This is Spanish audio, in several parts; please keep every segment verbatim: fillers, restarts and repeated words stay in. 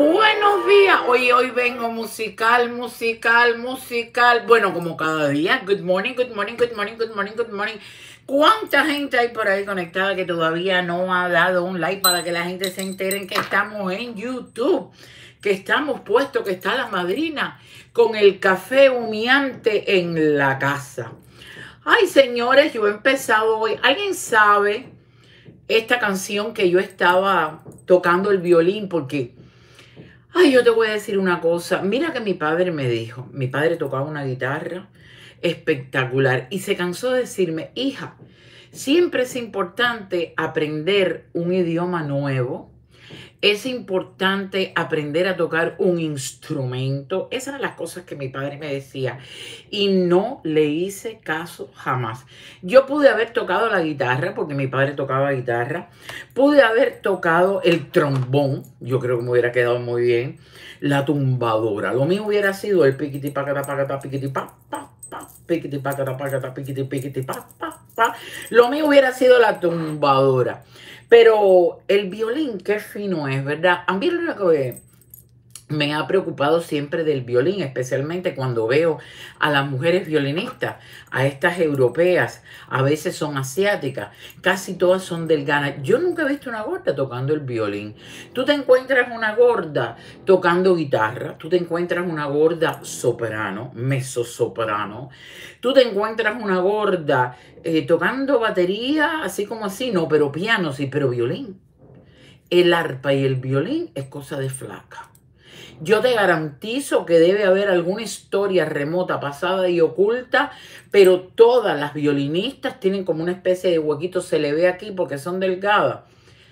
Buenos días. Hoy, hoy vengo musical, musical, musical. Bueno, como cada día. Good morning, good morning, good morning, good morning, good morning. ¿Cuánta gente hay por ahí conectada que todavía no ha dado un like para que la gente se entere que estamos en YouTube? Que estamos puestos, que está la madrina con el café humeante en la casa. Ay, señores, yo he empezado hoy. ¿Alguien sabe esta canción que yo estaba tocando el violín? Porque, ay, yo te voy a decir una cosa. Mira que mi padre me dijo, mi padre tocaba una guitarra espectacular y se cansó de decirme, hija, siempre es importante aprender un idioma nuevo. Es importante aprender a tocar un instrumento. Esas eran las cosas que mi padre me decía. Y no le hice caso jamás. Yo pude haber tocado la guitarra, porque mi padre tocaba guitarra. Pude haber tocado el trombón. Yo creo que me hubiera quedado muy bien. La tumbadora. Lo mío hubiera sido el piquiti pacata pacata piquiti pa pa pa piquiti pacata pacata piquiti piquiti pa pa pa. Lo mío hubiera sido la tumbadora. Pero el violín, qué fino es, ¿verdad? A mí lo que me ha preocupado siempre del violín, especialmente cuando veo a las mujeres violinistas, a estas europeas, a veces son asiáticas, casi todas son delgadas. Yo nunca he visto una gorda tocando el violín. Tú te encuentras una gorda tocando guitarra, tú te encuentras una gorda soprano, mezzosoprano, tú te encuentras una gorda eh, tocando batería, así como así, no, pero piano sí, pero violín. El arpa y el violín es cosa de flaca. Yo te garantizo que debe haber alguna historia remota, pasada y oculta, pero todas las violinistas tienen como una especie de huequito, se le ve aquí porque son delgadas.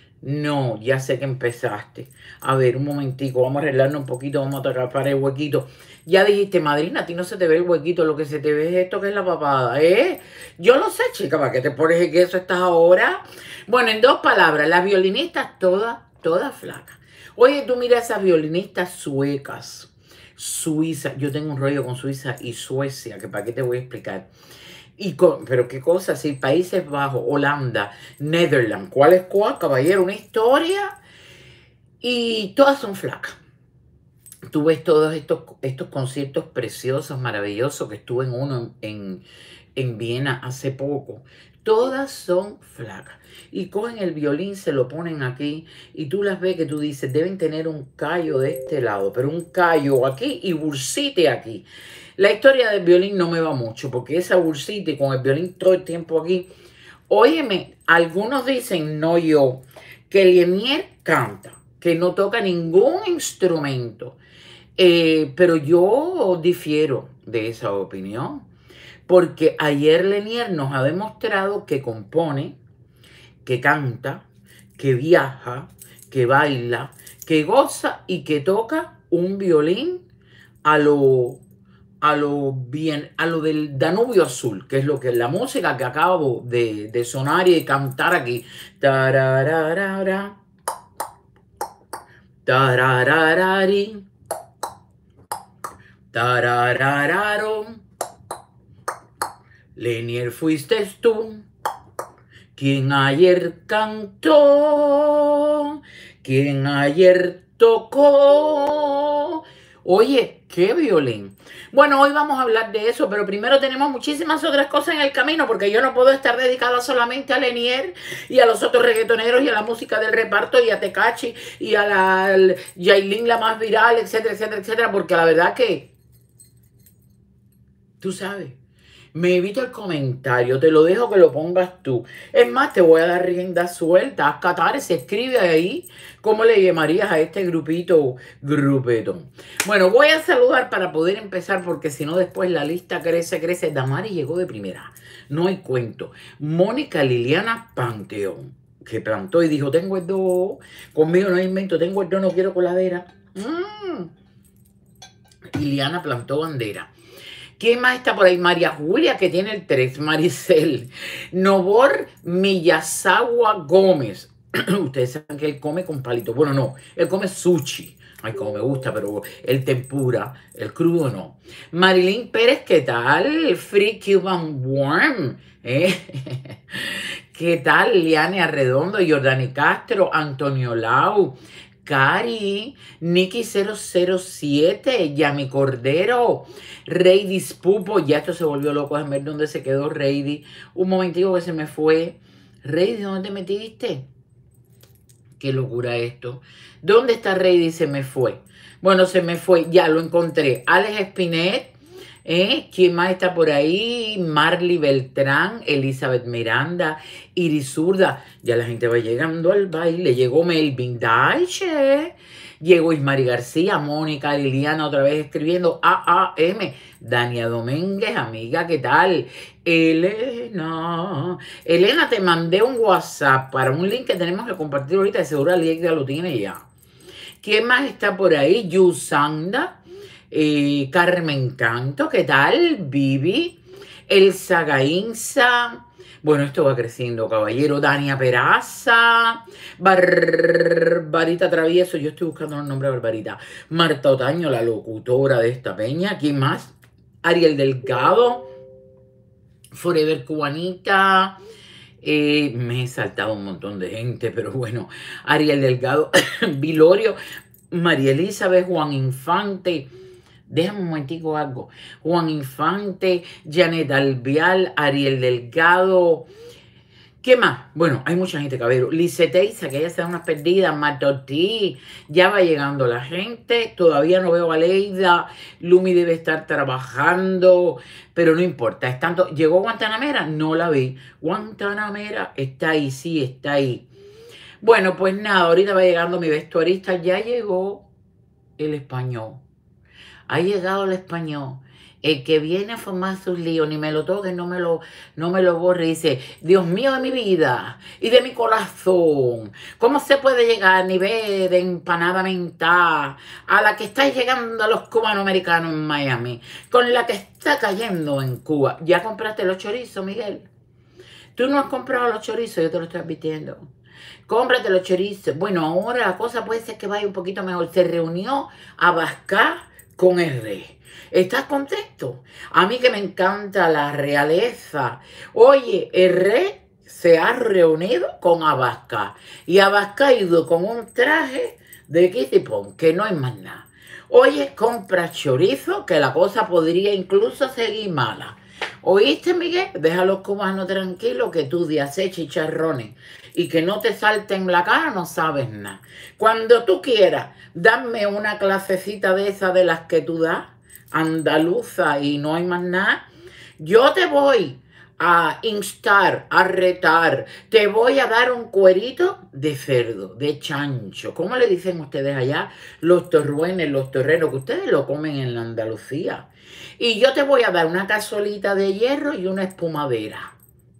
No, ya sé que empezaste. A ver, un momentico, vamos a arreglarnos un poquito, vamos a tapar el huequito. Ya dijiste, madrina, a ti no se te ve el huequito, lo que se te ve es esto que es la papada, ¿eh? Yo lo sé, chica, ¿para qué te pones el queso estás ahora? Bueno, en dos palabras, las violinistas todas, todas flacas. Oye, tú mira esas violinistas suecas, Suiza. Yo tengo un rollo con Suiza y Suecia, que para qué te voy a explicar. Y con, pero qué cosa, si Países Bajos, Holanda, Netherlands, ¿cuál es cuál, caballero? Una historia. Y todas son flacas. Tú ves todos estos, estos conciertos preciosos, maravillosos, que estuve en uno en, en Viena hace poco. Todas son flacas. Y cogen el violín, se lo ponen aquí y tú las ves que tú dices, deben tener un callo de este lado, pero un callo aquí y bursite aquí. La historia del violín no me va mucho, porque esa bursite con el violín todo el tiempo aquí. Óyeme, algunos dicen, no yo, que Lenier canta, que no toca ningún instrumento. Eh, pero yo difiero de esa opinión. Porque ayer Lenier nos ha demostrado que compone, que canta, que viaja, que baila, que goza y que toca un violín a lo, a lo bien, a lo del Danubio Azul, que es lo que la música que acabo de, de sonar y de cantar aquí. Tarararara, tarararari, tararararo. Lenier, fuiste tú quien ayer cantó, quien ayer tocó. Oye, qué violín. Bueno, hoy vamos a hablar de eso, pero primero tenemos muchísimas otras cosas en el camino, porque yo no puedo estar dedicada solamente a Lenier y a los otros reggaetoneros y a la música del reparto y a Tekashi y a la Yailin, la más viral, etcétera, etcétera, etcétera, porque la verdad que, tú sabes, me evito el comentario, te lo dejo que lo pongas tú. Es más, te voy a dar rienda suelta. Haz Qatar, se escribe ahí cómo le llamarías a este grupito, grupetón. Bueno, voy a saludar para poder empezar, porque si no después la lista crece, crece. Damari llegó de primera, no hay cuento. Mónica Liliana Panteón, que plantó y dijo, tengo el do, conmigo no hay invento, tengo el do, no quiero coladera. Mm. Liliana plantó bandera. ¿Quién más está por ahí? María Julia, que tiene el tres. Maricel. Nobor Miyazawa Gómez. Ustedes saben que él come con palitos. Bueno, no. Él come sushi. Ay, como me gusta, pero el tempura, el crudo no. Marilyn Pérez, ¿qué tal? Free Cuban Worm. ¿Eh? ¿Qué tal? Liane Arredondo, Jordani Castro, Antonio Lau, Cari, Nikki cero cero siete, Yami Cordero, Reidy Pupo, ya esto se volvió loco, a ver dónde se quedó Reidy. Un momentico que se me fue. Reidy, ¿dónde te metiste? Qué locura esto. ¿Dónde está Reidy? Se me fue. Bueno, se me fue, ya lo encontré. Alex Espinet, ¿eh? ¿Quién más está por ahí? Marley Beltrán, Elizabeth Miranda, Iris Zurda. Ya la gente va llegando al baile. Llegó Melvin Daiche. Llegó Ismari García, Mónica Liliana otra vez escribiendo A A M. Dania Domínguez, amiga, ¿qué tal? Elena. Elena, te mandé un WhatsApp para un link que tenemos que compartir ahorita. De seguro Aliega lo tiene ya. ¿Quién más está por ahí? Yusanda. Eh, Carmen Canto, ¿qué tal? Vivi. Elsa Gainza. Bueno, esto va creciendo, caballero. Dania Peraza. Barbarita Travieso. Yo estoy buscando el nombre de Barbarita. Marta Otaño, la locutora de esta peña. ¿Quién más? Ariel Delgado. Forever Cubanita. Eh, me he saltado un montón de gente, pero bueno. Ariel Delgado. Vilorio. María Elizabeth. Juan Infante. Déjame un momentico algo. Juan Infante, Janet Albial, Ariel Delgado. ¿Qué más? Bueno, hay mucha gente, caballero. Liceteisa, que ella se da unas perdidas. Matotí, ya va llegando la gente. Todavía no veo a Leida. Lumi debe estar trabajando, pero no importa. Es tanto. ¿Llegó Guantanamera? No la vi. Guantanamera está ahí, sí, está ahí. Bueno, pues nada, ahorita va llegando mi vestuarista. Ya llegó el español. Ha llegado el español. El que viene a formar sus líos, ni me lo toque, no me lo, no me lo borre. Dice, Dios mío de mi vida y de mi corazón, ¿cómo se puede llegar a nivel de empanada mental a la que está llegando a los cubanoamericanos en Miami, con la que está cayendo en Cuba? ¿Ya compraste los chorizos, Miguel? Tú no has comprado los chorizos, yo te lo estoy advirtiendo. Cómprate los chorizos. Bueno, ahora la cosa puede ser que vaya un poquito mejor. Se reunió Abascal con el rey. ¿Estás contento? A mí que me encanta la realeza. Oye, el rey se ha reunido con Abascal. Y Abascal ha ido con un traje de kitipón, que no hay más nada. Oye, compra chorizo, que la cosa podría incluso seguir mala. ¿Oíste, Miguel? Deja a los cubanos tranquilos, que tú de hacer chicharrones y que no te salten la cara, no sabes nada. Cuando tú quieras, dame una clasecita de esas de las que tú das, andaluza y no hay más nada, yo te voy a instar, a retar, te voy a dar un cuerito de cerdo, de chancho. ¿Cómo le dicen ustedes allá? Los torruenes, los torrenos, que ustedes lo comen en la Andalucía. Y yo te voy a dar una cazuelita de hierro y una espumadera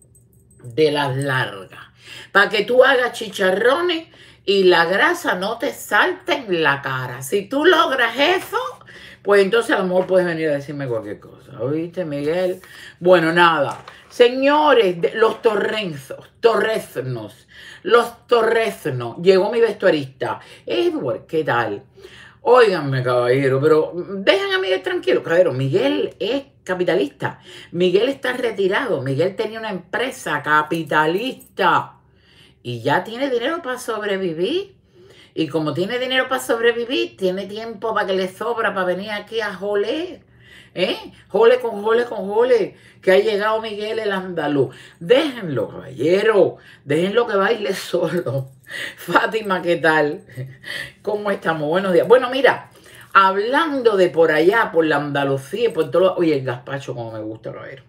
de las largas, para que tú hagas chicharrones y la grasa no te salte en la cara. Si tú logras eso, pues entonces a lo mejor puedes venir a decirme cualquier cosa. ¿Oíste, Miguel? Bueno, nada. Señores, de, los torrenzos, torreznos, los torreznos. Llegó mi vestuarista. Edward, ¿qué tal? Óiganme, caballero, pero dejen a Miguel tranquilo, caballero. Miguel es capitalista. Miguel está retirado. Miguel tenía una empresa capitalista y ya tiene dinero para sobrevivir. Y como tiene dinero para sobrevivir, tiene tiempo para que le sobra para venir aquí a joler. ¿Eh? Jole con jole con jole, que ha llegado Miguel el andaluz. Déjenlo, caballero. Déjenlo que baile solo. Fátima, ¿qué tal? ¿Cómo estamos? Buenos días. Bueno, mira, hablando de por allá, por la Andalucía, por todo... Oye, el gazpacho como me gusta, caballero.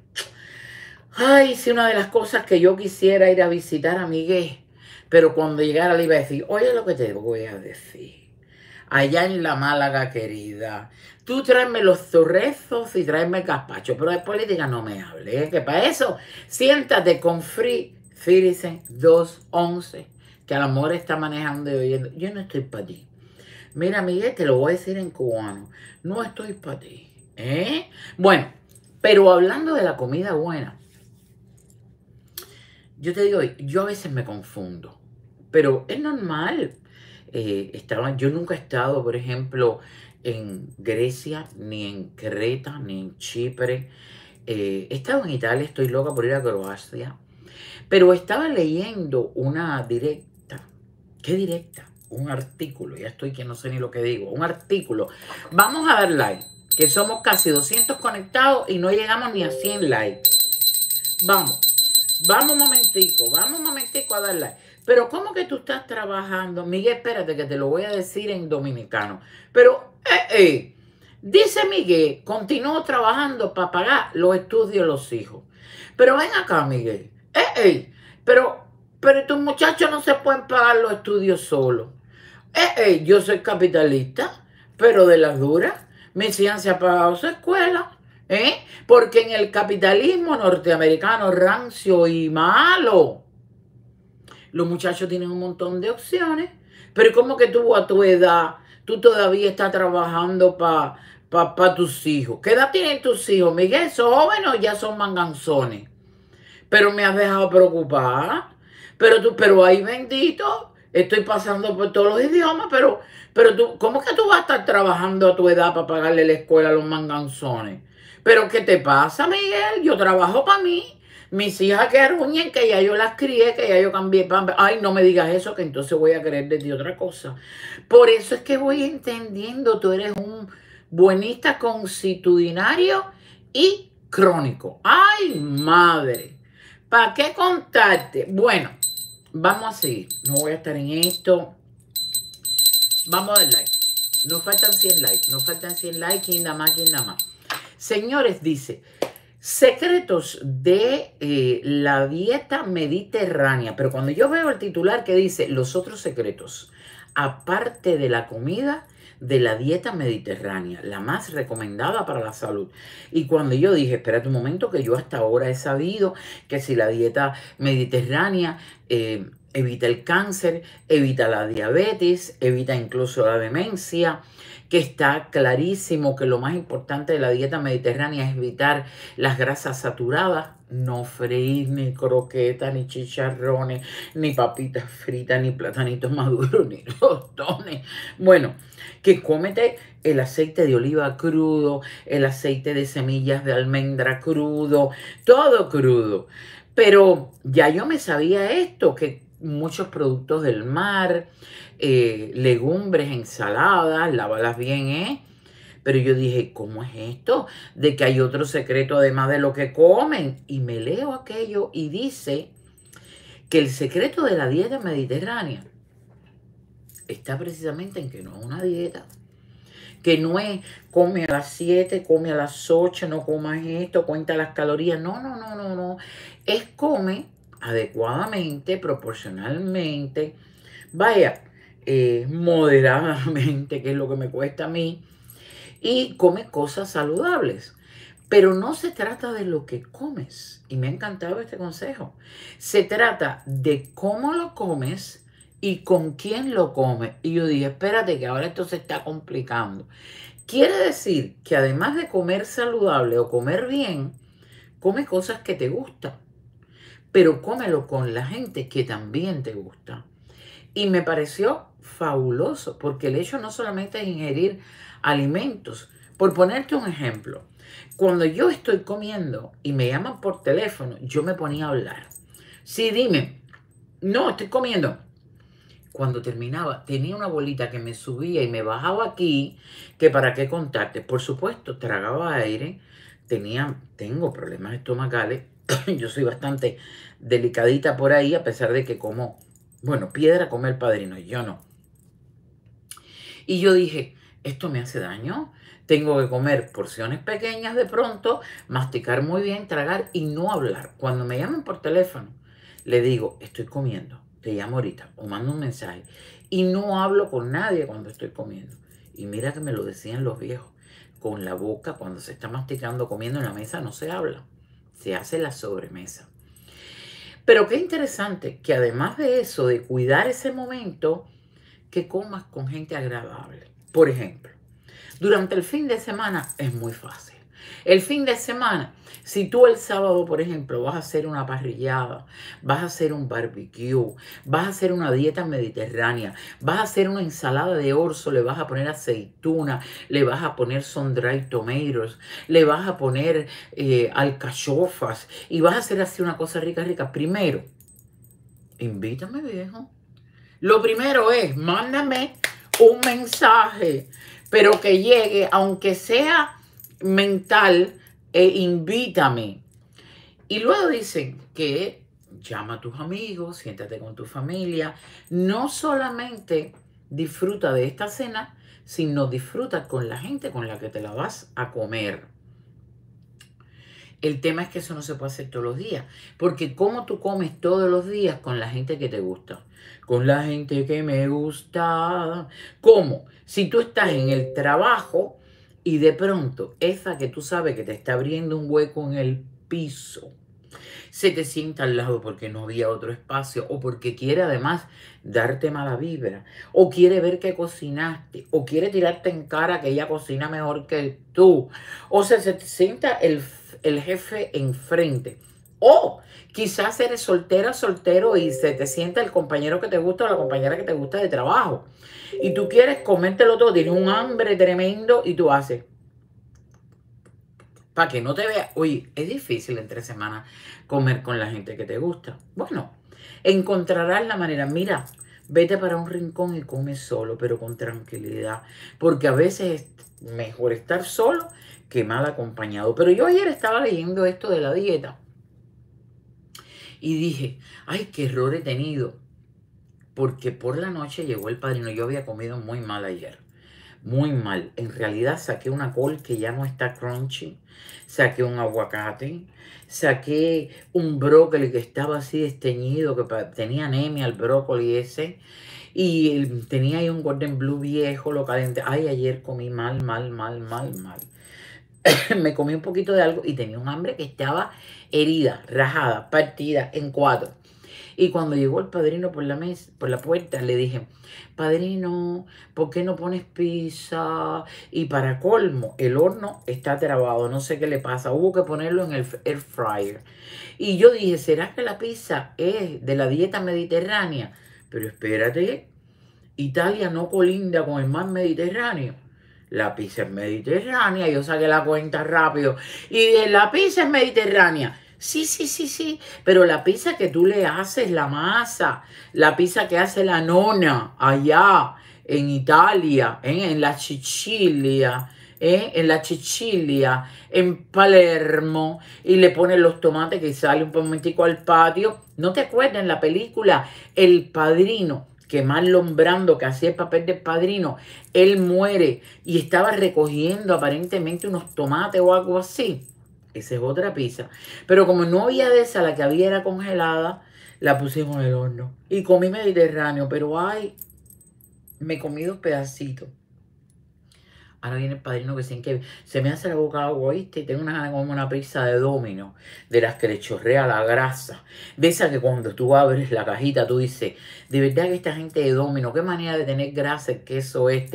Ay, sí, una de las cosas que yo quisiera ir a visitar a Miguel, pero cuando llegara le iba a decir, oye lo que te voy a decir, allá en la Málaga querida, tú tráeme los torrezos y tráeme el gazpacho, pero de política no me hables, ¿eh? Que para eso siéntate con Free Citizen dos once, que a lo mejor está manejando y oyendo. Yo no estoy para ti. Mira, Miguel, te lo voy a decir en cubano, no estoy para ti, ¿eh? Bueno, pero hablando de la comida buena, yo te digo, yo a veces me confundo, pero es normal. Eh, estaba, yo nunca he estado, por ejemplo, en Grecia, ni en Creta, ni en Chipre. Eh, he estado en Italia, estoy loca por ir a Croacia. Pero estaba leyendo una directa. ¿Qué directa? un artículo, ya estoy que no sé ni lo que digo, un artículo. Vamos a dar like, que somos casi doscientos conectados y no llegamos ni a cien likes. Vamos, vamos un momentico, vamos un momentico a dar like. Pero ¿cómo que tú estás trabajando? Miguel, espérate que te lo voy a decir en dominicano. Pero, eh, eh, dice Miguel, continúo trabajando para pagar los estudios de los hijos. Pero ven acá, Miguel, eh, eh, pero, pero tus muchachos no se pueden pagar los estudios solos. Eh, eh, yo soy capitalista, pero de las duras. Mis hijas se han pagado su escuela. ¿Eh? Porque en el capitalismo norteamericano rancio y malo, los muchachos tienen un montón de opciones. Pero ¿cómo que tú a tu edad, tú todavía estás trabajando para pa, pa tus hijos? ¿Qué edad tienen tus hijos, Miguel? ¿Son jóvenes o ya son manganzones? Pero me has dejado preocupada. Pero tú, pero ay bendito, estoy pasando por todos los idiomas, pero, pero tú, ¿cómo que tú vas a estar trabajando a tu edad para pagarle la escuela a los manganzones? ¿Pero qué te pasa, Miguel? Yo trabajo para mí. Mis hijas que arruñen, que ya yo las crié, que ya yo cambié. Ay, no me digas eso, que entonces voy a querer de ti otra cosa. Por eso es que voy entendiendo, tú eres un buenista constitucionario y crónico. ¡Ay, madre! ¿Para qué contarte? Bueno, vamos a seguir. No voy a estar en esto. Vamos a dar like. Nos faltan cien likes. Nos faltan cien likes. ¿Quién da más? ¿Quién da más? Señores, dice, secretos de eh, la dieta mediterránea. Pero cuando yo veo el titular que dice, los otros secretos, aparte de la comida, de la dieta mediterránea, la más recomendada para la salud. Y cuando yo dije, espérate un momento, que yo hasta ahora he sabido que si la dieta mediterránea eh, evita el cáncer, evita la diabetes, evita incluso la demencia, que está clarísimo que lo más importante de la dieta mediterránea es evitar las grasas saturadas, no freír ni croquetas, ni chicharrones, ni papitas fritas, ni platanitos maduros, ni tostones. Bueno, que cómete el aceite de oliva crudo, el aceite de semillas de almendra crudo, todo crudo. Pero ya yo me sabía esto, que muchos productos del mar, eh, legumbres, ensaladas, lávalas bien, ¿eh? Pero yo dije, ¿cómo es esto? De que hay otro secreto además de lo que comen. Y me leo aquello y dice que el secreto de la dieta mediterránea está precisamente en que no es una dieta. Que no es come a las siete, come a las ocho, no comas esto, cuenta las calorías. No, no, no, no, no. Es come adecuadamente, proporcionalmente, vaya, eh, moderadamente, que es lo que me cuesta a mí, y come cosas saludables. Pero no se trata de lo que comes, y me ha encantado este consejo. Se trata de cómo lo comes y con quién lo comes. Y yo dije, espérate que ahora esto se está complicando. Quiere decir que además de comer saludable o comer bien, come cosas que te gustan, pero cómelo con la gente que también te gusta. Y me pareció fabuloso, porque el hecho no solamente es ingerir alimentos. Por ponerte un ejemplo, cuando yo estoy comiendo y me llaman por teléfono, yo me ponía a hablar. Sí, dime, no, estoy comiendo. Cuando terminaba, tenía una bolita que me subía y me bajaba aquí, que para qué contarte. Por supuesto, tragaba aire, tenía, tengo problemas estomacales, yo soy bastante delicadita por ahí, a pesar de que como, bueno, piedra come el padrino, y yo no. Y yo dije, esto me hace daño, tengo que comer porciones pequeñas de pronto, masticar muy bien, tragar y no hablar. Cuando me llaman por teléfono, le digo, estoy comiendo, te llamo ahorita, o mando un mensaje. Y no hablo con nadie cuando estoy comiendo. Y mira que me lo decían los viejos, con la boca, cuando se está masticando, comiendo en la mesa, no se habla, se hace la sobremesa. Pero qué interesante que además de eso, de cuidar ese momento, que comas con gente agradable. Por ejemplo, durante el fin de semana es muy fácil. El fin de semana, si tú el sábado, por ejemplo, vas a hacer una parrillada, vas a hacer un barbecue, vas a hacer una dieta mediterránea, vas a hacer una ensalada de orzo, le vas a poner aceituna, le vas a poner sun-dried tomatoes, le vas a poner eh, alcachofas y vas a hacer así una cosa rica, rica. Primero, invítame, viejo. Lo primero es, mándame un mensaje, pero que llegue, aunque sea mental, e invítame. Y luego dicen que llama a tus amigos, siéntate con tu familia. No solamente disfruta de esta cena, sino disfruta con la gente con la que te la vas a comer. El tema es que eso no se puede hacer todos los días, porque como tú comes todos los días con la gente que te gusta, con la gente que me gusta. ¿Cómo? Si tú estás en el trabajo y de pronto esa que tú sabes que te está abriendo un hueco en el piso, se te sienta al lado porque no había otro espacio o porque quiere además darte mala vibra o quiere ver que cocinaste o quiere tirarte en cara que ella cocina mejor que tú. O sea, se te sienta el, el jefe enfrente. O quizás eres soltera, soltero y se te sienta el compañero que te gusta o la compañera que te gusta de trabajo. Y tú quieres comértelo todo, tienes un hambre tremendo y tú haces... Para que no te vea. Oye, es difícil entre semanas comer con la gente que te gusta. Bueno, encontrarás la manera. Mira, vete para un rincón y come solo, pero con tranquilidad. Porque a veces es mejor estar solo que mal acompañado. Pero yo ayer estaba leyendo esto de la dieta. Y dije, ay, qué error he tenido. Porque por la noche llegó el padrino. Yo había comido muy mal ayer. Muy mal. En realidad saqué una col que ya no está crunchy. Saqué un aguacate. Saqué un brócoli que estaba así desteñido, que tenía anemia el brócoli ese. Y tenía ahí un golden blue viejo, lo calenté. Ay, ayer comí mal, mal, mal, mal, mal. Me comí un poquito de algo y tenía un hambre que estaba herida, rajada, partida en cuatro. Y cuando llegó el padrino por la mesa, por la puerta, le dije, padrino, ¿por qué no pones pizza? Y para colmo, el horno está trabado, no sé qué le pasa. Hubo que ponerlo en el air fryer. Y yo dije, ¿será que la pizza es de la dieta mediterránea? Pero espérate, Italia no colinda con el mar Mediterráneo. La pizza es mediterránea, yo saqué la cuenta rápido. Y de la pizza es mediterránea. Sí, sí, sí, sí, pero la pizza que tú le haces, la masa, la pizza que hace la nonna allá en Italia, ¿eh? en la Sicilia, ¿eh? en la Sicilia, en Palermo, y le ponen los tomates que sale un momentico al patio. ¿No te acuerdas en la película El Padrino? Que Marlon Brando, que hacía el papel del padrino, él muere y estaba recogiendo aparentemente unos tomates o algo así. Esa es otra pizza. Pero como no había de esa, la que había era congelada, la pusimos en el horno. Y comí mediterráneo, pero ay, me comí dos pedacitos. Ahora viene el padrino que sin que se me hace la boca agua, ¿viste? Y tengo una ganas de comer una pizza de Domino, de las que le chorrea la grasa. De esa que cuando tú abres la cajita, tú dices, de verdad que esta gente de Domino, qué manera de tener grasa el queso este.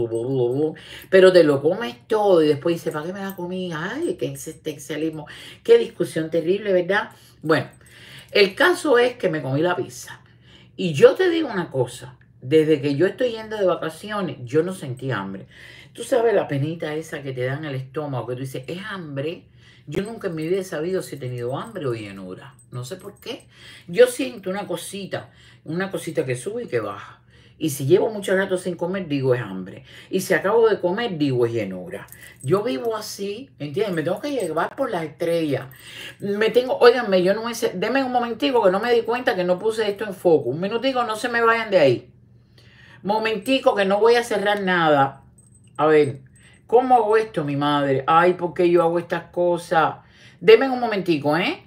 Pero te lo comes todo y después dices, ¿para qué me la comí? Ay, qué existencialismo. Qué discusión terrible, ¿verdad? Bueno, el caso es que me comí la pizza. Y yo te digo una cosa, desde que yo estoy yendo de vacaciones, yo no sentí hambre. Tú sabes la penita esa que te dan el estómago, que tú dices, ¿es hambre? Yo nunca en mi vida he sabido si he tenido hambre o llenura. No sé por qué. Yo siento una cosita, una cosita que sube y que baja. Y si llevo mucho rato sin comer, digo es hambre. Y si acabo de comer, digo es llenura. Yo vivo así, ¿entiendes? Me tengo que llevar por las estrellas. Me tengo, óiganme, yo no me sé, denme un momentico que no me di cuenta que no puse esto en foco. Un minutico, no se me vayan de ahí. Momentico que no voy a cerrar nada. A ver, ¿cómo hago esto, mi madre? Ay, ¿por qué yo hago estas cosas? Denme un momentico, ¿eh?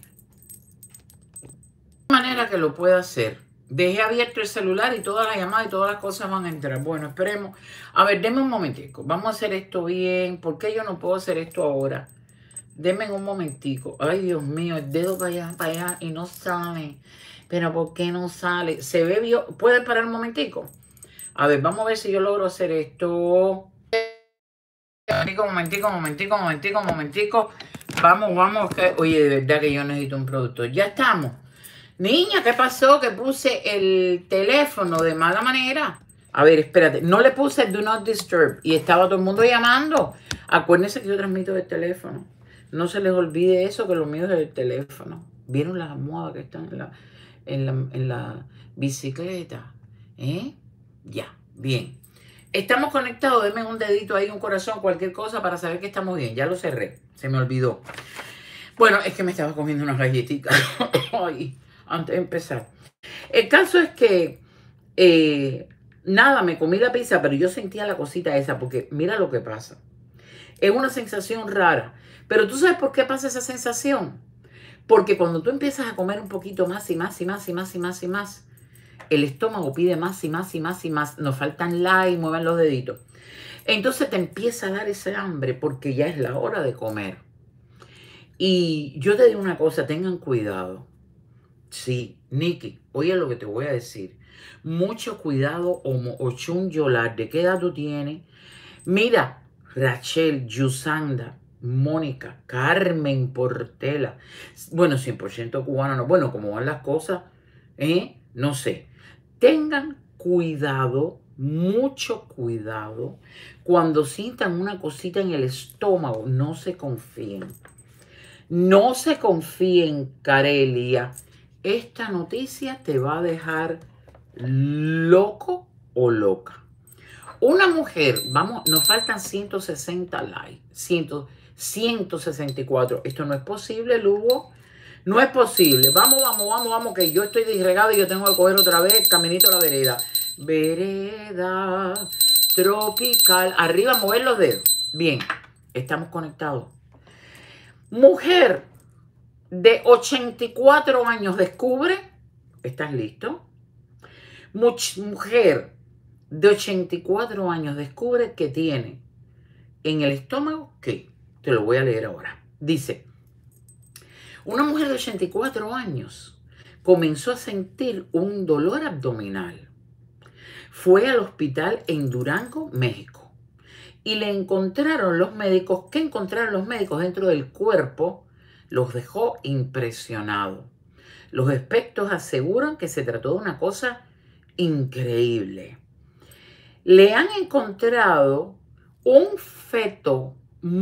De manera que lo pueda hacer. Dejé abierto el celular y todas las llamadas y todas las cosas van a entrar. Bueno, esperemos. A ver, denme un momentico. Vamos a hacer esto bien. ¿Por qué yo no puedo hacer esto ahora? Denme un momentico. Ay, Dios mío, el dedo para allá, para allá y no sale. Pero ¿por qué no sale? ¿Se ve bien? ¿Pueden parar un momentico? A ver, vamos a ver si yo logro hacer esto. Momentico, momentico, momentico, momentico, momentico. Vamos, vamos. Que... Oye, de verdad que yo necesito un productor. Ya estamos. Niña, ¿qué pasó? Que puse el teléfono de mala manera. A ver, espérate. No le puse el Do Not Disturb. Y estaba todo el mundo llamando. Acuérdense que yo transmito del teléfono. No se les olvide eso, que lo mío es el teléfono. ¿Vieron las almohadas que están en la, en la, en la bicicleta? ¿Eh? Ya, bien. Estamos conectados, denme un dedito ahí, un corazón, cualquier cosa para saber que estamos bien. Ya lo cerré, se me olvidó. Bueno, es que me estaba comiendo unas galletitas Ay, antes de empezar. El caso es que, eh, nada, me comí la pizza, pero yo sentía la cosita esa, porque mira lo que pasa. Es una sensación rara. Pero ¿tú sabes por qué pasa esa sensación? Porque cuando tú empiezas a comer un poquito más y más y más y más y más y más, el estómago pide más y más y más y más. Nos faltan la y mueven los deditos. Entonces te empieza a dar ese hambre porque ya es la hora de comer. Y yo te digo una cosa, tengan cuidado. Sí, Nikki, oye lo que te voy a decir. Mucho cuidado, Omo Ochun Yolar. ¿De qué edad tú tienes? Mira, Rachel, Yusanda, Mónica, Carmen Portela. Bueno, cien por ciento cubano, no. Bueno, como van las cosas, ¿eh? No sé. Tengan cuidado, mucho cuidado, cuando sientan una cosita en el estómago. No se confíen. No se confíen, Carelia. Esta noticia te va a dejar loco o loca. Una mujer, vamos, nos faltan ciento sesenta likes, ciento sesenta y cuatro. Esto no es posible, Lugo. No es posible. Vamos, vamos, vamos, vamos, que yo estoy disgregado y yo tengo que coger otra vez caminito a la vereda. Vereda tropical. Arriba, mover los dedos. Bien, estamos conectados. Mujer de ochenta y cuatro años descubre, ¿estás listo? Much, mujer de ochenta y cuatro años descubre que tiene en el estómago, ¿qué? Te lo voy a leer ahora. Dice, una mujer de ochenta y cuatro años comenzó a sentir un dolor abdominal. Fue al hospital en Durango, México, y le encontraron los médicos, ¿qué encontraron los médicos dentro del cuerpo? Los dejó impresionados. Los expertos aseguran que se trató de una cosa increíble. Le han encontrado un feto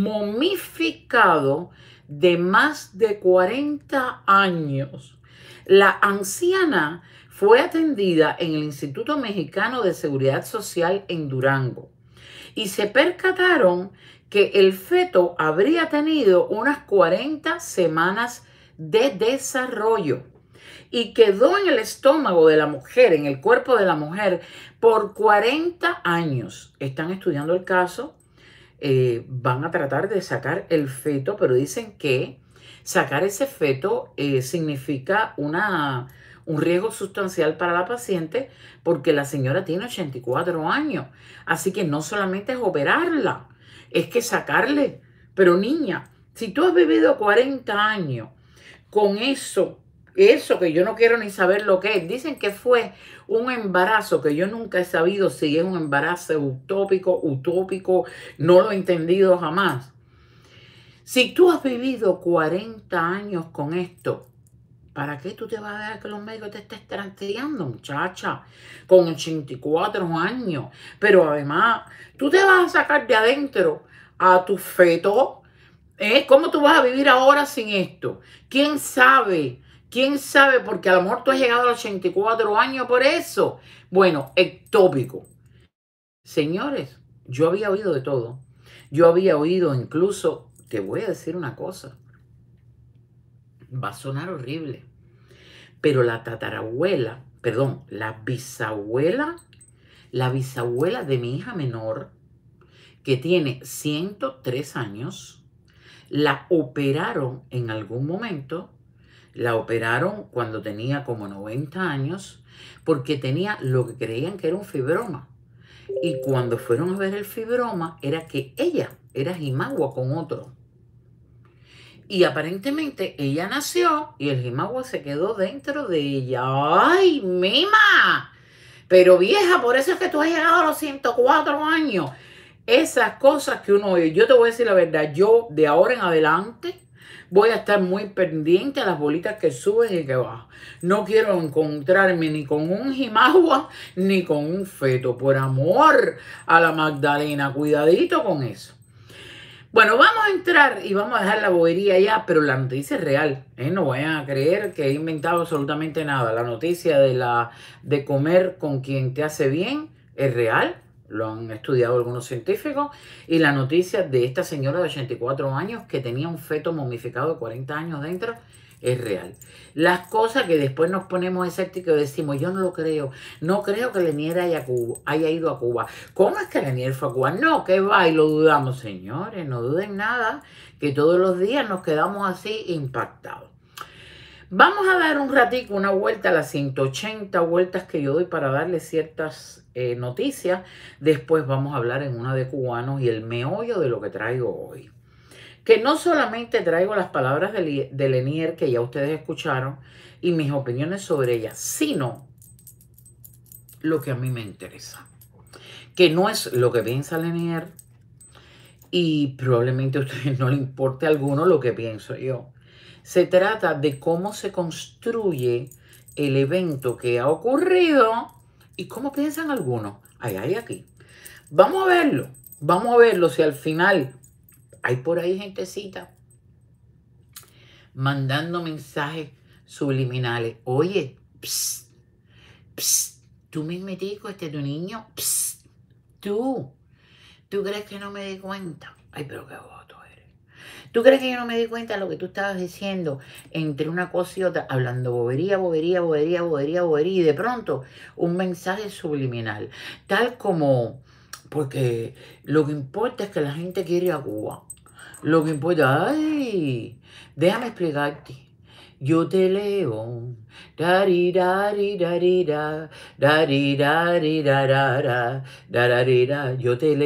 momificado de más de cuarenta años. La anciana fue atendida en el Instituto Mexicano de Seguridad Social en Durango y se percataron que el feto habría tenido unas cuarenta semanas de desarrollo y quedó en el estómago de la mujer, en el cuerpo de la mujer, por cuarenta años. Están estudiando el caso, eh, van a tratar de sacar el feto, pero dicen que sacar ese feto eh, significa una, un riesgo sustancial para la paciente porque la señora tiene ochenta y cuatro años. Así que no solamente es operarla, es que sacarle. Pero niña, si tú has vivido cuarenta años con eso, eso que yo no quiero ni saber lo que es, dicen que fue un embarazo que yo nunca he sabido si es un embarazo utópico, utópico, no lo he entendido jamás. Si tú has vivido cuarenta años con esto, ¿para qué tú te vas a dejar que los médicos te estén transteando, muchacha? Con ochenta y cuatro años. Pero además, tú te vas a sacar de adentro a tu feto. ¿Eh? ¿Cómo tú vas a vivir ahora sin esto? ¿Quién sabe? ¿Quién sabe? Porque a lo mejor tú has llegado a los ochenta y cuatro años por eso. Bueno, ectópico. Señores, yo había oído de todo. Yo había oído incluso, te voy a decir una cosa. Va a sonar horrible. Pero la tatarabuela, perdón, la bisabuela, la bisabuela de mi hija menor, que tiene ciento tres años, la operaron en algún momento, la operaron cuando tenía como noventa años, porque tenía lo que creían que era un fibroma. Y cuando fueron a ver el fibroma, era que ella era jimagua con otro. Y aparentemente ella nació y el jimagua se quedó dentro de ella. ¡Ay, mima! Pero vieja, por eso es que tú has llegado a los ciento cuatro años. Esas cosas que uno oye. Yo te voy a decir la verdad. Yo de ahora en adelante voy a estar muy pendiente a las bolitas que suben y que bajan. No quiero encontrarme ni con un jimagua ni con un feto. Por amor a la Magdalena. Cuidadito con eso. Bueno, vamos a entrar y vamos a dejar la bobería ya, pero la noticia es real. ¿eh? No vayan a creer que he inventado absolutamente nada. La noticia de, la, de comer con quien te hace bien es real. Lo han estudiado algunos científicos. Y la noticia de esta señora de ochenta y cuatro años que tenía un feto momificado de cuarenta años dentro es real. Las cosas que después nos ponemos escépticos y decimos, yo no lo creo. No creo que Lenier haya, Cuba, haya ido a Cuba. ¿Cómo es que Lenier fue a Cuba? No, que va y lo dudamos. Señores, no duden nada, que todos los días nos quedamos así impactados. Vamos a dar un ratico, una vuelta a las ciento ochenta vueltas que yo doy para darle ciertas eh, noticias. Después vamos a hablar en una de cubanos y el meollo de lo que traigo hoy. Que no solamente traigo las palabras de, de Lenier que ya ustedes escucharon y mis opiniones sobre ellas, sino lo que a mí me interesa. Que no es lo que piensa Lenier y probablemente a ustedes no le importe a alguno lo que pienso yo. Se trata de cómo se construye el evento que ha ocurrido y cómo piensan algunos. Ay, ay, aquí. Vamos a verlo. Vamos a verlo si al final hay por ahí gentecita mandando mensajes subliminales. Oye, psst, psst, tú mismitico, este tu niño, psst, tú, ¿tú crees que no me di cuenta? Ay, pero qué voto eres. ¿Tú crees que yo no me di cuenta de lo que tú estabas diciendo entre una cosa y otra, hablando bobería, bobería, bobería, bobería, bobería, y de pronto un mensaje subliminal, tal como, porque lo que importa es que la gente quiere ir a Cuba. Lo que importa, ay, déjame explicarte. Yo te leo. Dari, dari, dari, da, dari, dari, da, da, da, da, dari, da. Yo te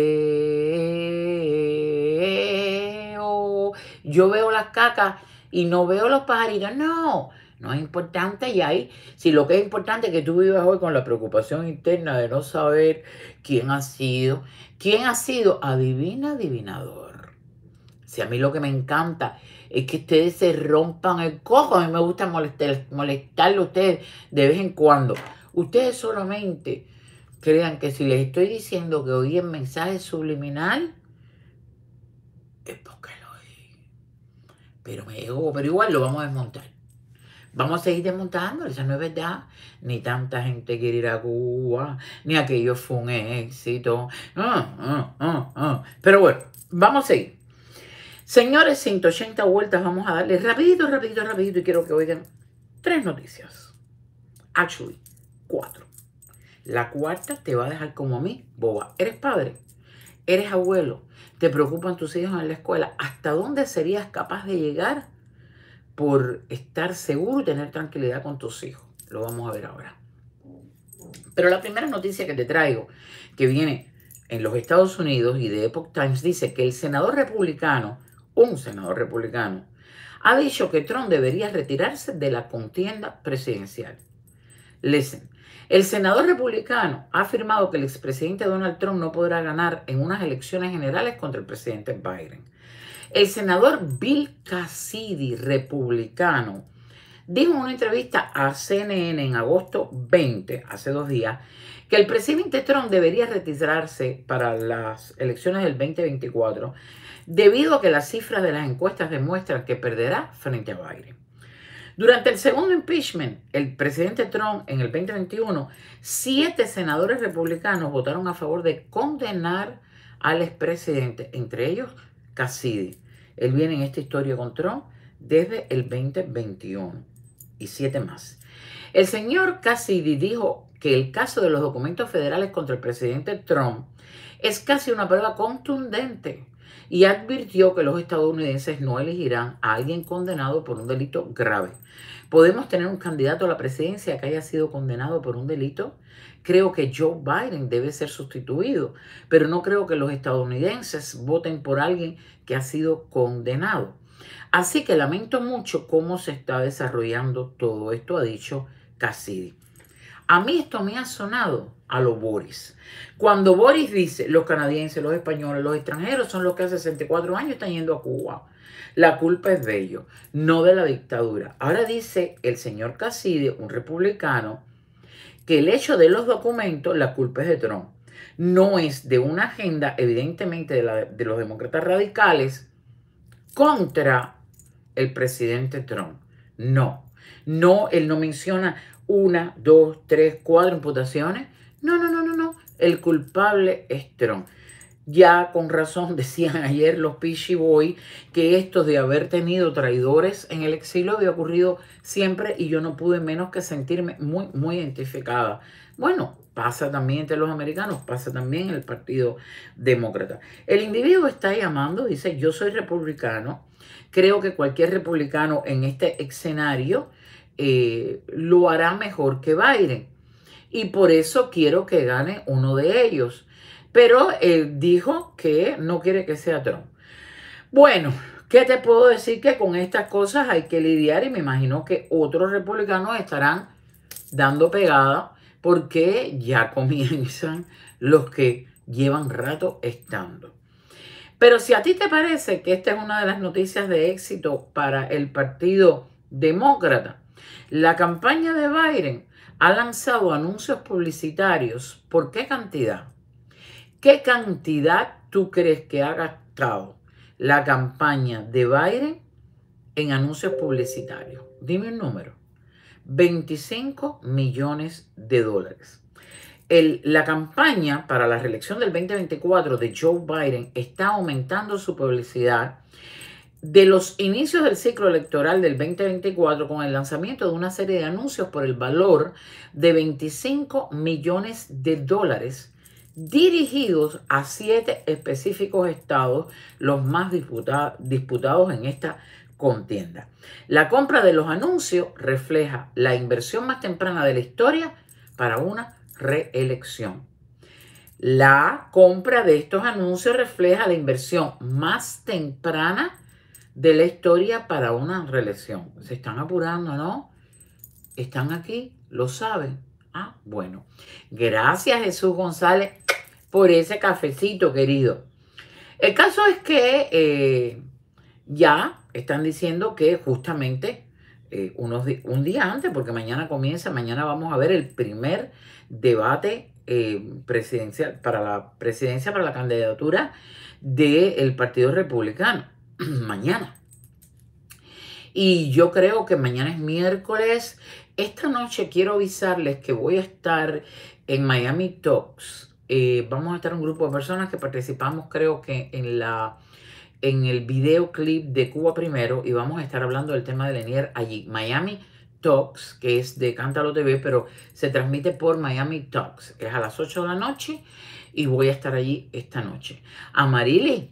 leo. Yo veo las cacas y no veo los pajaritos. No, no es importante. Y ahí, si lo que es importante es que tú vivas hoy con la preocupación interna de no saber quién ha sido. ¿Quién ha sido? Adivina, adivinador. Si a mí lo que me encanta es que ustedes se rompan el cojo. A mí me gusta molestar, molestarle a ustedes de vez en cuando. Ustedes solamente crean que si les estoy diciendo que oí el mensaje subliminal, es porque lo oí. Pero me llegó, pero igual lo vamos a desmontar. Vamos a seguir desmontando, eso no es verdad. Ni tanta gente quiere ir a Cuba, ni aquello fue un éxito. Ah, ah, ah, ah. Pero bueno, vamos a seguir. Señores, ciento ochenta vueltas, vamos a darle rapidito, rapidito, rapidito y quiero que oigan tres noticias. Actually, cuatro. La cuarta te va a dejar como a mí, boba. ¿Eres padre? ¿Eres abuelo? ¿Te preocupan tus hijos en la escuela? ¿Hasta dónde serías capaz de llegar por estar seguro y tener tranquilidad con tus hijos? Lo vamos a ver ahora. Pero la primera noticia que te traigo, que viene en los Estados Unidos y de Epoch Times, dice que el senador republicano, un senador republicano, ha dicho que Trump debería retirarse de la contienda presidencial. Listen, el senador republicano ha afirmado que el expresidente Donald Trump no podrá ganar en unas elecciones generales contra el presidente Biden. El senador Bill Cassidy, republicano, dijo en una entrevista a C N N en agosto veinte, hace dos días, que el presidente Trump debería retirarse para las elecciones del veinte veinticuatro debido a que las cifras de las encuestas demuestran que perderá frente a Biden. Durante el segundo impeachment, el presidente Trump en el veinte veintiuno, siete senadores republicanos votaron a favor de condenar al expresidente, entre ellos Cassidy. Él viene en esta historia con Trump desde el veinte veintiuno y siete más. El señor Cassidy dijo que el caso de los documentos federales contra el presidente Trump es casi una prueba contundente y advirtió que los estadounidenses no elegirán a alguien condenado por un delito grave. ¿Podemos tener un candidato a la presidencia que haya sido condenado por un delito? Creo que Joe Biden debe ser sustituido, pero no creo que los estadounidenses voten por alguien que ha sido condenado. Así que lamento mucho cómo se está desarrollando todo esto, ha dicho Cassidy. A mí esto me ha sonado a lo Boris. Cuando Boris dice, los canadienses, los españoles, los extranjeros son los que hace sesenta y cuatro años están yendo a Cuba. La culpa es de ellos, no de la dictadura. Ahora dice el señor Cassidy, un republicano, que el hecho de los documentos, la culpa es de Trump. no es de una agenda, evidentemente, de, la, de los demócratas radicales contra el presidente Trump. No, no, él no menciona una, dos, tres, cuatro imputaciones. No, no, no, no, no. El culpable es Trump. Ya con razón decían ayer los Peachy Boys que esto de haber tenido traidores en el exilio había ocurrido siempre y yo no pude menos que sentirme muy, muy identificada. Bueno, pasa también entre los americanos, pasa también en el Partido Demócrata. El individuo está llamando, dice, yo soy republicano, creo que cualquier republicano en este escenario eh, lo hará mejor que Biden y por eso quiero que gane uno de ellos. Pero él dijo que no quiere que sea Trump. Bueno, ¿qué te puedo decir? Que con estas cosas hay que lidiar y me imagino que otros republicanos estarán dando pegada porque ya comienzan los que llevan rato estando. Pero si a ti te parece que esta es una de las noticias de éxito para el Partido Demócrata, la campaña de Biden ha lanzado anuncios publicitarios. ¿Por qué cantidad? ¿Qué cantidad tú crees que ha gastado la campaña de Biden en anuncios publicitarios? Dime un número. veinticinco millones de dólares. El, la campaña para la reelección del veinte veinticuatro de Joe Biden está aumentando su publicidad de los inicios del ciclo electoral del veinte veinticuatro con el lanzamiento de una serie de anuncios por el valor de veinticinco millones de dólares dirigidos a siete específicos estados, los más disputa- disputados en esta contienda. La compra de los anuncios refleja la inversión más temprana de la historia para una reelección. La compra de estos anuncios refleja la inversión más temprana de la historia para una reelección. Se están apurando, ¿no? Están aquí, lo saben. Ah, bueno. Gracias, Jesús González, por ese cafecito, querido. El caso es que eh, ya están diciendo que justamente eh, unos un día antes, porque mañana comienza, mañana vamos a ver el primer debate eh, presidencial para la presidencia, para la candidatura del Partido Republicano. Mañana. Y yo creo que mañana es miércoles. Esta noche quiero avisarles que voy a estar en Miami Talks. Eh, vamos a estar un grupo de personas que participamos, creo que en la en el videoclip de Cuba Primero, y vamos a estar hablando del tema de Lanier allí. Miami Talks, que es de Cántalo T V, pero se transmite por Miami Talks. Es a las ocho de la noche y voy a estar allí esta noche. Amarili,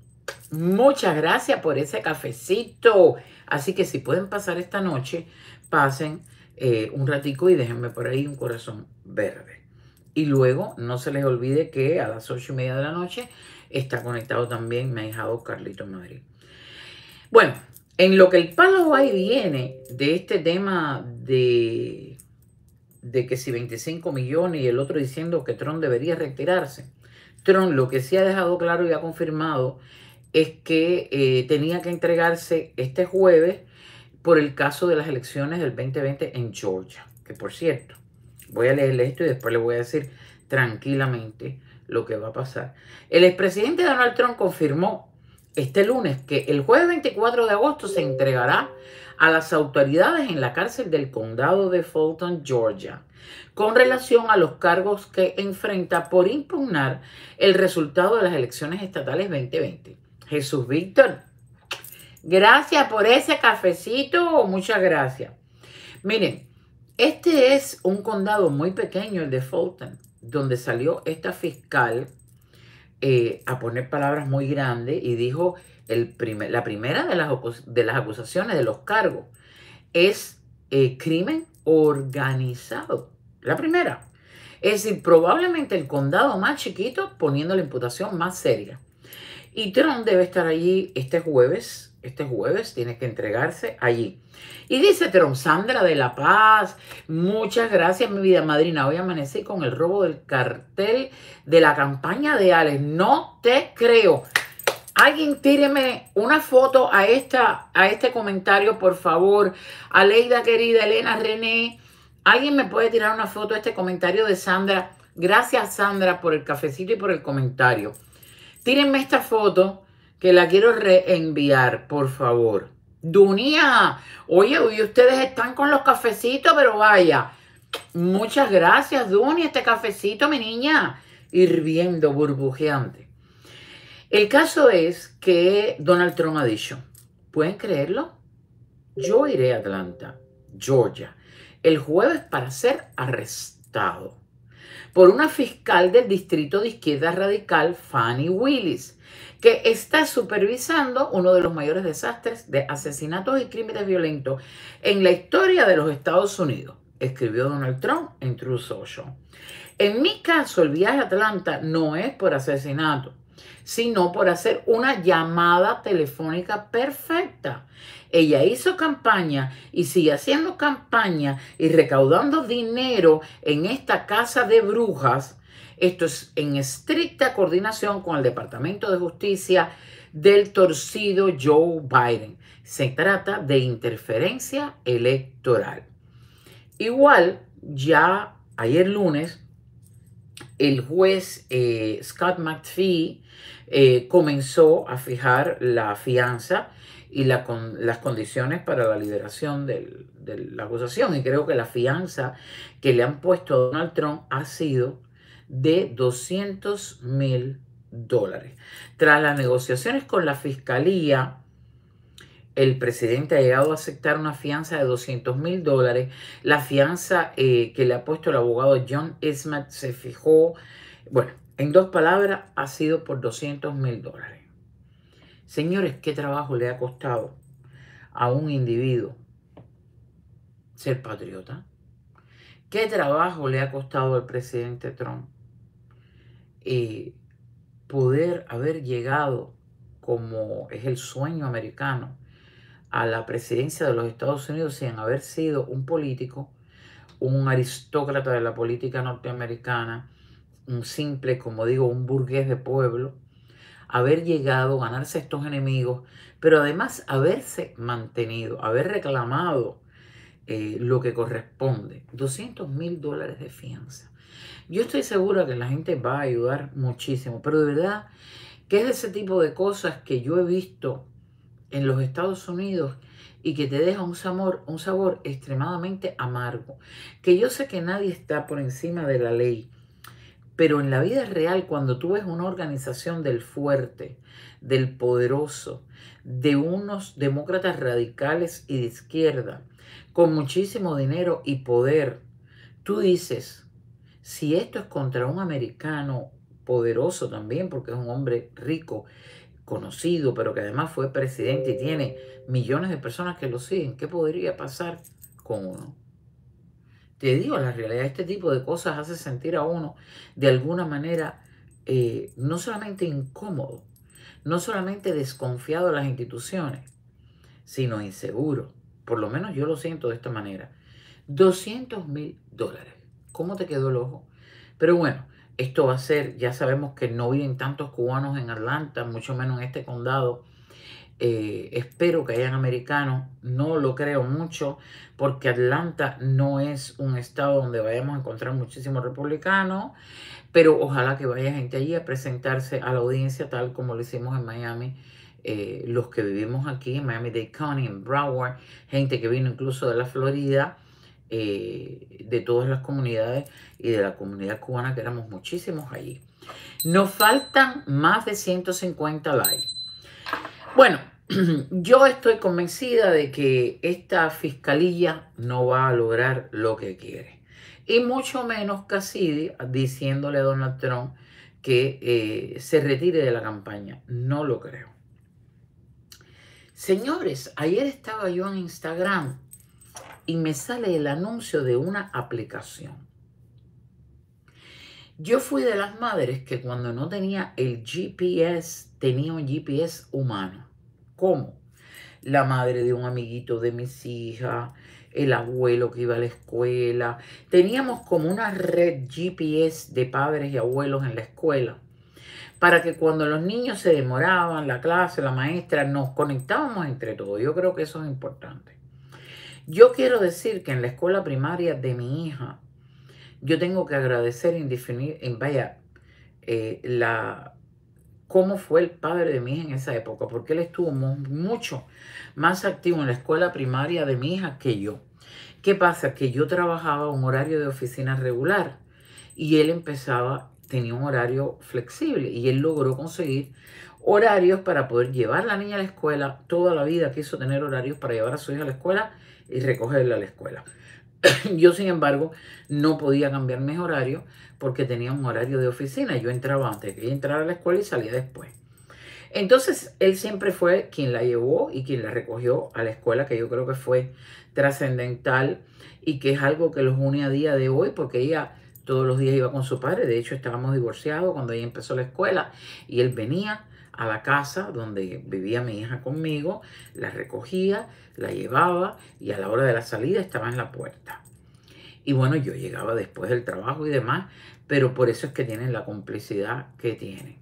muchas gracias por ese cafecito. Así que si pueden pasar esta noche, pasen eh, un ratico y déjenme por ahí un corazón verde. Y luego no se les olvide que a las ocho y media de la noche está conectado también mi ahijado Carlito Madrid. Bueno, en lo que el palo va y viene de este tema de, de que si veinticinco millones y el otro diciendo que Trump debería retirarse, Trump lo que sí ha dejado claro y ha confirmado es que eh, tenía que entregarse este jueves por el caso de las elecciones del veinte veinte en Georgia. Que por cierto, voy a leerle esto y después le voy a decir tranquilamente lo que va a pasar. El expresidente Donald Trump confirmó este lunes que el jueves veinticuatro de agosto se entregará a las autoridades en la cárcel del condado de Fulton, Georgia, con relación a los cargos que enfrenta por impugnar el resultado de las elecciones estatales veinte veinte. Jesús Víctor, gracias por ese cafecito, muchas gracias. Miren, este es un condado muy pequeño, el de Fulton, donde salió esta fiscal eh, a poner palabras muy grandes y dijo, el primer, la primera de las, de las acusaciones, de los cargos, es eh, crimen organizado. La primera. Es decir, probablemente el condado más chiquito poniendo la imputación más seria. Y Trump debe estar allí este jueves. Este jueves tiene que entregarse allí. Y dice Trump, Sandra de la Paz, muchas gracias, mi vida madrina. Hoy amanecí con el robo del cartel de la campaña de Alex. No te creo. Alguien tíreme una foto a, esta, a este comentario, por favor. Aleida querida, Elena, René. ¿Alguien me puede tirar una foto a este comentario de Sandra? Gracias, Sandra, por el cafecito y por el comentario. Tírenme esta foto que la quiero reenviar, por favor. Dunia, oye, hoy ustedes están con los cafecitos, pero vaya. Muchas gracias, Dunia, este cafecito, mi niña, hirviendo, burbujeante. El caso es que Donald Trump ha dicho, ¿pueden creerlo? Yo iré a Atlanta, Georgia, el jueves para ser arrestado por una fiscal del distrito de izquierda radical, Fani Willis, que está supervisando uno de los mayores desastres de asesinatos y crímenes violentos en la historia de los Estados Unidos, escribió Donald Trump en Truth Social. En mi caso, el viaje a Atlanta no es por asesinato, sino por hacer una llamada telefónica perfecta. Ella hizo campaña y sigue haciendo campaña y recaudando dinero en esta casa de brujas. Esto es en estricta coordinación con el Departamento de Justicia del torcido Joe Biden. Se trata de interferencia electoral. Igual, ya ayer lunes, el juez eh, Scott McPhee eh, comenzó a fijar la fianza y la con, las condiciones para la liberación del, de la acusación. Y creo que la fianza que le han puesto a Donald Trump ha sido de doscientos mil dólares. Tras las negociaciones con la fiscalía, el presidente ha llegado a aceptar una fianza de doscientos mil dólares. La fianza eh, que le ha puesto el abogado John Ismet se fijó, bueno, en dos palabras, ha sido por doscientos mil dólares. Señores, ¿qué trabajo le ha costado a un individuo ser patriota? ¿Qué trabajo le ha costado al presidente Trump eh, poder haber llegado, como es el sueño americano, a la presidencia de los Estados Unidos sin haber sido un político, un aristócrata de la política norteamericana, un simple, como digo, un burgués de pueblo, haber llegado, ganarse a estos enemigos, pero además haberse mantenido, haber reclamado eh, lo que corresponde, doscientos mil dólares de fianza. Yo estoy segura que la gente va a ayudar muchísimo, pero de verdad que es de ese tipo de cosas que yo he visto en los Estados Unidos y que te deja un sabor, un sabor extremadamente amargo. Que yo sé que nadie está por encima de la ley, pero en la vida real, cuando tú ves una organización del fuerte, del poderoso, de unos demócratas radicales y de izquierda, con muchísimo dinero y poder, tú dices, si esto es contra un americano poderoso también, porque es un hombre rico, conocido, pero que además fue presidente y tiene millones de personas que lo siguen, ¿qué podría pasar con uno? Te digo, la realidad, este tipo de cosas hace sentir a uno de alguna manera eh, no solamente incómodo, no solamente desconfiado de las instituciones, sino inseguro. Por lo menos yo lo siento de esta manera. doscientos mil dólares. ¿Cómo te quedó el ojo? Pero bueno, esto va a ser, ya sabemos que no viven tantos cubanos en Atlanta, mucho menos en este condado. Eh, espero que hayan americanos, no lo creo mucho, porque Atlanta no es un estado donde vayamos a encontrar muchísimos republicanos, pero ojalá que vaya gente allí a presentarse a la audiencia tal como lo hicimos en Miami, eh, los que vivimos aquí en Miami-Dade County, en Broward, gente que vino incluso de la Florida, eh, de todas las comunidades y de la comunidad cubana, que éramos muchísimos allí. Nos faltan más de ciento cincuenta likes. Bueno, yo estoy convencida de que esta fiscalía no va a lograr lo que quiere. Y mucho menos Cassidy diciéndole a Donald Trump que eh, se retire de la campaña. No lo creo. Señores, ayer estaba yo en Instagram y me sale el anuncio de una aplicación. Yo fui de las madres que cuando no tenía el G P S, tenía un G P S humano. ¿Cómo? La madre de un amiguito de mis hijas, el abuelo que iba a la escuela. Teníamos como una red G P S de padres y abuelos en la escuela, para que cuando los niños se demoraban, la clase, la maestra, nos conectábamos entre todos. Yo creo que eso es importante. Yo quiero decir que en la escuela primaria de mi hija, yo tengo que agradecer indefinir, en vaya, eh, la, cómo fue el padre de mi hija en esa época, porque él estuvo mucho más activo en la escuela primaria de mi hija que yo. ¿Qué pasa? Que yo trabajaba un horario de oficina regular y él empezaba, tenía un horario flexible y él logró conseguir horarios para poder llevar a la niña a la escuela. Toda la vida quiso tener horarios para llevar a su hija a la escuela y recogerla a la escuela. Yo, sin embargo, no podía cambiar mis horarios porque tenía un horario de oficina. Yo entraba antes de entrar a la escuela y salía después. Entonces, él siempre fue quien la llevó y quien la recogió a la escuela, que yo creo que fue trascendental y que es algo que los une a día de hoy, porque ella todos los días iba con su padre. De hecho, estábamos divorciados cuando ella empezó la escuela y él venía a la casa donde vivía mi hija conmigo, la recogía, la llevaba y a la hora de la salida estaba en la puerta. Y bueno, yo llegaba después del trabajo y demás, pero por eso es que tienen la complicidad que tienen.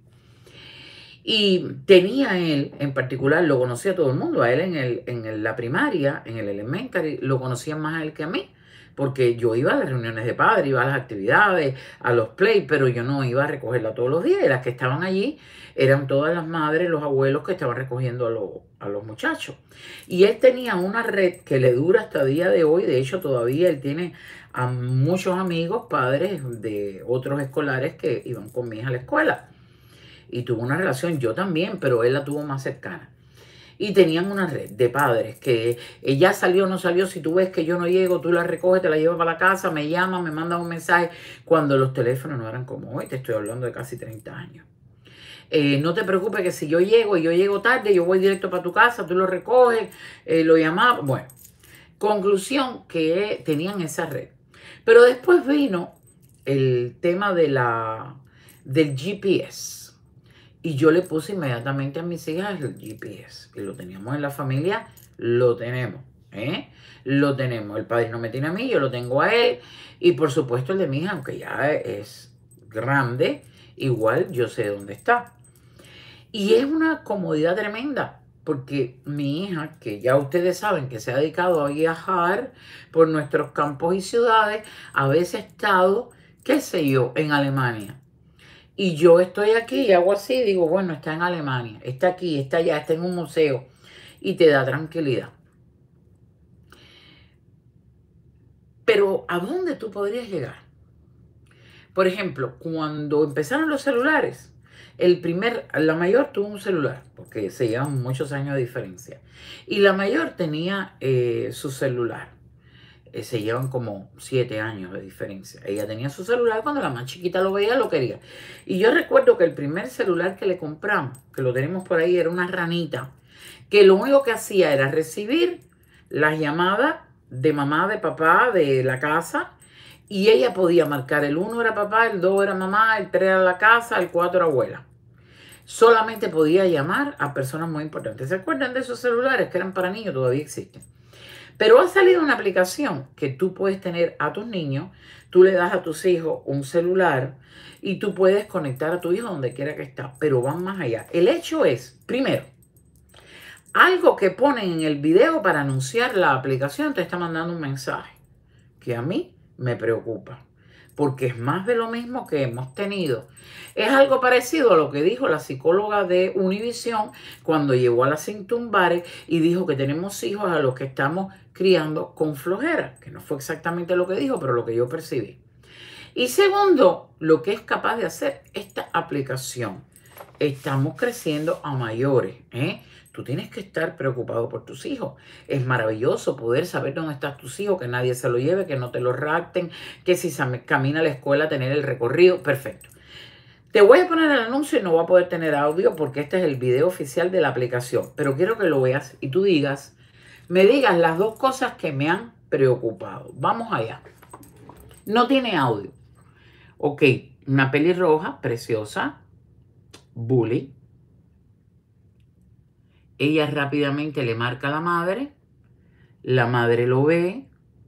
Y tenía él, en particular, lo conocía a todo el mundo, a él en, el, en el, la primaria, en el elementary, lo conocían más a él que a mí, porque yo iba a las reuniones de padres, iba a las actividades, a los play, pero yo no iba a recogerla todos los días, y las que estaban allí eran todas las madres, los abuelos que estaban recogiendo a, lo, a los muchachos. Y él tenía una red que le dura hasta el día de hoy, de hecho todavía él tiene a muchos amigos, padres de otros escolares que iban con mi hija a la escuela. Y tuvo una relación, yo también, pero él la tuvo más cercana. Y tenían una red de padres que ella salió o no salió, si tú ves que yo no llego, tú la recoges, te la llevas para la casa, me llamas, me mandas un mensaje, cuando los teléfonos no eran como hoy, te estoy hablando de casi treinta años. Eh, no te preocupes que si yo llego y yo llego tarde, yo voy directo para tu casa, tú lo recoges, eh, lo llamas. Bueno, conclusión que tenían esa red. Pero después vino el tema de la, del G P S. Y yo le puse inmediatamente a mis hijas el G P S. Y lo teníamos en la familia, lo tenemos. ¿eh? Lo tenemos. El padre no me tiene a mí, yo lo tengo a él. Y por supuesto el de mi hija, aunque ya es grande, igual yo sé dónde está. Y es una comodidad tremenda. Porque mi hija, que ya ustedes saben que se ha dedicado a viajar por nuestros campos y ciudades, a veces ha estado, qué sé yo, en Alemania. Y yo estoy aquí y hago así, digo, bueno, está en Alemania, está aquí, está allá, está en un museo. Y te da tranquilidad. Pero ¿a dónde tú podrías llegar? Por ejemplo, cuando empezaron los celulares, el primer, la mayor tuvo un celular, porque se llevan muchos años de diferencia. Y la mayor tenía eh, su celular. Se llevan como siete años de diferencia. Ella tenía su celular, cuando la más chiquita lo veía, lo quería. Y yo recuerdo que el primer celular que le compramos, que lo tenemos por ahí, era una ranita, que lo único que hacía era recibir las llamadas de mamá, de papá, de la casa, y ella podía marcar el uno era papá, el dos era mamá, el tres era la casa, el cuatro era abuela. Solamente podía llamar a personas muy importantes. ¿Se acuerdan de esos celulares que eran para niños? Todavía existen. Pero ha salido una aplicación que tú puedes tener a tus niños, tú le das a tus hijos un celular y tú puedes conectar a tu hijo donde quiera que está, pero van más allá. El hecho es, primero, algo que ponen en el video para anunciar la aplicación te está mandando un mensaje que a mí me preocupa, porque es más de lo mismo que hemos tenido. Es algo parecido a lo que dijo la psicóloga de Univision cuando llevó a la Cintumbare y dijo que tenemos hijos a los que estamos criando con flojera, que no fue exactamente lo que dijo, pero lo que yo percibí. Y segundo, lo que es capaz de hacer esta aplicación. Estamos creciendo a mayores, ¿eh? Tú tienes que estar preocupado por tus hijos. Es maravilloso poder saber dónde están tus hijos, que nadie se lo lleve, que no te lo rapten, que si se camina a la escuela tener el recorrido. Perfecto. Te voy a poner el anuncio y no voy a poder tener audio porque este es el video oficial de la aplicación. Pero quiero que lo veas y tú digas, me digas las dos cosas que me han preocupado. Vamos allá. No tiene audio. Ok, una pelirroja preciosa, bully. Ella rápidamente le marca a la madre, la madre lo ve,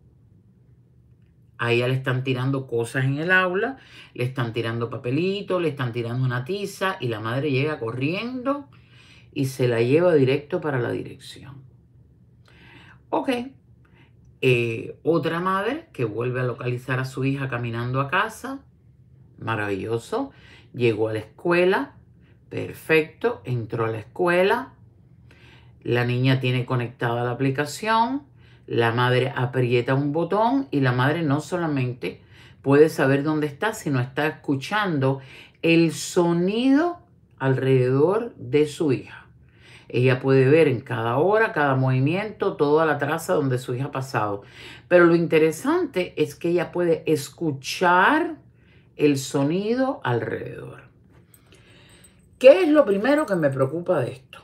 a ella le están tirando cosas en el aula, le están tirando papelitos, le están tirando una tiza y la madre llega corriendo y se la lleva directo para la dirección. Ok, Eh, otra madre que vuelve a localizar a su hija caminando a casa. Maravilloso. Llegó a la escuela. Perfecto. Entró a la escuela. La niña tiene conectada la aplicación. La madre aprieta un botón y la madre no solamente puede saber dónde está, sino está escuchando el sonido alrededor de su hija. Ella puede ver en cada hora, cada movimiento, toda la traza donde su hija ha pasado. Pero lo interesante es que ella puede escuchar el sonido alrededor. ¿Qué es lo primero que me preocupa de esto?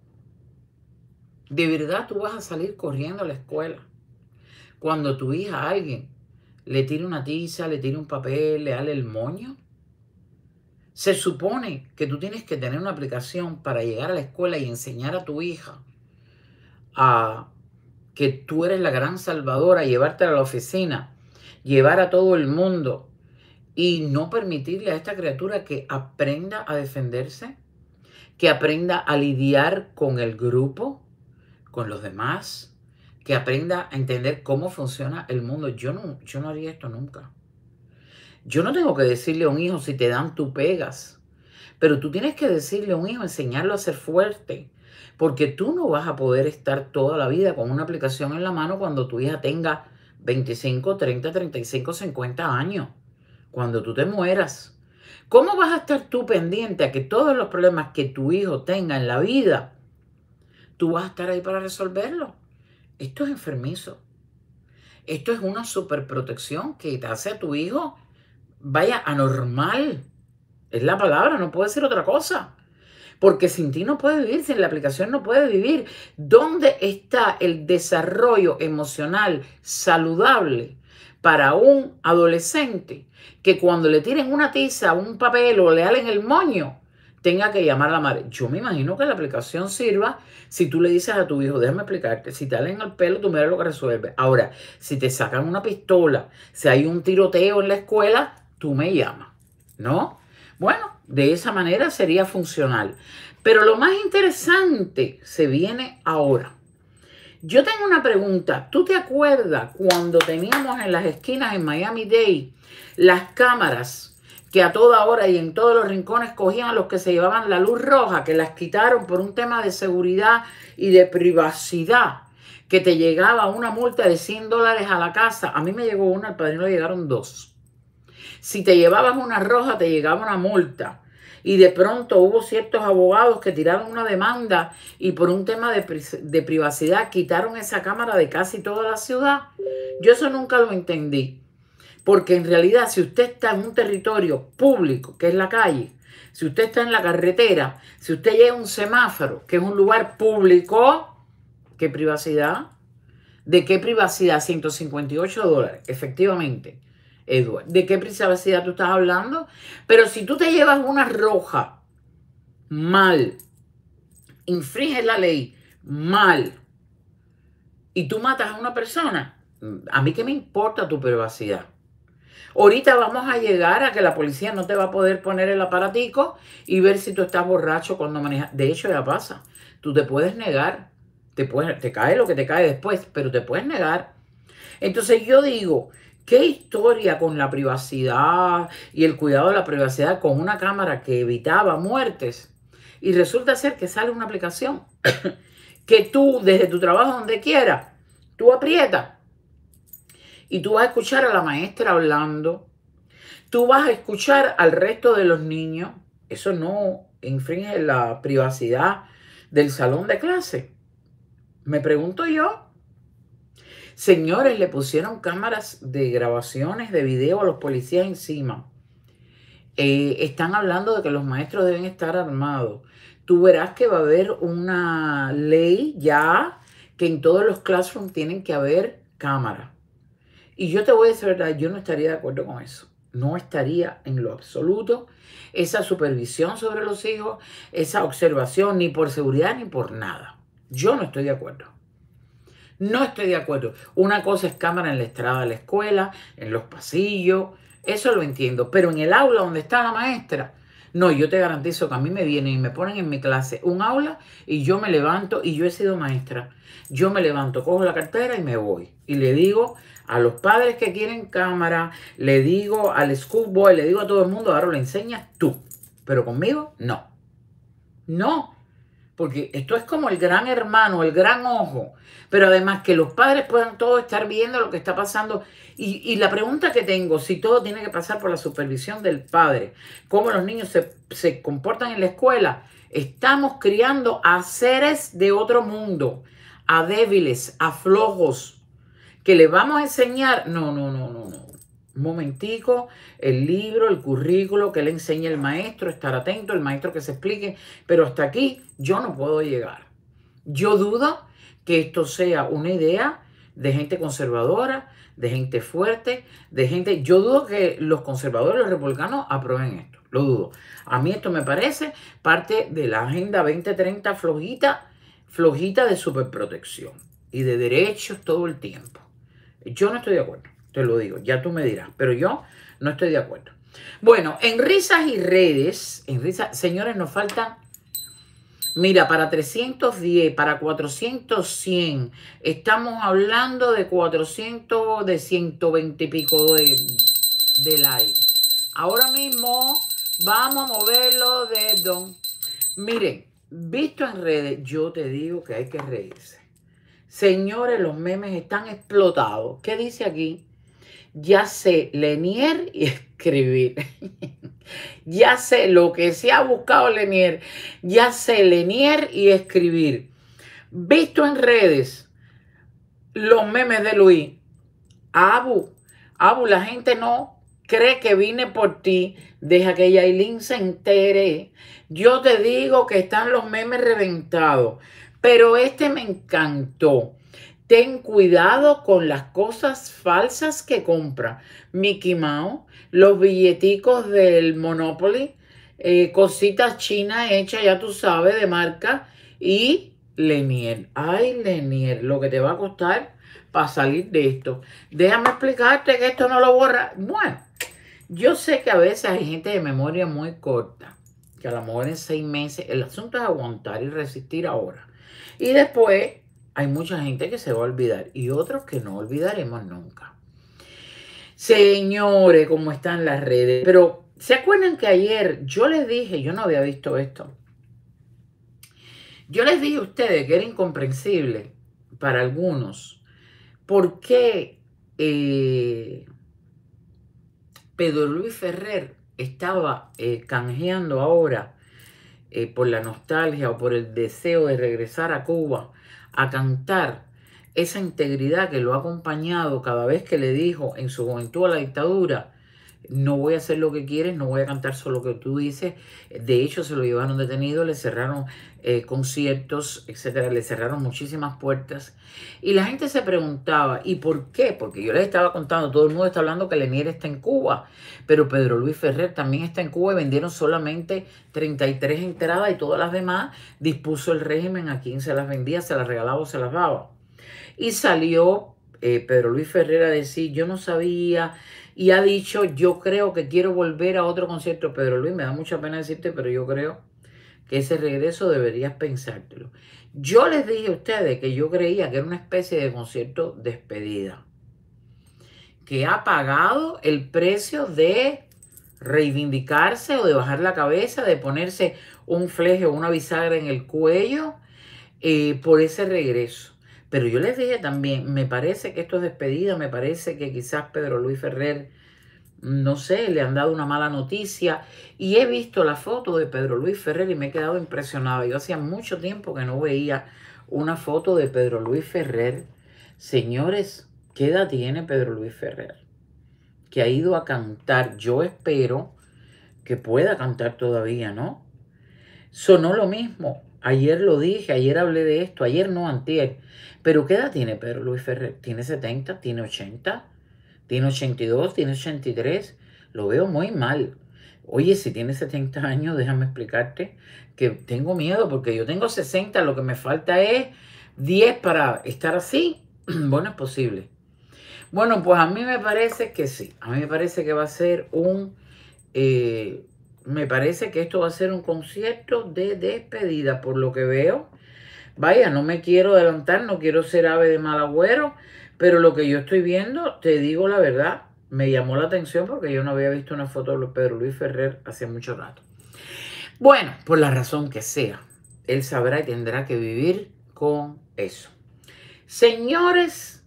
¿De verdad tú vas a salir corriendo a la escuela cuando tu hija a alguien le tire una tiza, le tire un papel, le hale el moño? Se supone que tú tienes que tener una aplicación para llegar a la escuela y enseñar a tu hija a que tú eres la gran salvadora, llevártela a la oficina, llevar a todo el mundo y no permitirle a esta criatura que aprenda a defenderse, que aprenda a lidiar con el grupo, con los demás, que aprenda a entender cómo funciona el mundo. Yo no, yo no haría esto nunca. Yo no tengo que decirle a un hijo, si te dan, tú pegas. Pero tú tienes que decirle a un hijo, enseñarlo a ser fuerte. Porque tú no vas a poder estar toda la vida con una aplicación en la mano cuando tu hija tenga veinticinco, treinta, treinta y cinco, cincuenta años. Cuando tú te mueras. ¿Cómo vas a estar tú pendiente a que todos los problemas que tu hijo tenga en la vida, tú vas a estar ahí para resolverlo? Esto es enfermizo. Esto es una superprotección que te hace a tu hijo, vaya, anormal. Es la palabra, no puede ser otra cosa. Porque sin ti no puede vivir, sin la aplicación no puede vivir. ¿Dónde está el desarrollo emocional saludable para un adolescente que cuando le tiren una tiza, un papel o le halen el moño, tenga que llamar a la madre? Yo me imagino que la aplicación sirva si tú le dices a tu hijo, déjame explicarte, si te halen el pelo, tú mira lo que resuelve. Ahora, si te sacan una pistola, si hay un tiroteo en la escuela, tú me llamas, ¿no? Bueno, de esa manera sería funcional. Pero lo más interesante se viene ahora. Yo tengo una pregunta. ¿Tú te acuerdas cuando teníamos en las esquinas en Miami-Dade las cámaras que a toda hora y en todos los rincones cogían a los que se llevaban la luz roja, que las quitaron por un tema de seguridad y de privacidad, que te llegaba una multa de cien dólares a la casa? A mí me llegó una, al padrino le llegaron dos. Si te llevabas una roja, te llegaba una multa. Y de pronto hubo ciertos abogados que tiraron una demanda y por un tema de, pri de privacidad quitaron esa cámara de casi toda la ciudad. Yo eso nunca lo entendí. Porque en realidad, si usted está en un territorio público, que es la calle, si usted está en la carretera, si usted llega a un semáforo, que es un lugar público, ¿qué privacidad? ¿De qué privacidad? ciento cincuenta y ocho dólares, efectivamente. Edward, ¿de qué privacidad tú estás hablando? Pero si tú te llevas una roja mal, infringes la ley mal y tú matas a una persona, ¿a mí qué me importa tu privacidad? Ahorita vamos a llegar a que la policía no te va a poder poner el aparatico y ver si tú estás borracho cuando manejas. De hecho, ya pasa. Tú te puedes negar, te, puedes, te cae lo que te cae después, pero te puedes negar. Entonces yo digo, ¿qué historia con la privacidad y el cuidado de la privacidad con una cámara que evitaba muertes? Y resulta ser que sale una aplicación que tú, desde tu trabajo, donde quieras, tú aprietas y tú vas a escuchar a la maestra hablando, tú vas a escuchar al resto de los niños. Eso no infringe la privacidad del salón de clase. Me pregunto yo. Señores, le pusieron cámaras de grabaciones de video a los policías encima. Eh, están hablando de que los maestros deben estar armados. Tú verás que va a haber una ley ya que en todos los classrooms tienen que haber cámaras. Y yo te voy a decir verdad, yo no estaría de acuerdo con eso. No estaría en lo absoluto esa supervisión sobre los hijos, esa observación, ni por seguridad ni por nada. Yo no estoy de acuerdo. No estoy de acuerdo. Una cosa es cámara en la entrada de la escuela, en los pasillos, eso lo entiendo. Pero en el aula donde está la maestra, No, yo te garantizo que a mí me vienen y me ponen en mi clase un aula y yo me levanto, y yo he sido maestra. Yo me levanto, cojo la cartera y me voy. Y le digo a los padres que quieren cámara, le digo al schoolboy, le digo a todo el mundo, ahora lo enseñas tú. Pero conmigo, no. No. Porque esto es como el gran hermano, el gran ojo. Pero además que los padres puedan todos estar viendo lo que está pasando. Y, y la pregunta que tengo, si todo tiene que pasar por la supervisión del padre, cómo los niños se, se comportan en la escuela, estamos criando a seres de otro mundo, a débiles, a flojos, que le vamos a enseñar. No, no, no, no, no. Un momentico, el libro, el currículo que le enseña el maestro, estar atento, el maestro que se explique, pero hasta aquí yo no puedo llegar. Yo dudo que esto sea una idea de gente conservadora, de gente fuerte, de gente... Yo dudo que los conservadores, los republicanos aprueben esto, lo dudo. A mí esto me parece parte de la Agenda veinte treinta flojita, flojita de superprotección y de derechos todo el tiempo. Yo no estoy de acuerdo. Te lo digo, ya tú me dirás, pero yo no estoy de acuerdo. Bueno, en risas y redes, en risas, señores, nos faltan, mira, para trescientos diez, para cuatrocientos, cien, estamos hablando de cuatrocientos, de ciento veinte y pico de, de like. Ahora mismo vamos a mover los dedos. Miren, visto en redes, yo te digo que hay que reírse. Señores, los memes están explotados. ¿Qué dice aquí? Ya sé Lenier y escribir. Ya sé lo que se ha buscado Lenier. Ya sé Lenier y escribir. Visto en redes los memes de Luis. Abu, Abu, la gente no cree que vine por ti. Deja que Yailin se entere. Yo te digo que están los memes reventados. Pero este me encantó. Ten cuidado con las cosas falsas que compra. Mickey Mouse, los billeticos del Monopoly, eh, cositas chinas hechas, ya tú sabes, de marca. Y Lenier. Ay, Lenier, lo que te va a costar para salir de esto. Déjame explicarte que esto no lo borra. Bueno, yo sé que a veces hay gente de memoria muy corta, que a lo mejor en seis meses, el asunto es aguantar y resistir ahora. Y después hay mucha gente que se va a olvidar y otros que no olvidaremos nunca. Señores, ¿cómo están las redes? Pero, ¿se acuerdan que ayer yo les dije, yo no había visto esto? Yo les dije a ustedes que era incomprensible para algunos por qué eh, Pedro Luis Ferrer estaba eh, canjeando ahora eh, por la nostalgia o por el deseo de regresar a Cuba a cantar esa integridad que lo ha acompañado cada vez que le dijo en su juventud a la dictadura: no voy a hacer lo que quieres, no voy a cantar solo lo que tú dices. De hecho, se lo llevaron detenido, le cerraron eh, conciertos, etcétera, le cerraron muchísimas puertas. Y la gente se preguntaba, ¿y por qué? Porque yo les estaba contando, todo el mundo está hablando que Lenier está en Cuba, pero Pedro Luis Ferrer también está en Cuba y vendieron solamente treinta y tres entradas y todas las demás dispuso el régimen a quien se las vendía, se las regalaba o se las daba. Y salió eh, Pedro Luis Ferrer a decir, yo no sabía, y ha dicho, yo creo que quiero volver a otro concierto. Pedro Luis, me da mucha pena decirte, pero yo creo que ese regreso deberías pensártelo. Yo les dije a ustedes que yo creía que era una especie de concierto despedida, que ha pagado el precio de reivindicarse o de bajar la cabeza, de ponerse un fleje o una bisagra en el cuello eh, por ese regreso. Pero yo les dije también, me parece que esto es despedida, me parece que quizás Pedro Luis Ferrer, no sé, le han dado una mala noticia. Y he visto la foto de Pedro Luis Ferrer y me he quedado impresionada. Yo hacía mucho tiempo que no veía una foto de Pedro Luis Ferrer. Señores, ¿qué edad tiene Pedro Luis Ferrer? Que ha ido a cantar. Yo espero que pueda cantar todavía, ¿no? Sonó lo mismo. Ayer lo dije, ayer hablé de esto, ayer no, antier. Pero ¿qué edad tiene Pedro Luis Ferrer? ¿Tiene setenta? ¿Tiene ochenta? ¿Tiene ochenta y dos? ¿Tiene ochenta y tres? Lo veo muy mal. Oye, si tiene setenta años, déjame explicarte que tengo miedo porque yo tengo sesenta, lo que me falta es diez para estar así. Bueno, es posible. Bueno, pues a mí me parece que sí. A mí me parece que va a ser un... Eh, me parece que esto va a ser un concierto de despedida, por lo que veo. Vaya, no me quiero adelantar, no quiero ser ave de mal agüero, pero lo que yo estoy viendo, te digo la verdad, me llamó la atención porque yo no había visto una foto de Pedro Luis Ferrer hace mucho rato. Bueno, por la razón que sea, él sabrá y tendrá que vivir con eso. Señores,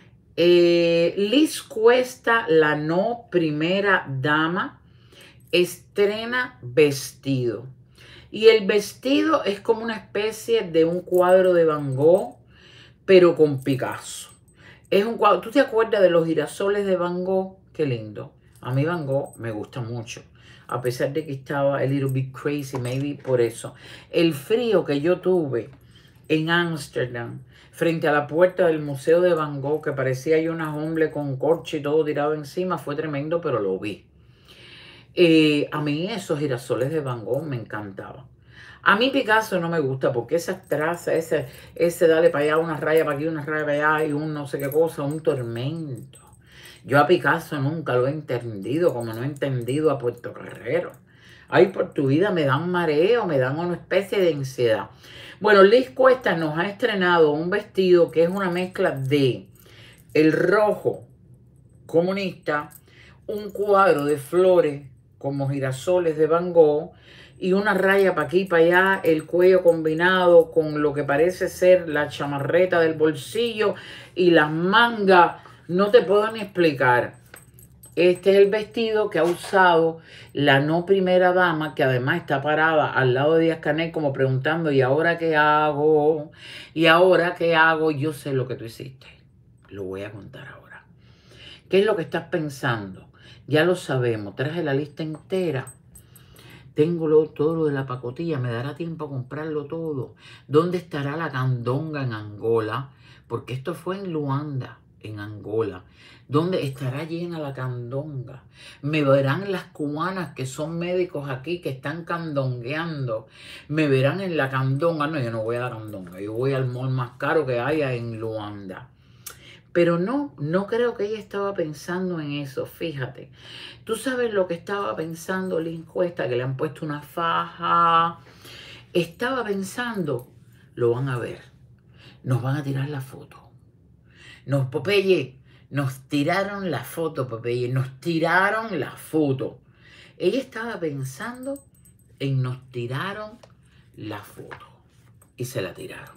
eh, Liz Cuesta, la no primera dama, estrena vestido. Y el vestido es como una especie de un cuadro de Van Gogh, pero con Picasso. Es un cuadro. ¿Tú te acuerdas de los girasoles de Van Gogh? Qué lindo. A mí Van Gogh me gusta mucho. A pesar de que estaba a little bit crazy, maybe por eso. El frío que yo tuve en Ámsterdam, frente a la puerta del Museo de Van Gogh, que parecía ahí una hombre con corcho y todo tirado encima, fue tremendo, pero lo vi. Eh, a mí esos girasoles de Van Gogh me encantaban. A mí Picasso no me gusta porque esas trazas, ese, ese dale para allá, una raya para aquí, una raya para allá y un no sé qué cosa, un tormento. Yo a Picasso nunca lo he entendido como no he entendido a Puerto Carrero. Ay, por tu vida me dan mareo, me dan una especie de ansiedad. Bueno, Liz Cuesta nos ha estrenado un vestido que es una mezcla de el rojo comunista, un cuadro de flores como girasoles de Van Gogh y una raya para aquí y para allá, el cuello combinado con lo que parece ser la chamarreta del bolsillo y las mangas. No te puedo ni explicar. Este es el vestido que ha usado la no primera dama, que además está parada al lado de Díaz-Canel como preguntando, ¿y ahora qué hago? ¿Y ahora qué hago? Yo sé lo que tú hiciste. Lo voy a contar ahora. ¿Qué es lo que estás pensando? Ya lo sabemos. Traje la lista entera. Tengo lo, todo lo de la pacotilla. ¿Me dará tiempo a comprarlo todo? ¿Dónde estará la candonga en Angola? Porque esto fue en Luanda, en Angola. ¿Dónde estará llena la candonga? Me verán las cubanas que son médicos aquí, que están candongueando. Me verán en la candonga. No, yo no voy a la candonga. Yo voy al mall más caro que haya en Luanda. Pero no, no creo que ella estaba pensando en eso, fíjate. Tú sabes lo que estaba pensando Liz Cuesta, que le han puesto una faja. Estaba pensando, lo van a ver, nos van a tirar la foto. Nos, Popeye, nos tiraron la foto, Popeye, nos tiraron la foto. Ella estaba pensando en nos tiraron la foto y se la tiraron.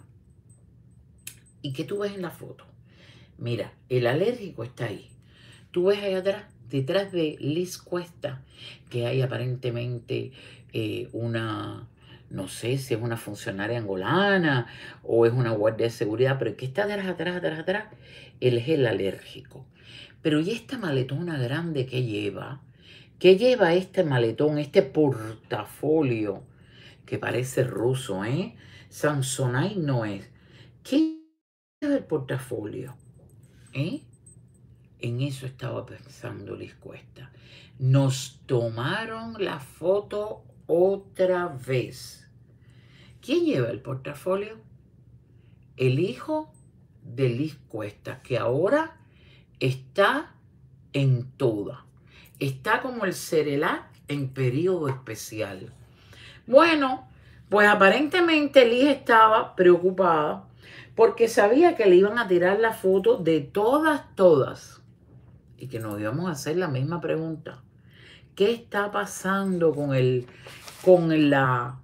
¿Y qué tú ves en la foto? Mira, el alérgico está ahí. Tú ves allá atrás, detrás de Liz Cuesta, que hay aparentemente eh, una, no sé si es una funcionaria angolana o es una guardia de seguridad, pero que está atrás, atrás, atrás, atrás, él es el alérgico. Pero ¿y esta maletona grande que lleva? ¿Qué lleva este maletón, este portafolio que parece ruso, eh? Samsonite no es. ¿Qué lleva el portafolio? ¿Eh? En eso estaba pensando Liz Cuesta. Nos tomaron la foto otra vez. ¿Quién lleva el portafolio? El hijo de Liz Cuesta, que ahora está en toda. Está como el Cerelac en periodo especial. Bueno, pues aparentemente Liz estaba preocupada porque sabía que le iban a tirar la foto de todas, todas. Y que nos íbamos a hacer la misma pregunta. ¿Qué está pasando con, el, con la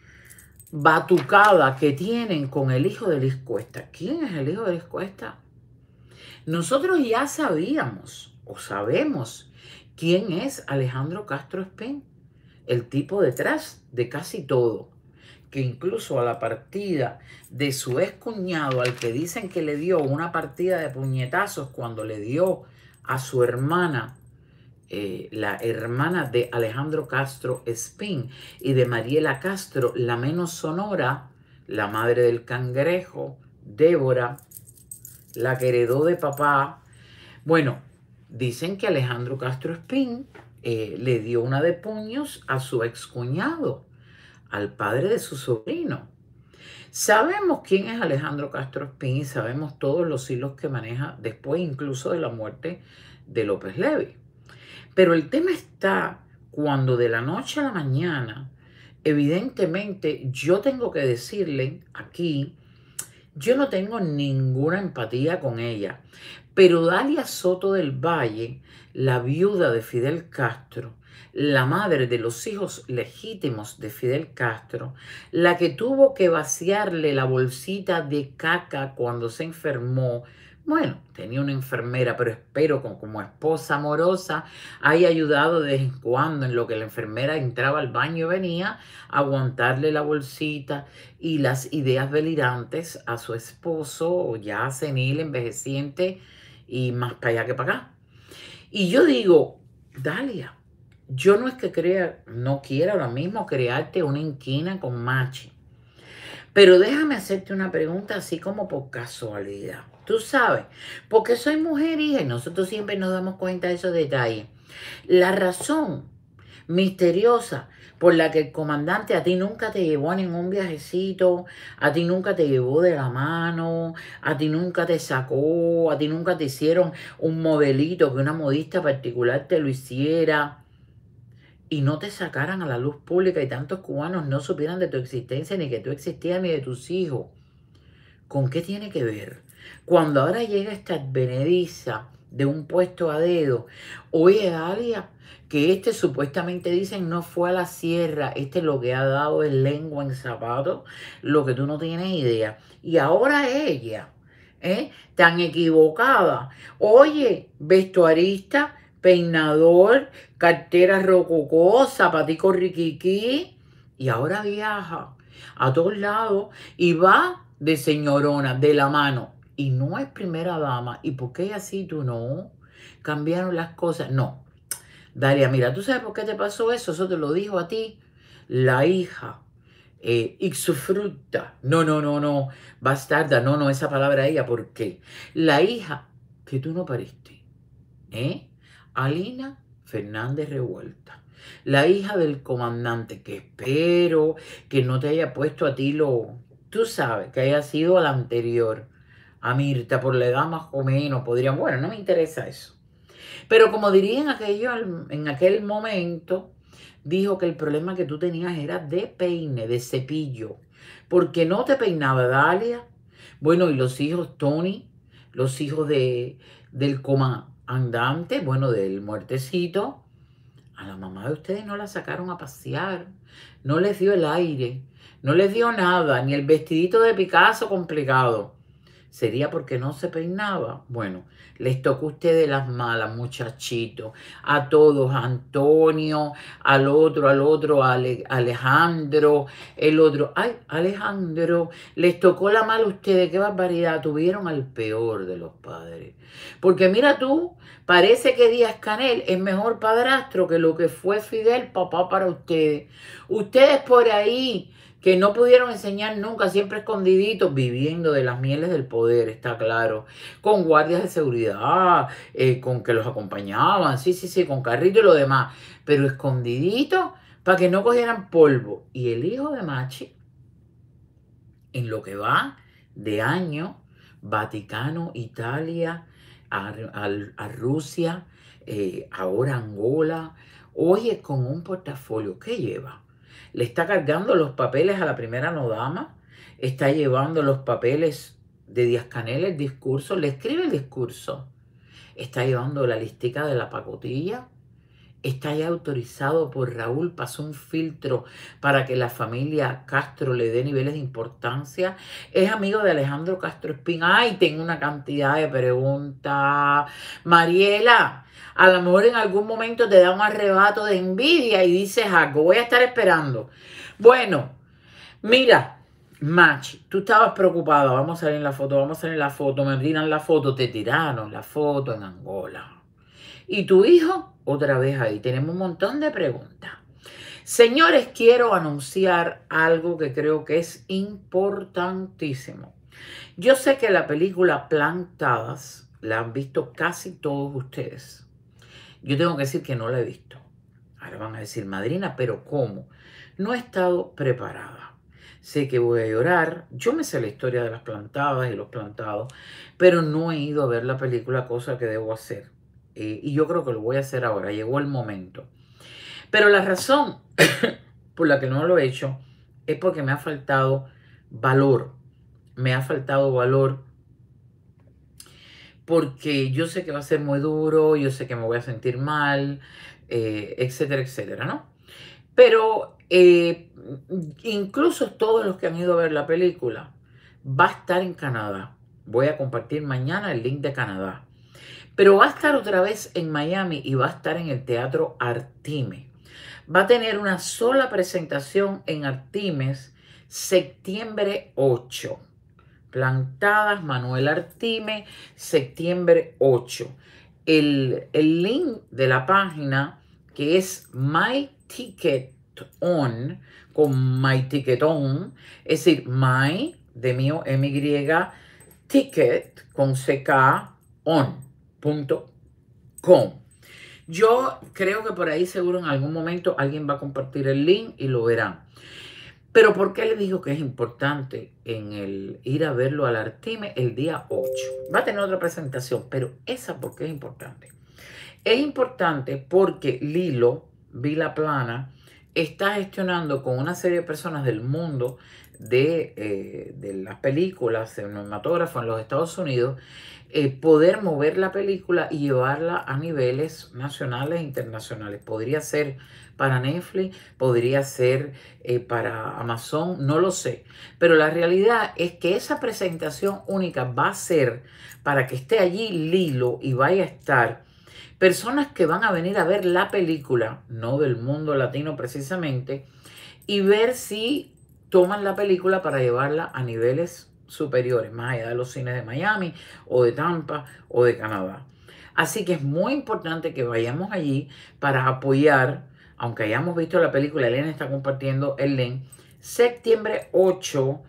batucada que tienen con el hijo de Liz Cuesta? ¿Quién es el hijo de Liz Cuesta? Nosotros ya sabíamos o sabemos quién es Alejandro Castro Espín, el tipo detrás de casi todo, que incluso a la partida de su ex cuñado, al que dicen que le dio una partida de puñetazos cuando le dio a su hermana, eh, la hermana de Alejandro Castro Espín y de Mariela Castro, la menos sonora, la madre del cangrejo, Débora, la que heredó de papá. Bueno, dicen que Alejandro Castro Espín eh, le dio una de puños a su excuñado, al padre de su sobrino. Sabemos quién es Alejandro Castro Espín y sabemos todos los hilos que maneja después incluso de la muerte de López Levy. Pero el tema está cuando de la noche a la mañana, evidentemente yo tengo que decirle aquí, yo no tengo ninguna empatía con ella, pero Dalia Soto del Valle, la viuda de Fidel Castro, la madre de los hijos legítimos de Fidel Castro, la que tuvo que vaciarle la bolsita de caca cuando se enfermó. Bueno, tenía una enfermera, pero espero que como esposa amorosa haya ayudado de vez en cuando en lo que la enfermera entraba al baño y venía a aguantarle la bolsita y las ideas delirantes a su esposo, ya senil, envejeciente y más para allá que para acá. Y yo digo, Dalia, yo no es que crea, no quiera ahora mismo crearte una inquina con Machi, pero déjame hacerte una pregunta así como por casualidad. Tú sabes, porque soy mujer, hija, y nosotros siempre nos damos cuenta de esos detalles. La razón misteriosa por la que el comandante a ti nunca te llevó a ningún viajecito, a ti nunca te llevó de la mano, a ti nunca te sacó, a ti nunca te hicieron un modelito que una modista particular te lo hiciera y no te sacaran a la luz pública y tantos cubanos no supieran de tu existencia, ni que tú existías, ni de tus hijos. ¿Con qué tiene que ver? Cuando ahora llega esta advenediza de un puesto a dedo, oye, Dalia, que este supuestamente dicen no fue a la sierra, este lo que ha dado es lengua en zapato, lo que tú no tienes idea. Y ahora ella, ¿eh? Tan equivocada. Oye, vestuarista, peinador, cartera rococó, zapatico riquiqui, y ahora viaja a todos lados y va de señorona, de la mano. Y no es primera dama. ¿Y por qué así tú no? Cambiaron las cosas. No. Dalia, mira, ¿tú sabes por qué te pasó eso? Eso te lo dijo a ti la hija. Eh, ixufruta. No, no, no, no. Bastarda. No, no, esa palabra ella. ¿Por qué? La hija que tú no pariste. ¿Eh? Alina Fernández Revuelta. La hija del comandante, que espero que no te haya puesto a ti lo... Tú sabes, que haya sido la anterior. A Mirta, por la edad más o menos, podrían... Bueno, no me interesa eso. Pero como diría en, aquello, en aquel momento, dijo que el problema que tú tenías era de peine, de cepillo. Porque no te peinaba Dalia. Bueno, y los hijos Tony, los hijos de, del comandante, bueno, del muertecito, a la mamá de ustedes no la sacaron a pasear, no les dio el aire, no les dio nada, ni el vestidito de Picasso complicado. ¿Sería porque no se peinaba? Bueno, les tocó a ustedes las malas, muchachitos. A todos, a Antonio, al otro, al otro, a Ale, Alejandro, el otro. ¡Ay, Alejandro! Les tocó la mala a ustedes. ¡Qué barbaridad! Tuvieron al peor de los padres. Porque mira tú, parece que Díaz-Canel es mejor padrastro que lo que fue Fidel, papá para ustedes. Ustedes por ahí que no pudieron enseñar nunca, siempre escondiditos, viviendo de las mieles del poder, está claro, con guardias de seguridad, eh, con que los acompañaban, sí, sí, sí, con carrito y lo demás, pero escondiditos para que no cogieran polvo. Y el hijo de Machi, en lo que va de año, Vaticano, Italia, a, a, a Rusia, eh, ahora Angola, oye, con un portafolio, ¿qué lleva? Le está cargando los papeles a la primera no dama, está llevando los papeles de Díaz-Canel, el discurso, le escribe el discurso, está llevando la listica de la pacotilla, está ya autorizado por Raúl, pasó un filtro para que la familia Castro le dé niveles de importancia, es amigo de Alejandro Castro Espín. Ay, tengo una cantidad de preguntas. Mariela, a lo mejor en algún momento te da un arrebato de envidia y dices algo, voy a estar esperando. Bueno, mira, Machi, tú estabas preocupada, vamos a salir en la foto, vamos a salir en la foto, me tiran la foto, te tiraron la foto en Angola. ¿Y tu hijo? Otra vez ahí. Tenemos un montón de preguntas. Señores, quiero anunciar algo que creo que es importantísimo. Yo sé que la película Plantadas la han visto casi todos ustedes. Yo tengo que decir que no la he visto. Ahora van a decir, madrina, ¿pero cómo? No he estado preparada. Sé que voy a llorar. Yo me sé la historia de las plantadas y los plantados, pero no he ido a ver la película, cosa que debo hacer. Eh, y yo creo que lo voy a hacer ahora, llegó el momento. Pero la razón por la que no lo he hecho es porque me ha faltado valor. Me ha faltado valor porque yo sé que va a ser muy duro, yo sé que me voy a sentir mal, eh, etcétera, etcétera, ¿no? Pero eh, incluso todos los que han ido a ver la película, va a estar en Canadá. Voy a compartir mañana el link de Canadá. Pero va a estar otra vez en Miami y va a estar en el Teatro Artimes. Va a tener una sola presentación en Artimes septiembre ocho. Plantadas, Manuel Artimes, septiembre ocho. El, el link de la página, que es My Ticket On, con My Ticket On, es decir, My, de mío, M Y, Ticket, con C K, on punto com. Yo creo que por ahí seguro en algún momento alguien va a compartir el link y lo verán. Pero ¿por qué le digo que es importante en el ir a verlo al Artimes el día ocho? Va a tener otra presentación, pero esa ¿por qué es importante? Es importante porque Lilo Vilaplana está gestionando con una serie de personas del mundo de, eh, de las películas, cinematógrafos en los Estados Unidos, eh, poder mover la película y llevarla a niveles nacionales e internacionales. Podría ser para Netflix, podría ser eh, para Amazon, no lo sé. Pero la realidad es que esa presentación única va a ser para que esté allí Lilo y vaya a estar personas que van a venir a ver la película, no del mundo latino precisamente, y ver si toman la película para llevarla a niveles superiores, más allá de los cines de Miami o de Tampa o de Canadá. Así que es muy importante que vayamos allí para apoyar, aunque hayamos visto la película, Elena está compartiendo el link, septiembre ocho,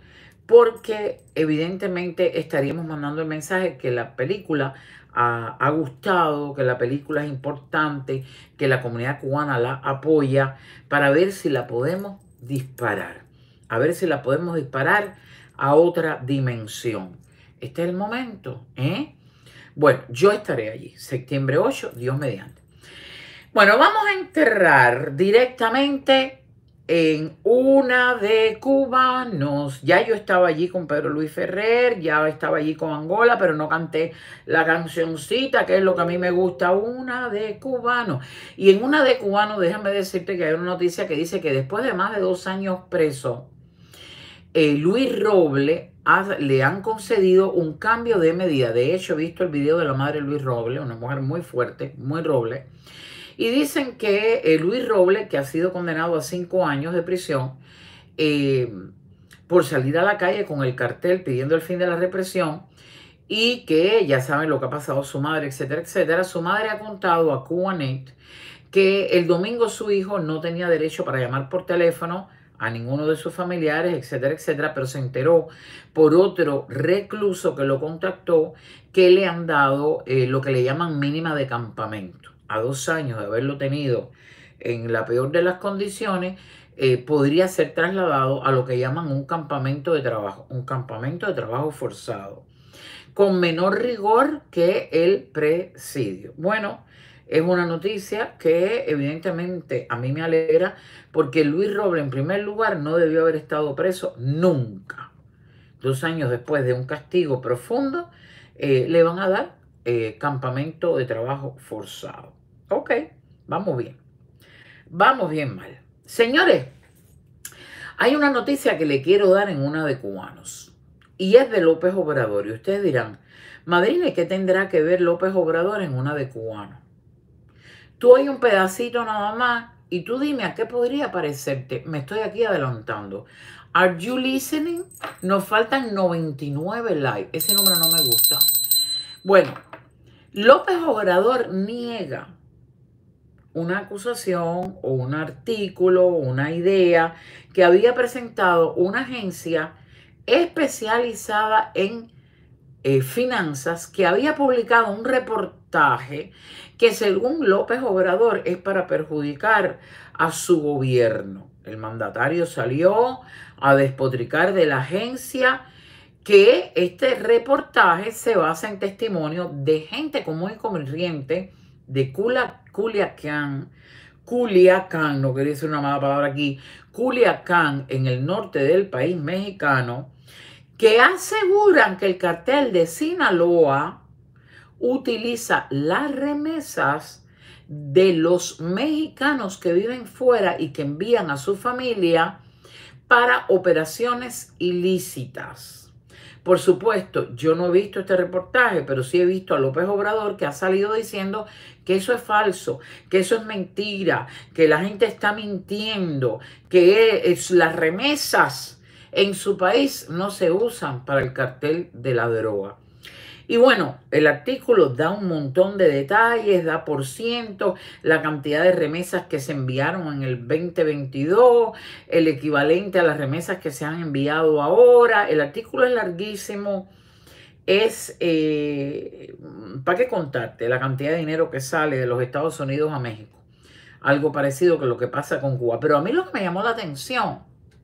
porque evidentemente estaríamos mandando el mensaje que la película ha, ha gustado, que la película es importante, que la comunidad cubana la apoya, para ver si la podemos disparar, a ver si la podemos disparar a otra dimensión. Este es el momento, ¿eh? Bueno, yo estaré allí, septiembre ocho, Dios mediante. Bueno, vamos a enterrar directamente en una de cubanos. Ya yo estaba allí con Pedro Luis Ferrer, ya estaba allí con Angola, pero no canté la cancioncita, que es lo que a mí me gusta, una de cubanos. Y en una de cubanos, déjame decirte que hay una noticia que dice que después de más de dos años preso, eh, Luis Roble ha, le han concedido un cambio de medida. De hecho, he visto el video de la madre Luis Roble, una mujer muy fuerte, muy roble. Y dicen que eh, Luis Roble, que ha sido condenado a cinco años de prisión eh, por salir a la calle con el cartel pidiendo el fin de la represión, y que ya saben lo que ha pasado a su madre, etcétera, etcétera. Su madre ha contado a Cubanet que el domingo su hijo no tenía derecho para llamar por teléfono a ninguno de sus familiares, etcétera, etcétera, pero se enteró por otro recluso que lo contactó que le han dado eh, lo que le llaman mínima de campamento. A dos años de haberlo tenido en la peor de las condiciones, eh, podría ser trasladado a lo que llaman un campamento de trabajo, un campamento de trabajo forzado, con menor rigor que el presidio. Bueno, es una noticia que evidentemente a mí me alegra, porque Luis Roble, en primer lugar, no debió haber estado preso nunca. Dos años después de un castigo profundo, eh, le van a dar eh, campamento de trabajo forzado. Ok, vamos bien. Vamos bien mal. Señores, hay una noticia que le quiero dar en una de cubanos. Y es de López Obrador. Y ustedes dirán, madrina, ¿qué tendrá que ver López Obrador en una de cubanos? Tú hay un pedacito nada más y tú dime a qué podría parecerte. Me estoy aquí adelantando. Are you listening? Nos faltan noventa y nueve likes. Ese número no me gusta. Bueno, López Obrador niega una acusación o un artículo o una idea que había presentado una agencia especializada en eh, finanzas, que había publicado un reportaje que según López Obrador es para perjudicar a su gobierno. El mandatario salió a despotricar de la agencia, que este reportaje se basa en testimonio de gente común y corriente de Culiacán, Culiacán, no quería decir una mala palabra aquí, Culiacán, en el norte del país mexicano, que aseguran que el cartel de Sinaloa utiliza las remesas de los mexicanos que viven fuera y que envían a su familia para operaciones ilícitas. Por supuesto, yo no he visto este reportaje, pero sí he visto a López Obrador que ha salido diciendo que eso es falso, que eso es mentira, que la gente está mintiendo, que es, las remesas en su país no se usan para el cartel de la droga. Y bueno, el artículo da un montón de detalles, da por ciento, la cantidad de remesas que se enviaron en el veinte veintidós, el equivalente a las remesas que se han enviado ahora. El artículo es larguísimo, es, eh, ¿para qué contarte? La cantidad de dinero que sale de los Estados Unidos a México. Algo parecido que lo que pasa con Cuba. Pero a mí lo que me llamó la atención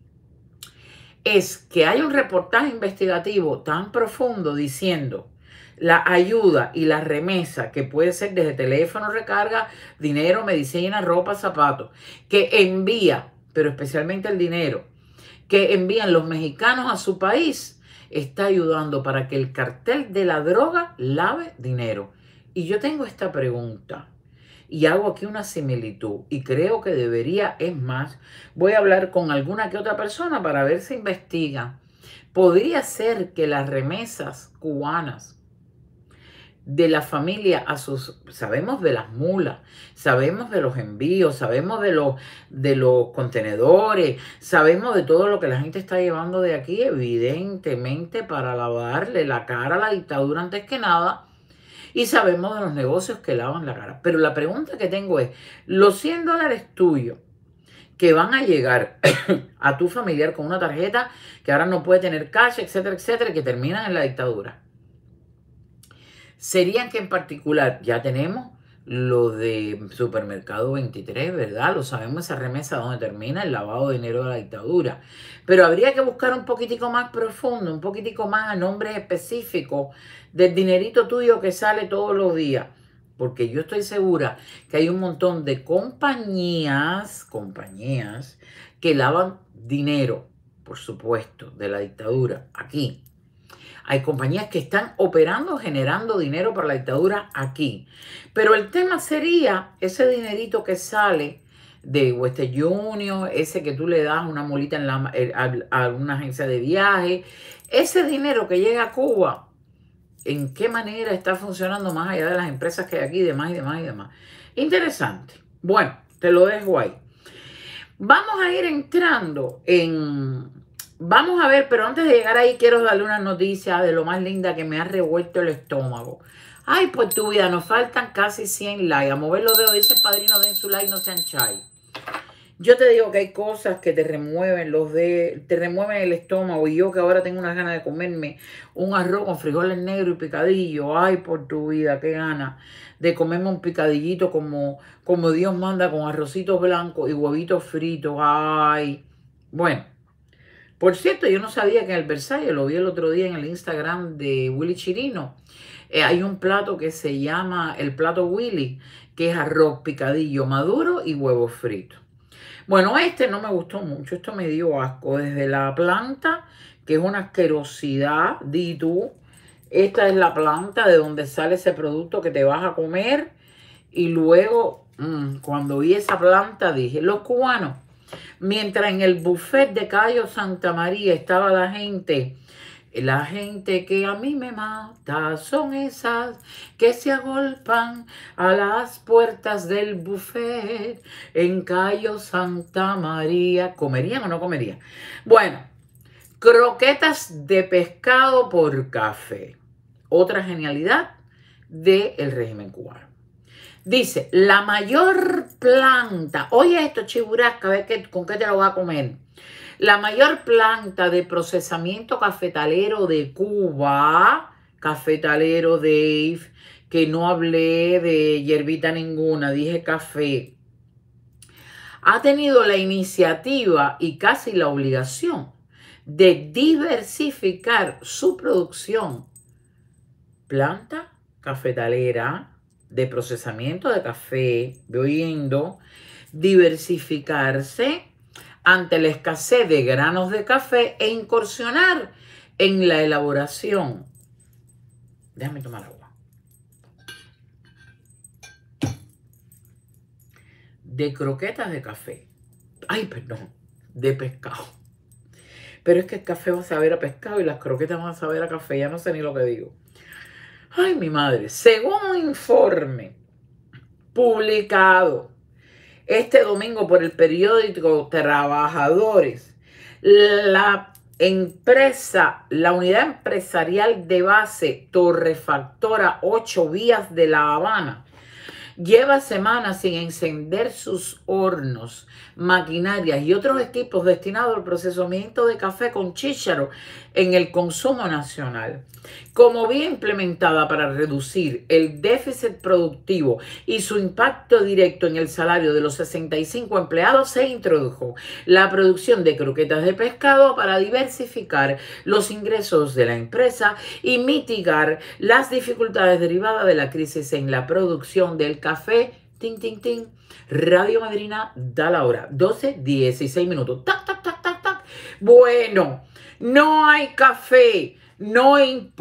es que hay un reportaje investigativo tan profundo diciendo la ayuda y la remesa, que puede ser desde teléfono, recarga, dinero, medicina, ropa, zapatos, que envía, pero especialmente el dinero, que envían los mexicanos a su país, está ayudando para que el cartel de la droga lave dinero. Y yo tengo esta pregunta y hago aquí una similitud y creo que debería, es más, voy a hablar con alguna que otra persona para ver si investiga. Podría ser que las remesas cubanas de la familia a sus, sabemos de las mulas, sabemos de los envíos, sabemos de los, de los contenedores, sabemos de todo lo que la gente está llevando de aquí, evidentemente para lavarle la cara a la dictadura antes que nada, y sabemos de los negocios que lavan la cara. Pero la pregunta que tengo es, los cien dólares tuyos que van a llegar a tu familiar con una tarjeta que ahora no puede tener cash, etcétera, etcétera, que terminan en la dictadura, serían que en particular ya tenemos lo de Supermercado veintitrés, ¿verdad? Lo sabemos, esa remesa donde termina el lavado de dinero de la dictadura. Pero habría que buscar un poquitico más profundo, un poquitico más a nombres específicos del dinerito tuyo que sale todos los días. Porque yo estoy segura que hay un montón de compañías, compañías que lavan dinero, por supuesto, de la dictadura aquí. Hay compañías que están operando, generando dinero para la dictadura aquí. Pero el tema sería ese dinerito que sale de Western Union, ese que tú le das una mulita en la, a, a una agencia de viaje. Ese dinero que llega a Cuba, ¿en qué manera está funcionando más allá de las empresas que hay aquí, demás y demás y demás? Interesante. Bueno, te lo dejo ahí. Vamos a ir entrando en... Vamos a ver, pero antes de llegar ahí quiero darle una noticia de lo más linda que me ha revuelto el estómago. Ay, pues tu vida, nos faltan casi cien likes. A mover los dedos, dice el padrino, den su like, no sean chay. Yo te digo que hay cosas que te remueven los de, te remueven el estómago. Y yo que ahora tengo unas ganas de comerme un arroz con frijoles negros y picadillo. Ay, por tu vida, qué gana de comerme un picadillito como, como Dios manda, con arrocitos blancos y huevitos fritos. Ay, bueno. Por cierto, yo no sabía que en el Versalles, lo vi el otro día en el Instagram de Willy Chirino, eh, hay un plato que se llama el plato Willy, que es arroz, picadillo maduro y huevos fritos. Bueno, este no me gustó mucho, esto me dio asco. Desde la planta, que es una asquerosidad, di tú, esta es la planta de donde sale ese producto que te vas a comer. Y luego, mmm, cuando vi esa planta, dije, los cubanos, mientras en el buffet de Cayo Santa María estaba la gente, la gente que a mí me mata son esas que se agolpan a las puertas del buffet en Cayo Santa María. ¿Comerían o no comerían? Bueno, croquetas de pescado por café. Otra genialidad del régimen cubano. Dice, la mayor planta, oye esto, chiburasca, a ver qué, con qué te lo vas a comer. La mayor planta de procesamiento cafetalero de Cuba, cafetalero Dave, que no hablé de hierbita ninguna, dije café, ha tenido la iniciativa y casi la obligación de diversificar su producción. Planta cafetalera de procesamiento de café, voy viendo, diversificarse ante la escasez de granos de café e incursionar en la elaboración. Déjame tomar agua. De croquetas de café. Ay, perdón, de pescado. Pero es que el café va a saber a pescado y las croquetas van a saber a café. Ya no sé ni lo que digo. Ay, mi madre. Según un informe publicado este domingo por el periódico Trabajadores, la empresa, la unidad empresarial de base Torrefactora ocho Vías de La Habana, lleva semanas sin encender sus hornos, maquinarias y otros equipos destinados al procesamiento de café con chícharo en el consumo nacional. Como vía implementada para reducir el déficit productivo y su impacto directo en el salario de los sesenta y cinco empleados, se introdujo la producción de croquetas de pescado para diversificar los ingresos de la empresa y mitigar las dificultades derivadas de la crisis en la producción del café. Tin, tin, tin. Radio Madrina da la hora. doce, dieciséis minutos. Tac, tac, tac, tac, tac. Bueno, no hay café. No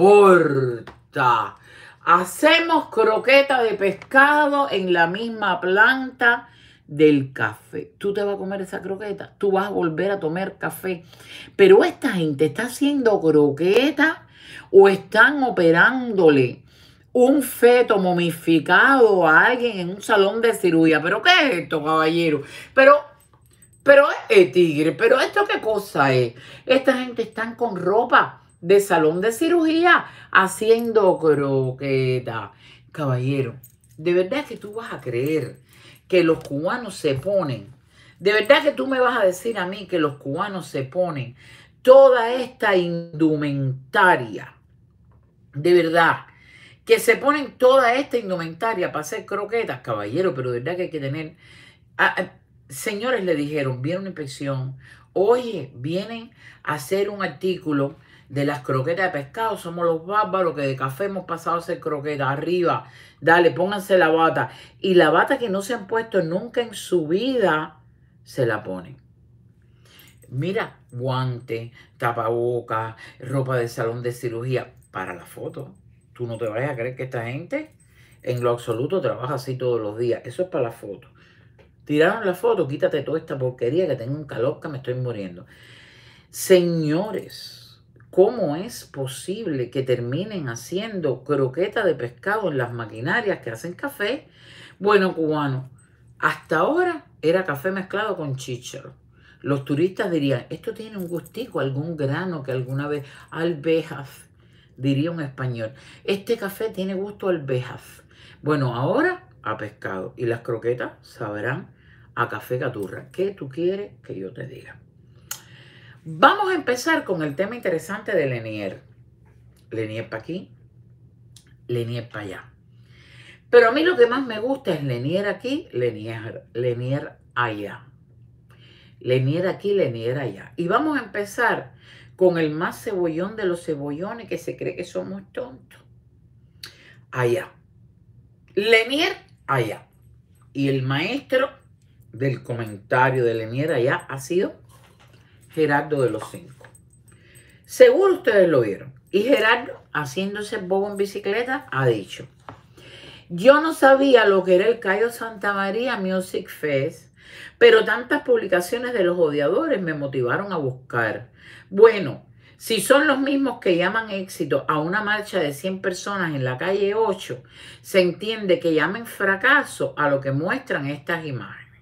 importa. Hacemos croqueta de pescado en la misma planta del café. Tú te vas a comer esa croqueta. Tú vas a volver a tomar café. Pero esta gente está haciendo croqueta o están operándole un feto momificado a alguien en un salón de cirugía. ¿Pero qué es esto, caballero? Pero, pero es tigre. ¿Pero esto qué cosa es? Esta gente está con ropa de salón de cirugía haciendo croqueta. Caballero, ¿de verdad que tú vas a creer que los cubanos se ponen? ¿De verdad que tú me vas a decir a mí que los cubanos se ponen toda esta indumentaria? De verdad, que se ponen toda esta indumentaria para hacer croquetas, caballero, pero de verdad que hay que tener... Ah, ah, señores, le dijeron, viene una inspección, oye, vienen a hacer un artículo de las croquetas de pescado, somos los bárbaros que de café hemos pasado a hacer croquetas, arriba, dale, pónganse la bata. Y la bata que no se han puesto nunca en su vida, se la ponen. Mira, guante, tapabocas, ropa de salón de cirugía, para la foto. Tú no te vayas a creer que esta gente en lo absoluto trabaja así todos los días. Eso es para la foto. Tiraron la foto, quítate toda esta porquería que tengo un calor que me estoy muriendo. Señores, ¿cómo es posible que terminen haciendo croqueta de pescado en las maquinarias que hacen café? Bueno, cubano, hasta ahora era café mezclado con chícharo. Los turistas dirían, esto tiene un gustico, algún grano que alguna vez, alvejas, diría un español. Este café tiene gusto a alvejas. Bueno, ahora a pescado. Y las croquetas sabrán a café caturra. ¿Qué tú quieres que yo te diga? Vamos a empezar con el tema interesante de Lenier. Lenier para aquí, Lenier para allá. Pero a mí lo que más me gusta es Lenier aquí, Lenier, Lenier allá. Lenier aquí, Lenier allá. Y vamos a empezar con el más cebollón de los cebollones, que se cree que somos tontos. Allá. Lenier allá. Y el maestro del comentario de Lenier allá ha sido Gerardo de los Cinco. Seguro ustedes lo vieron. Y Gerardo, haciéndose bobo en bicicleta, ha dicho: yo no sabía lo que era el Cayo Santa María Music Fest, pero tantas publicaciones de los odiadores me motivaron a buscar. Bueno, si son los mismos que llaman éxito a una marcha de cien personas en la calle ocho, se entiende que llamen fracaso a lo que muestran estas imágenes.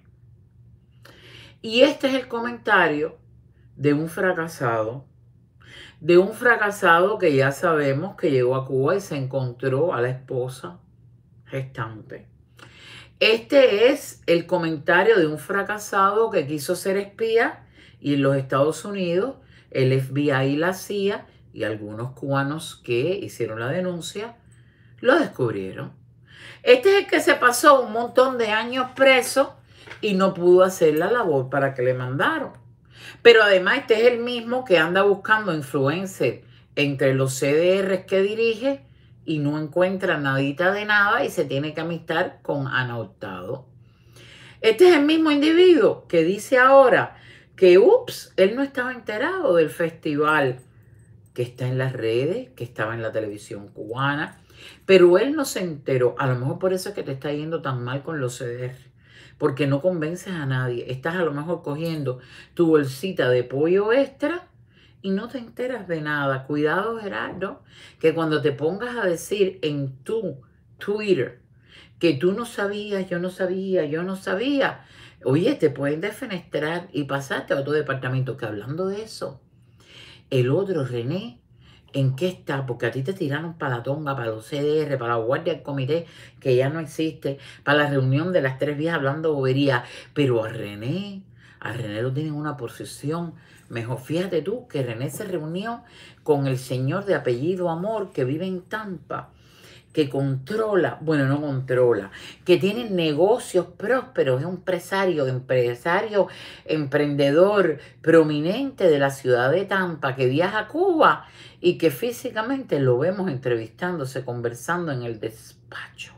Y este es el comentario de un fracasado, de un fracasado que ya sabemos que llegó a Cuba y se encontró a la esposa gestante. Este es el comentario de un fracasado que quiso ser espía y en los Estados Unidos el F B I y la C I A y algunos cubanos que hicieron la denuncia lo descubrieron. Este es el que se pasó un montón de años preso y no pudo hacer la labor para que le mandaron. Pero además este es el mismo que anda buscando influencer entre los C D Rs que dirige y no encuentra nadita de nada y se tiene que amistar con Ana Hurtado. Este es el mismo individuo que dice ahora que, ups, él no estaba enterado del festival que está en las redes, que estaba en la televisión cubana, pero él no se enteró. A lo mejor por eso es que te está yendo tan mal con los C D R, porque no convences a nadie. Estás a lo mejor cogiendo tu bolsita de pollo extra y no te enteras de nada. Cuidado, Gerardo, que cuando te pongas a decir en tu Twitter que tú no sabías, yo no sabía, yo no sabía, oye, te pueden defenestrar y pasarte a otro departamento. Que hablando de eso, el otro, René, ¿en qué está? Porque a ti te tiraron para la tonga, para los C D R, para la guardia del comité, que ya no existe, para la reunión de las tres vías hablando bobería. Pero a René, a René lo tienen en una posición mejor. Fíjate tú que René se reunió con el señor de apellido Amor que vive en Tampa, que controla, bueno, no controla, que tiene negocios prósperos, es un empresario, empresario, emprendedor prominente de la ciudad de Tampa, que viaja a Cuba y que físicamente lo vemos entrevistándose, conversando en el despacho.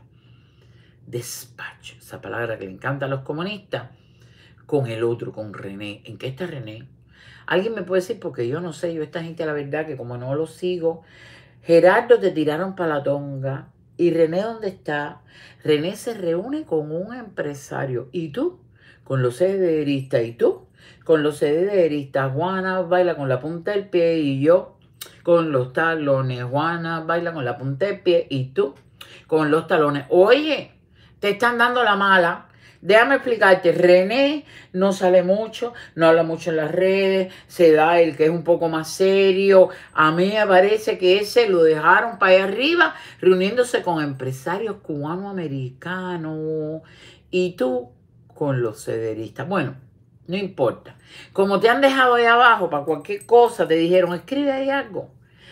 Despacho, esa palabra que le encanta a los comunistas, con el otro, con René. ¿En qué está René? Alguien me puede decir, porque yo no sé, yo esta gente la verdad que como no lo sigo. Gerardo, te tiraron para la tonga. ¿Y René dónde está? René se reúne con un empresario. ¿Y tú? Con los cederistas. ¿Y tú? Con los cederistas. Juana baila con la punta del pie y yo con los talones. Juana baila con la punta del pie y tú con los talones. Oye, te están dando la mala. Déjame explicarte, René no sale mucho, no habla mucho en las redes, se da el que es un poco más serio. A mí me parece que ese lo dejaron para allá arriba reuniéndose con empresarios cubano-americanos y tú con los cederistas. Bueno, no importa. Como te han dejado ahí abajo para cualquier cosa, te dijeron, escribe ahí algo.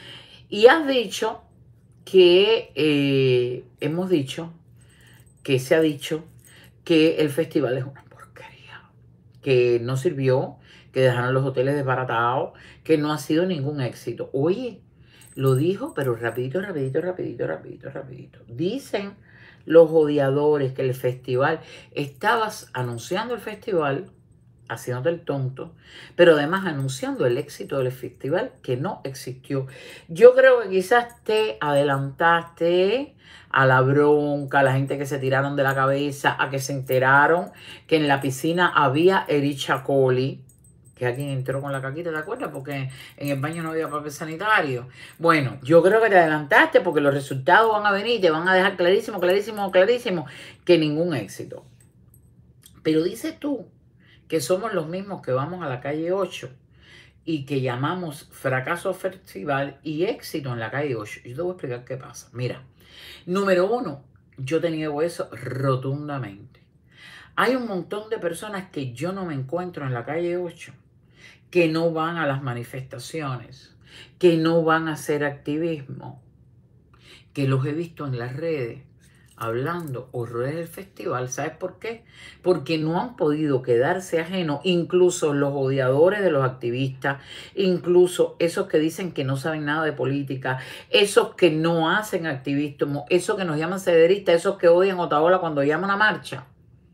Y has dicho que, eh, hemos dicho, que se ha dicho, que el festival es una porquería, que no sirvió, que dejaron los hoteles desbaratados, que no ha sido ningún éxito. Oye, lo dijo, pero rapidito, rapidito, rapidito, rapidito, rapidito. Dicen los odiadores que el festival, estabas anunciando el festival, haciéndote el tonto, pero además anunciando el éxito del festival que no existió. Yo creo que quizás te adelantaste a la bronca, a la gente que se tiraron de la cabeza, a que se enteraron que en la piscina había Escherichia coli, que alguien entró con la caquita, ¿te acuerdas? Porque en el baño no había papel sanitario. Bueno, yo creo que te adelantaste porque los resultados van a venir y te van a dejar clarísimo, clarísimo, clarísimo que ningún éxito. Pero dices tú que somos los mismos que vamos a la calle ocho y que llamamos fracaso festival y éxito en la calle ocho. Yo te voy a explicar qué pasa. Mira, número uno, yo te niego eso rotundamente. Hay un montón de personas que yo no me encuentro en la calle ocho, que no van a las manifestaciones, que no van a hacer activismo, que los he visto en las redes hablando horrores del festival. ¿Sabes por qué? Porque no han podido quedarse ajenos, incluso los odiadores de los activistas, incluso esos que dicen que no saben nada de política, esos que no hacen activismo, esos que nos llaman cederistas, esos que odian Otaola cuando llama una marcha,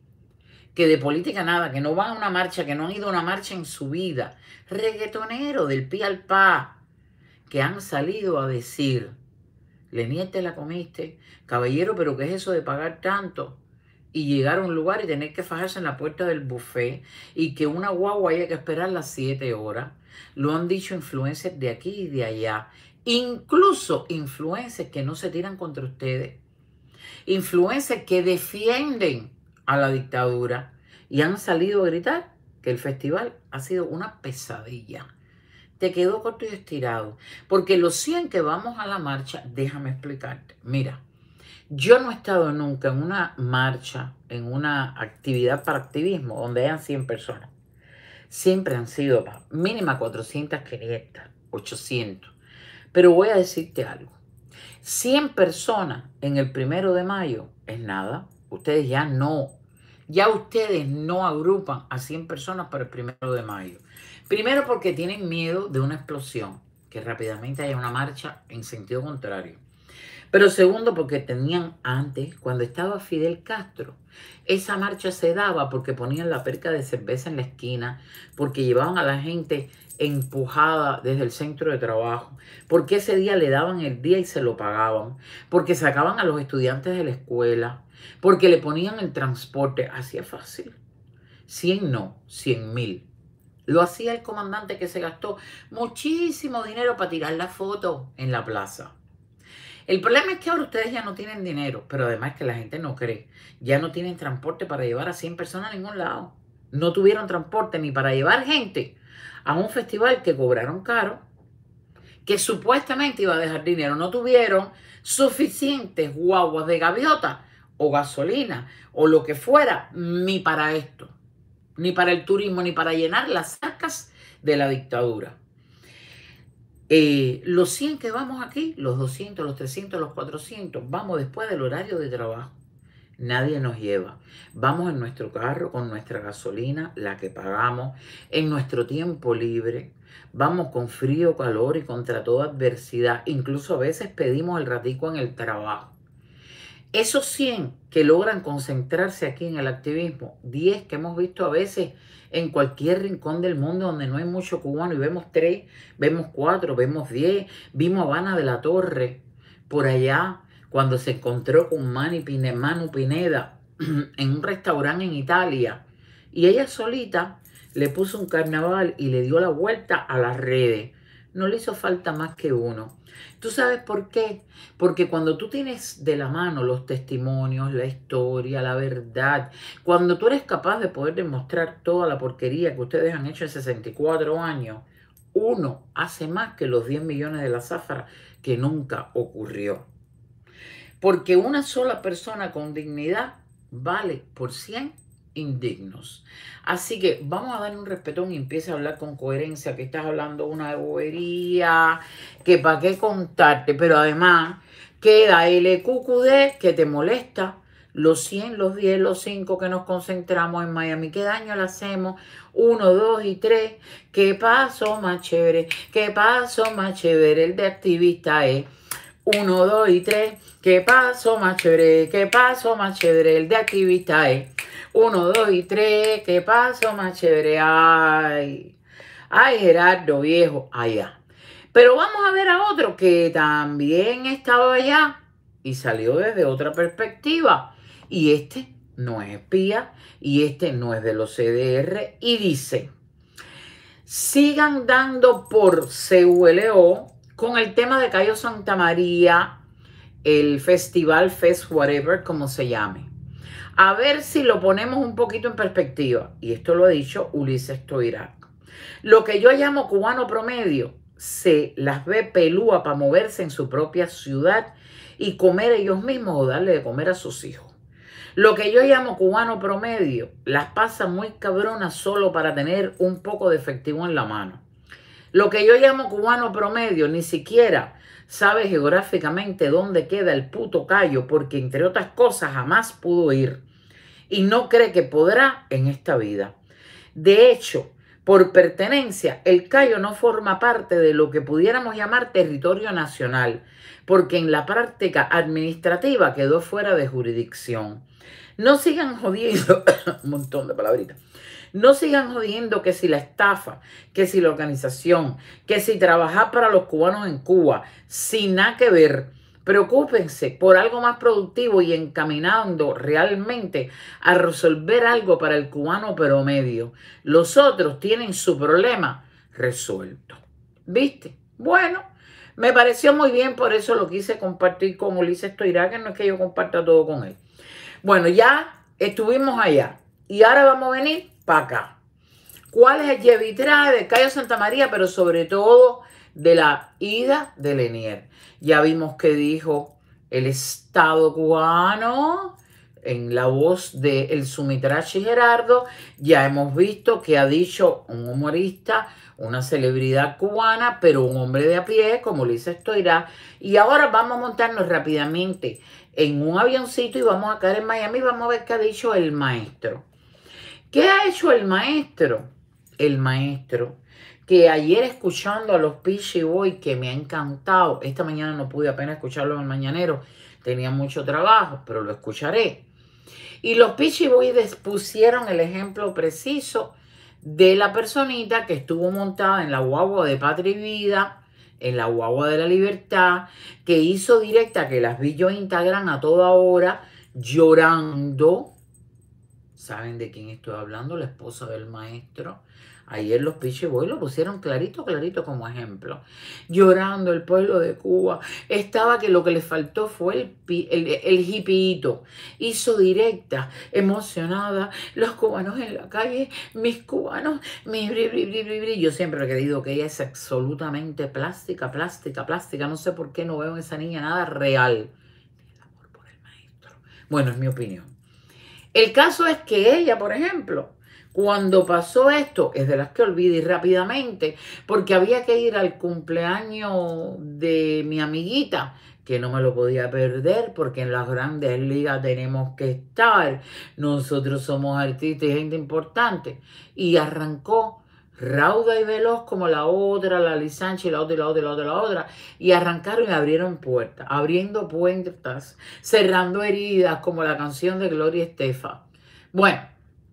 que de política nada, que no van a una marcha, que no han ido a una marcha en su vida, reggaetonero del pi al pa, que han salido a decir: Lenier, te la comiste, caballero, pero ¿qué es eso de pagar tanto? Y llegar a un lugar y tener que fajarse en la puerta del buffet y que una guagua haya que esperar las siete horas. Lo han dicho influencers de aquí y de allá. Incluso influencers que no se tiran contra ustedes. Influencers que defienden a la dictadura y han salido a gritar que el festival ha sido una pesadilla. Te quedó corto y estirado. Porque los cien que vamos a la marcha, déjame explicarte. Mira, yo no he estado nunca en una marcha, en una actividad para activismo, donde hayan cien personas. Siempre han sido mínima cuatrocientas, quinientas, ochocientas. Pero voy a decirte algo. cien personas en el primero de mayo es nada. Ustedes ya no, ya ustedes no agrupan a cien personas para el primero de mayo. Primero porque tienen miedo de una explosión, que rápidamente haya una marcha en sentido contrario. Pero segundo, porque tenían antes, cuando estaba Fidel Castro, esa marcha se daba porque ponían la perca de cerveza en la esquina, porque llevaban a la gente empujada desde el centro de trabajo, porque ese día le daban el día y se lo pagaban, porque sacaban a los estudiantes de la escuela, porque le ponían el transporte. Así es fácil. Cien no, cien mil. Lo hacía el comandante que se gastó muchísimo dinero para tirar la foto en la plaza. El problema es que ahora ustedes ya no tienen dinero, pero además que la gente no cree. Ya no tienen transporte para llevar a cien personas a ningún lado. No tuvieron transporte ni para llevar gente a un festival que cobraron caro, que supuestamente iba a dejar dinero. No tuvieron suficientes guaguas de gaviota o gasolina o lo que fuera, ni para esto, ni para el turismo, ni para llenar las arcas de la dictadura. Eh, los cien que vamos aquí, los doscientos, los trescientos, los cuatrocientos, vamos después del horario de trabajo. Nadie nos lleva. Vamos en nuestro carro con nuestra gasolina, la que pagamos, en nuestro tiempo libre. Vamos con frío, calor y contra toda adversidad. Incluso a veces pedimos el ratico en el trabajo. Esos cien que logran concentrarse aquí en el activismo, diez que hemos visto a veces en cualquier rincón del mundo donde no hay mucho cubano y vemos tres, vemos cuatro, vemos diez, vimos a Habana de la Torre por allá cuando se encontró con Manu Pineda, Manu Pineda en un restaurante en Italia y ella solita le puso un carnaval y le dio la vuelta a las redes. No le hizo falta más que uno. ¿Tú sabes por qué? Porque cuando tú tienes de la mano los testimonios, la historia, la verdad, cuando tú eres capaz de poder demostrar toda la porquería que ustedes han hecho en sesenta y cuatro años, uno hace más que los diez millones de la zafra que nunca ocurrió. Porque una sola persona con dignidad vale por cien indignos. Así que vamos a darle un respetón y empieza a hablar con coherencia, que estás hablando una bobería, que para qué contarte, pero además queda el E Q Q D que te molesta, los cien, los diez, los cinco que nos concentramos en Miami, ¿qué daño le hacemos? Uno, dos y tres, ¿qué paso más chévere? ¿Qué paso más chévere? El de activista es uno, dos y tres, ¿qué paso más chévere? ¿Qué paso más chévere? El de activista es uno, dos y tres, ¿qué paso más chévere? Ay, ay, Gerardo, viejo, allá. Pero vamos a ver a otro que también estaba allá y salió desde otra perspectiva. Y este no es espía y este no es de los C D R. Y dice, sigan dando por C U L O con el tema de Cayo Santa María, el festival, Fest, whatever, como se llame. A ver si lo ponemos un poquito en perspectiva. Y esto lo ha dicho Ulises Toirac. Lo que yo llamo cubano promedio se las ve pelúa para moverse en su propia ciudad y comer ellos mismos o darle de comer a sus hijos. Lo que yo llamo cubano promedio las pasa muy cabronas solo para tener un poco de efectivo en la mano. Lo que yo llamo cubano promedio ni siquiera sabe geográficamente dónde queda el puto Cayo porque entre otras cosas jamás pudo ir y no cree que podrá en esta vida. De hecho, por pertenencia, el Cayo no forma parte de lo que pudiéramos llamar territorio nacional, porque en la práctica administrativa quedó fuera de jurisdicción. No sigan jodiendo, un montón de palabritas, no sigan jodiendo que si la estafa, que si la organización, que si trabajar para los cubanos en Cuba, sin nada que ver. Preocúpense por algo más productivo y encaminando realmente a resolver algo para el cubano promedio. Los otros tienen su problema resuelto. ¿Viste? Bueno, me pareció muy bien, por eso lo quise compartir con Ulises Toirac, que no es que yo comparta todo con él. Bueno, ya estuvimos allá y ahora vamos a venir para acá. ¿Cuál es el llevitraje de Cayo Santa María, pero sobre todo de la ida de Lenier? Ya vimos que dijo el Estado cubano en la voz de el Sumitrachi Gerardo. Ya hemos visto que ha dicho un humorista, una celebridad cubana, pero un hombre de a pie, como Ulises Toirac. Y ahora vamos a montarnos rápidamente en un avioncito y vamos a caer en Miami y vamos a ver qué ha dicho el maestro. ¿Qué ha hecho el maestro? El maestro que ayer escuchando a los Peachy Boys, que me ha encantado, esta mañana no pude apenas escucharlo en el mañanero, tenía mucho trabajo, pero lo escucharé. Y los Peachy Boys pusieron el ejemplo preciso de la personita que estuvo montada en la guagua de Patria y Vida, en la guagua de la libertad, que hizo directa, que las vi yo en Instagram a toda hora, llorando. ¿Saben de quién estoy hablando? La esposa del maestro. Ayer los Peachy Boys lo pusieron clarito, clarito como ejemplo. Llorando el pueblo de Cuba. Estaba que lo que le faltó fue el, el, el hippito. Hizo directa, emocionada. Los cubanos en la calle, mis cubanos, mis bri, bri, bri, bri, bri. Yo siempre he creído que ella es absolutamente plástica, plástica, plástica. No sé por qué no veo en esa niña nada real. El amor por el maestro. Bueno, es mi opinión. El caso es que ella, por ejemplo, cuando pasó esto, es de las que olvidé rápidamente, porque había que ir al cumpleaños de mi amiguita, que no me lo podía perder, porque en las grandes ligas tenemos que estar. Nosotros somos artistas y gente importante. Y arrancó rauda y veloz como la otra, la Liz Sánchez, la otra, y la otra, y la otra, y la otra. Y arrancaron y abrieron puertas, abriendo puertas, cerrando heridas, como la canción de Gloria Estefan. Bueno,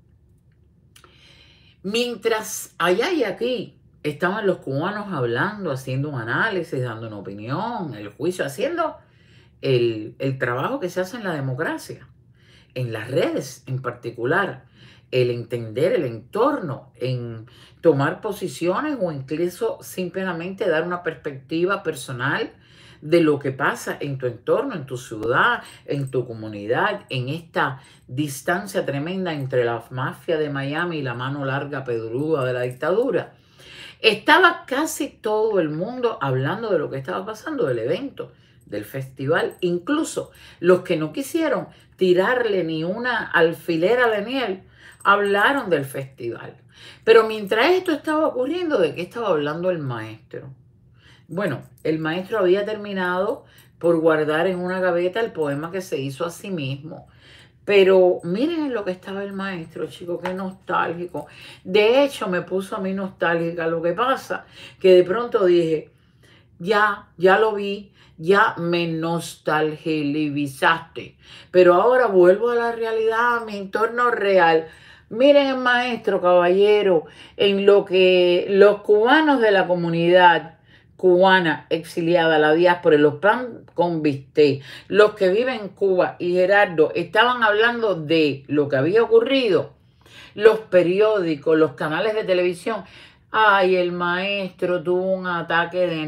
mientras allá y aquí estaban los cubanos hablando, haciendo un análisis, dando una opinión, el juicio, haciendo el, el trabajo que se hace en la democracia, en las redes en particular, el entender el entorno, en tomar posiciones o incluso simplemente dar una perspectiva personal de lo que pasa en tu entorno, en tu ciudad, en tu comunidad, en esta distancia tremenda entre la mafia de Miami y la mano larga pedruda de la dictadura. Estaba casi todo el mundo hablando de lo que estaba pasando, del evento, del festival. Incluso los que no quisieron tirarle ni una alfilera de miel, hablaron del festival. Pero mientras esto estaba ocurriendo, ¿de qué estaba hablando el maestro? Bueno, el maestro había terminado por guardar en una gaveta el poema que se hizo a sí mismo. Pero miren en lo que estaba el maestro, chicos, qué nostálgico. De hecho, me puso a mí nostálgica. Lo que pasa que de pronto dije, ya, ya lo vi, ya me nostalgizaste. Pero ahora vuelvo a la realidad, a mi entorno real. Miren el maestro, caballero, en lo que los cubanos de la comunidad cubana exiliada, la diáspora, los plan con Viste, los que viven en Cuba y Gerardo estaban hablando de lo que había ocurrido, los periódicos, los canales de televisión. Ay, el maestro tuvo un ataque de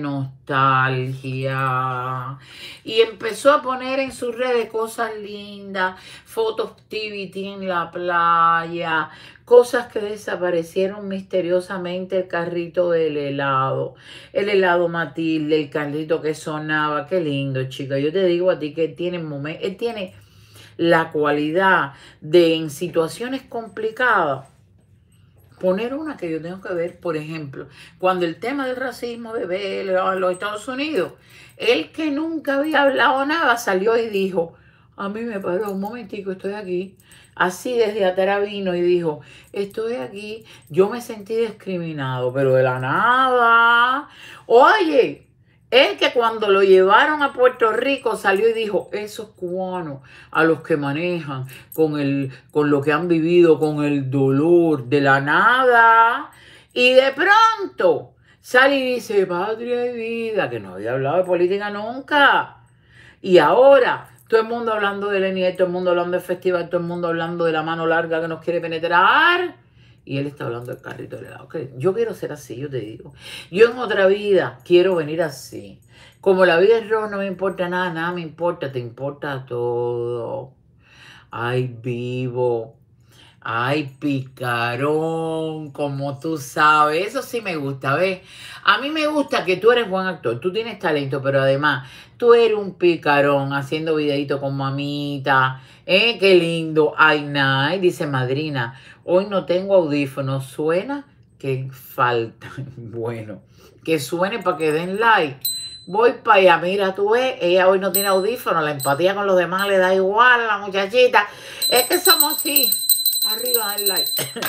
nostalgia y empezó a poner en sus redes cosas lindas, fotos activity en la playa, cosas que desaparecieron misteriosamente, el carrito del helado, el helado Matilde, el carrito que sonaba. Qué lindo, chica. Yo te digo a ti que él tiene, moment- él tiene la cualidad de, en situaciones complicadas, poner una que yo tengo que ver. Por ejemplo, cuando el tema del racismo de los Estados Unidos, él que nunca había hablado nada, salió y dijo, a mí me paró un momentico, estoy aquí. Así desde atrás vino y dijo, estoy aquí, yo me sentí discriminado, pero de la nada. Oye, él que cuando lo llevaron a Puerto Rico salió y dijo, esos cubanos a los que manejan con, el, con lo que han vivido, con el dolor, de la nada. Y de pronto sale y dice, patria y vida, que no había hablado de política nunca. Y ahora todo el mundo hablando de Lenier, todo el mundo hablando del festival, todo el mundo hablando de la mano larga que nos quiere penetrar. Y él está hablando del carrito del helado. Okay. Yo quiero ser así, yo te digo. Yo en otra vida quiero venir así. Como la vida es roja, no me importa nada, nada me importa, te importa todo. Ay, vivo. Ay, picarón, como tú sabes. Eso sí me gusta, ¿ves? A mí me gusta que tú eres buen actor, tú tienes talento, pero además tú eres un picarón haciendo videito con mamita. ¿Eh? Qué lindo. Ay, nice, dice madrina. Hoy no tengo audífonos. ¿Suena? Que falta. Bueno, que suene para que den like. Voy para allá, mira, tú ves, ella hoy no tiene audífonos, la empatía con los demás le da igual a la muchachita. Es que somos así. Arriba del like.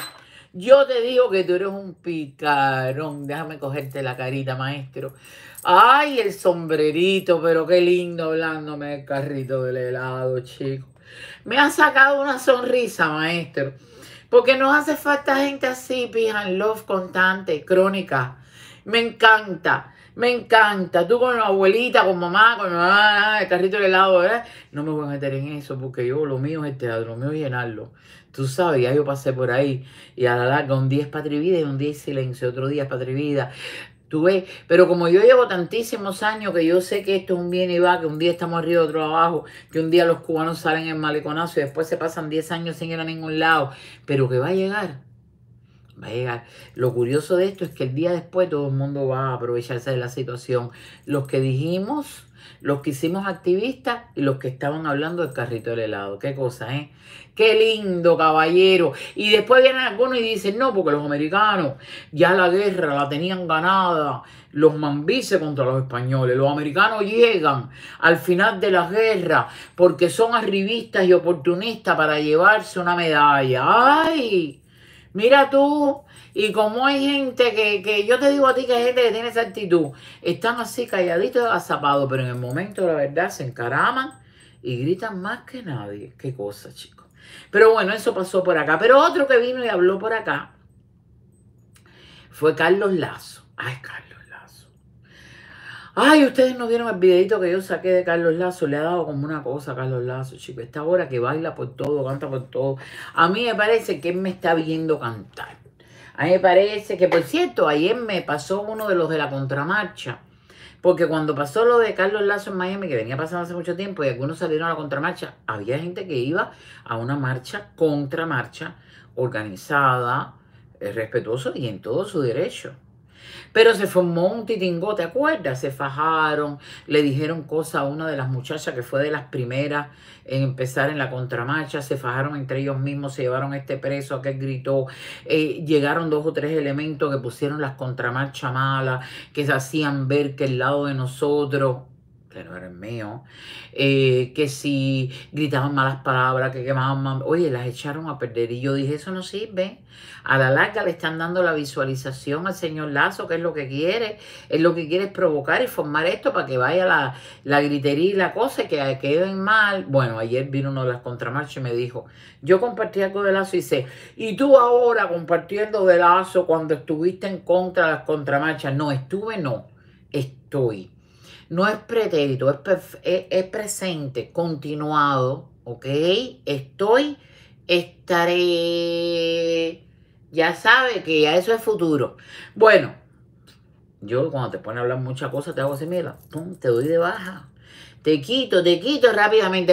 Yo te digo que tú eres un picarón. Déjame cogerte la carita, maestro. Ay, el sombrerito, pero qué lindo hablándome del carrito del helado, chico. Me ha sacado una sonrisa, maestro. Porque nos hace falta gente así, pija, en love constante, crónica. Me encanta. Me encanta. Tú con la abuelita, con mamá, con mamá, el carrito del helado, ¿verdad? No me voy a meter en eso porque yo, lo mío es el teatro, lo mío es llenarlo. Tú sabes, ya yo pasé por ahí y a la larga un día es patria y vida y un día es silencio, otro día es patria y vida. Tú ves, pero como yo llevo tantísimos años que yo sé que esto es un bien y va, que un día estamos arriba, otro abajo, que un día los cubanos salen en maleconazo y después se pasan diez años sin ir a ningún lado, pero que va a llegar. Va a llegar. Lo curioso de esto es que el día después todo el mundo va a aprovecharse de la situación. Los que dijimos, los que hicimos activistas y los que estaban hablando del carrito del helado. Qué cosa, ¿eh? Qué lindo, caballero. Y después vienen algunos y dicen, no, porque los americanos ya la guerra la tenían ganada, los mambises contra los españoles. Los americanos llegan al final de la guerra porque son arribistas y oportunistas para llevarse una medalla. ¡Ay! Mira tú, y como hay gente que, que yo te digo a ti que hay gente que tiene esa actitud, están así calladitos y agazapados, pero en el momento de la verdad se encaraman y gritan más que nadie. Qué cosa, chicos. Pero bueno, eso pasó por acá. Pero otro que vino y habló por acá fue Carlos Lazo. Ay, Carlos Lazo. Ay, ustedes no vieron el videito que yo saqué de Carlos Lazo. Le ha dado como una cosa a Carlos Lazo, chicos. Esta hora que baila por todo, canta por todo. A mí me parece que él me está viendo cantar. A mí me parece que, por cierto, ayer me pasó uno de los de la contramarcha. Porque cuando pasó lo de Carlos Lazo en Miami, que venía pasando hace mucho tiempo, y algunos salieron a la contramarcha, había gente que iba a una marcha, contramarcha, organizada, eh, respetuoso y en todo su derecho. Pero se formó un titingó, ¿te acuerdas? Se fajaron, le dijeron cosas a una de las muchachas que fue de las primeras en empezar en la contramarcha, se fajaron entre ellos mismos, se llevaron a este preso, aquel gritó, eh, llegaron dos o tres elementos que pusieron las contramarchas malas, que se hacían ver que el lado de nosotros, que no era el mío, eh, que si gritaban malas palabras, que quemaban mal, oye, las echaron a perder. Y yo dije, eso no sirve. A la larga le están dando la visualización al señor Lazo, que es lo que quiere. Es lo que quiere es provocar y formar esto para que vaya la, la gritería y la cosa y que queden mal. Bueno, ayer vino uno de las contramarchas y me dijo, yo compartí algo de Lazo y dice, y tú ahora compartiendo de Lazo cuando estuviste en contra de las contramarchas. No, estuve no, estoy. No es pretérito, es, es, es presente, continuado, ¿ok? Estoy, estaré. Ya sabe que ya eso es futuro. Bueno, yo cuando te pones a hablar muchas cosas te hago así, mira, pum, te doy de baja. Te quito, te quito rápidamente.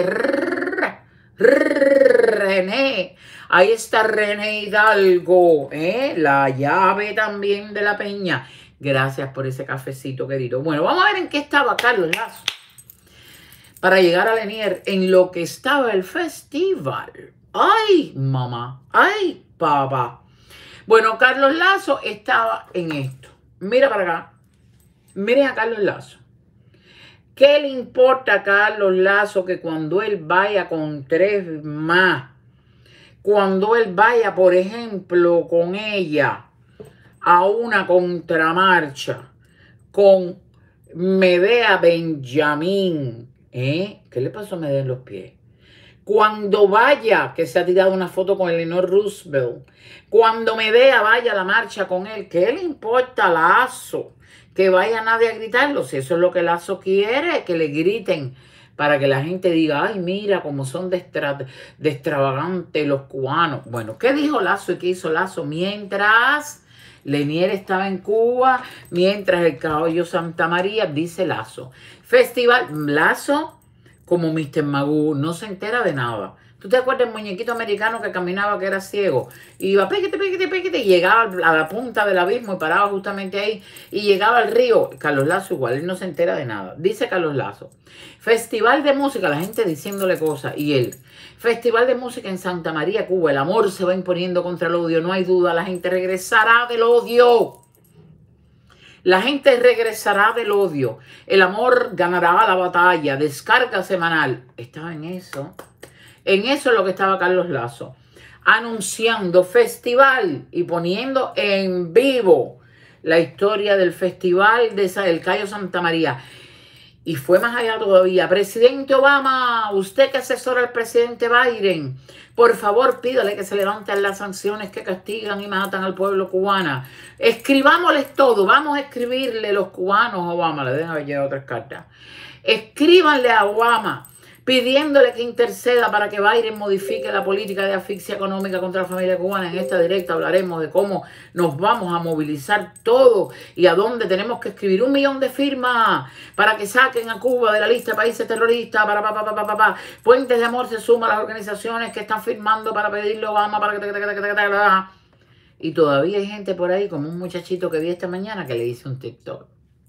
René, ahí está René Hidalgo, ¿eh? La llave también de la peña. Gracias por ese cafecito, querido. Bueno, vamos a ver en qué estaba Carlos Lazo. Para llegar a Lanier, en lo que estaba el festival. ¡Ay, mamá! ¡Ay, papá! Bueno, Carlos Lazo estaba en esto. Mira para acá. Miren a Carlos Lazo. ¿Qué le importa a Carlos Lazo que cuando él vaya con tres más, cuando él vaya, por ejemplo, con ella a una contramarcha con Medea Benjamín, ¿eh? ¿Qué le pasó a Medea en los pies? Cuando vaya, que se ha tirado una foto con Eleanor Roosevelt, cuando Medea vaya a la marcha con él, ¿qué le importa a Lazo? Que vaya nadie a gritarlo, si eso es lo que Lazo quiere, que le griten para que la gente diga, ay, mira cómo son de, extra, de extravagantes los cubanos. Bueno, ¿qué dijo Lazo y qué hizo Lazo mientras Lanier estaba en Cuba, mientras el caballo Santa María, dice Lazo? Festival, Lazo, como mister Magoo, no se entera de nada. ¿Tú te acuerdas del muñequito americano que caminaba, que era ciego? Y iba, péguete, péguete, péguete, y llegaba a la punta del abismo y paraba justamente ahí, y llegaba al río. Carlos Lazo igual, él no se entera de nada. Dice Carlos Lazo, festival de música, la gente diciéndole cosas, y él, festival de música en Santa María, Cuba, el amor se va imponiendo contra el odio, no hay duda, la gente regresará del odio. La gente regresará del odio. El amor ganará la batalla. Descarga semanal. Estaba en eso. En eso es lo que estaba Carlos Lazo. anunciando festival y poniendo en vivo la historia del festival de El Cayo Santa María. Y fue más allá todavía. Presidente Obama, usted que asesora al presidente Biden, por favor pídale que se levanten las sanciones que castigan y matan al pueblo cubano. Escribámosles todo, vamos a escribirle los cubanos a Obama, le deben haber llegado tres cartas. Escríbanle a Obama pidiéndole que interceda para que Biden modifique la política de asfixia económica contra la familia cubana. En esta directa hablaremos de cómo nos vamos a movilizar todos y a dónde tenemos que escribir un millón de firmas para que saquen a Cuba de la lista de países terroristas. Para, para, para, para, para, para. Puentes de Amor se suma a las organizaciones que están firmando para pedirle a Obama para que... Y todavía hay gente por ahí, como un muchachito que vi esta mañana que le hice un TikTok.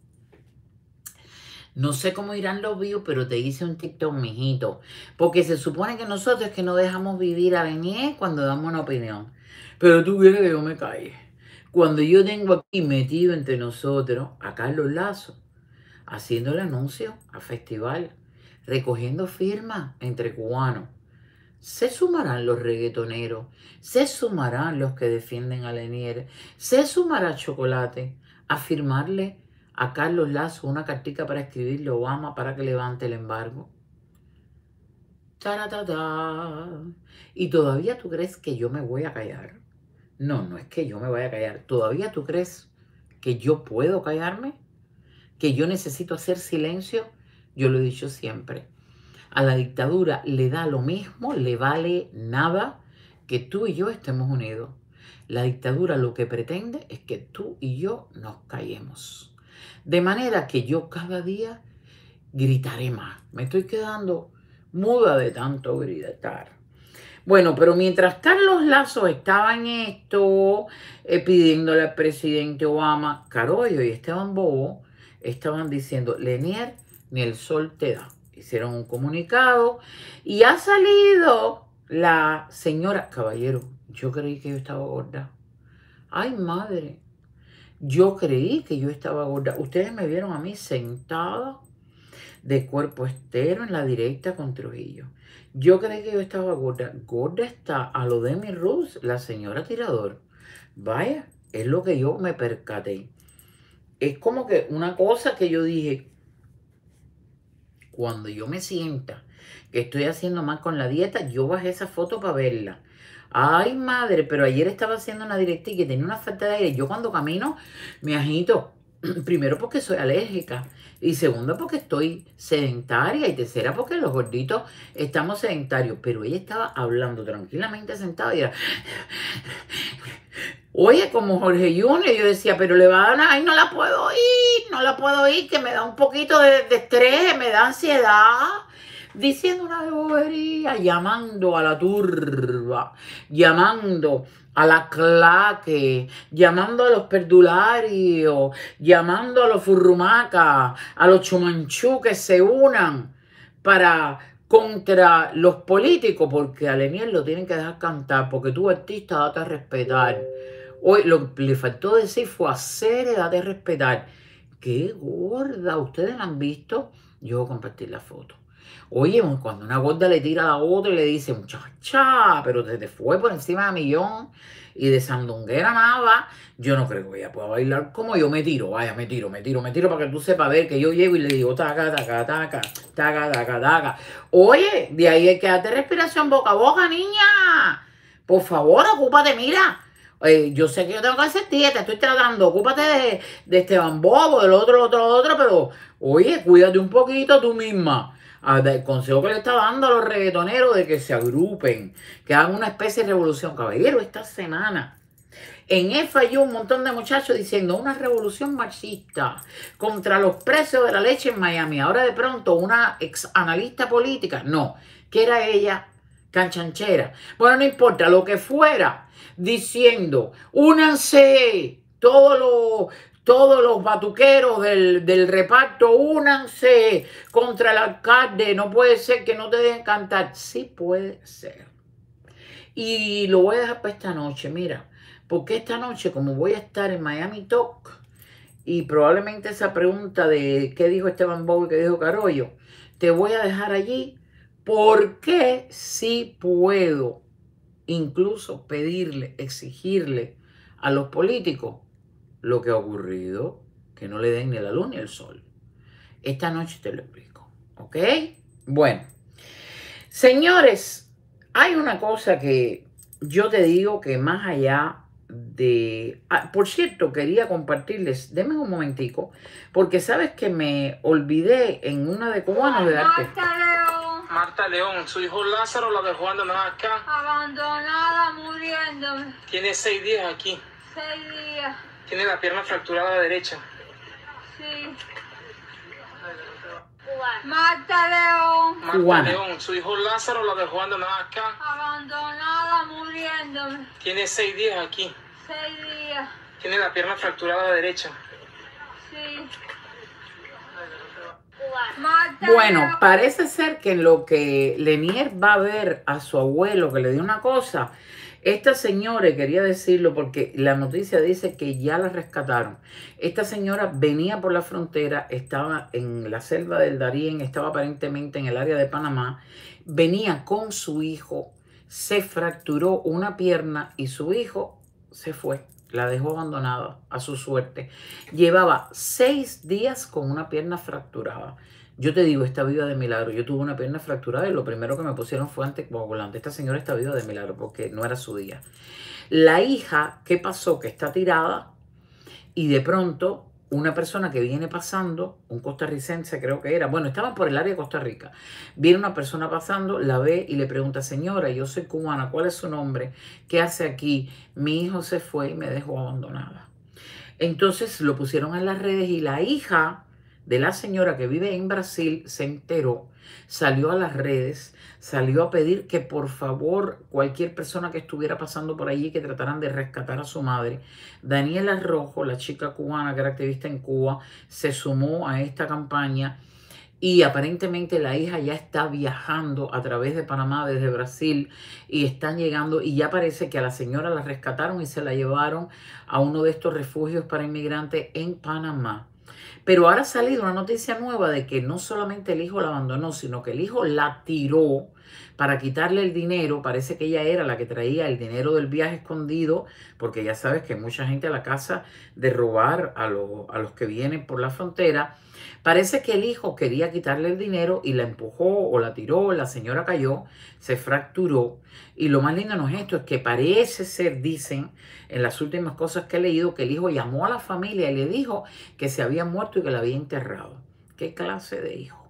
No sé cómo irán los views, pero te hice un TikTok, mijito. Porque se supone que nosotros es que no dejamos vivir a Lenier cuando damos una opinión. Pero tú quieres que yo me calle. Cuando yo tengo aquí metido entre nosotros a Carlos Lazo, haciendo el anuncio a festival, recogiendo firmas entre cubanos, se sumarán los reggaetoneros, se sumarán los que defienden a Lenier, se sumará Chocolate a firmarle a Carlos Lazo una cartica para escribirle a Obama para que levante el embargo. ¡Taratata! ¿Y todavía tú crees que yo me voy a callar? No, no es que yo me vaya a callar. ¿Todavía tú crees que yo puedo callarme? ¿Que yo necesito hacer silencio? Yo lo he dicho siempre. A la dictadura le da lo mismo, le vale nada que tú y yo estemos unidos. La dictadura lo que pretende es que tú y yo nos callemos. De manera que yo cada día gritaré más. Me estoy quedando muda de tanto gritar. Bueno, pero mientras Carlos Lazo estaba en esto, eh, pidiéndole al presidente Obama, Carollo y Esteban Bobo estaban diciendo, Lenier, ni el sol te da. Hicieron un comunicado y ha salido la señora, caballero, yo creí que yo estaba gorda. Ay, madre. Yo creí que yo estaba gorda. Ustedes me vieron a mí sentada de cuerpo entero en la directa con Trujillo. Yo creí que yo estaba gorda. Gorda está a lo de mi Ruz, la señora tirador. Vaya, es lo que yo me percaté. Es como que una cosa que yo dije, cuando yo me sienta que estoy haciendo mal con la dieta, yo bajé esa foto para verla. Ay, madre, pero ayer estaba haciendo una directa y que tenía una falta de aire. Yo cuando camino me agito. Primero porque soy alérgica. Y segundo porque estoy sedentaria. Y tercera porque los gorditos estamos sedentarios. Pero ella estaba hablando tranquilamente sentada y era... Oye, como Jorge Junior, yo decía, pero le va a dar... Ay, no la puedo oír, no la puedo oír, que me da un poquito de, de estrés, me da ansiedad. Diciendo una bobería, llamando a la turba, llamando a la claque, llamando a los perdularios, llamando a los furrumacas, a los chumanchú que se unan para contra los políticos, porque a Lenier lo tienen que dejar cantar, porque tú artista date a respetar. Hoy lo que le faltó decir fue hacer y date a respetar. ¡Qué gorda! ¿Ustedes la han visto? Yo voy a compartir la foto. Oye, cuando una gorda le tira a la otra y le dice, muchacha, pero te, te fue por encima de millón y de sandunguera nada, yo no creo que ella pueda bailar como yo me tiro. Vaya, me tiro, me tiro, me tiro para que tú sepas ver que yo llego y le digo, taca, taca, taca, taca, taca, taca. Oye, de ahí hay que darte respiración boca a boca, niña. Por favor, ocúpate, mira. Eh, yo sé que yo tengo que hacer dieta, estoy tratando, ocúpate de, de Esteban Bobo, del otro, otro, otro, pero oye, cuídate un poquito tú misma. El consejo que le está dando a los reggaetoneros de que se agrupen, que hagan una especie de revolución. Caballero, esta semana en F hay un montón de muchachos diciendo una revolución marxista contra los precios de la leche en Miami. Ahora de pronto una ex analista política, no, que era ella, canchanchera. Bueno, no importa, lo que fuera, diciendo, únanse todos los... Todos los batuqueros del, del reparto, únanse contra el alcalde. No puede ser que no te dejen cantar. Sí puede ser. Y lo voy a dejar para esta noche, mira. Porque esta noche, como voy a estar en Miami Talk, y probablemente esa pregunta de qué dijo Esteban Bobo y qué dijo Carollo, te voy a dejar allí porque sí puedo incluso pedirle, exigirle a los políticos lo que ha ocurrido, que no le den ni la luz ni el sol. Esta noche te lo explico, ¿ok? Bueno, señores, hay una cosa que yo te digo que más allá de... Ah, por cierto, quería compartirles, denme un momentico, porque sabes que me olvidé en una de Cubanos de arte. Marta León. Marta León, su hijo Lázaro la dejó abandonada acá. Abandonada, muriéndome. Tiene seis días aquí. Seis días. Tiene la pierna fracturada a la derecha. Sí. Marta León. Marta Cubana. León, su hijo Lázaro la dejó abandonada acá. Abandonada, muriéndome. Tiene seis días aquí. Seis días. Tiene la pierna fracturada a la derecha. Sí. Marta Bueno, León. parece ser que en lo que Lenier va a ver a su abuelo que le dio una cosa, esta señora, quería decirlo porque la noticia dice que ya la rescataron. Esta señora venía por la frontera, estaba en la selva del Darién, estaba aparentemente en el área de Panamá, venía con su hijo, se fracturó una pierna y su hijo se fue. La dejó abandonada a su suerte. Llevaba seis días con una pierna fracturada. Yo te digo, está viva de milagro. Yo tuve una pierna fracturada y lo primero que me pusieron fue anticoagulante. Esta señora está viva de milagro porque no era su día. La hija, ¿qué pasó? Que está tirada y de pronto una persona que viene pasando, un costarricense creo que era, bueno, estaban por el área de Costa Rica, viene una persona pasando, la ve y le pregunta, señora, yo soy cubana, ¿cuál es su nombre? ¿Qué hace aquí? Mi hijo se fue y me dejó abandonada. Entonces lo pusieron en las redes y la hija de la señora que vive en Brasil se enteró, salió a las redes, salió a pedir que por favor cualquier persona que estuviera pasando por allí que trataran de rescatar a su madre. Daniela Rojo, la chica cubana que era activista en Cuba, se sumó a esta campaña y aparentemente la hija ya está viajando a través de Panamá desde Brasil y están llegando y ya parece que a la señora la rescataron y se la llevaron a uno de estos refugios para inmigrantes en Panamá. Pero ahora ha salido una noticia nueva de que no solamente el hijo la abandonó, sino que el hijo la tiró para quitarle el dinero. Parece que ella era la que traía el dinero del viaje escondido, porque ya sabes que hay mucha gente a la casa de robar a, lo, a los que vienen por la frontera. Parece que el hijo quería quitarle el dinero y la empujó o la tiró, la señora cayó, se fracturó. Y lo más lindo no es esto, es que parece ser, dicen, en las últimas cosas que he leído, que el hijo llamó a la familia y le dijo que se había muerto y que la había enterrado. ¿Qué clase de hijo?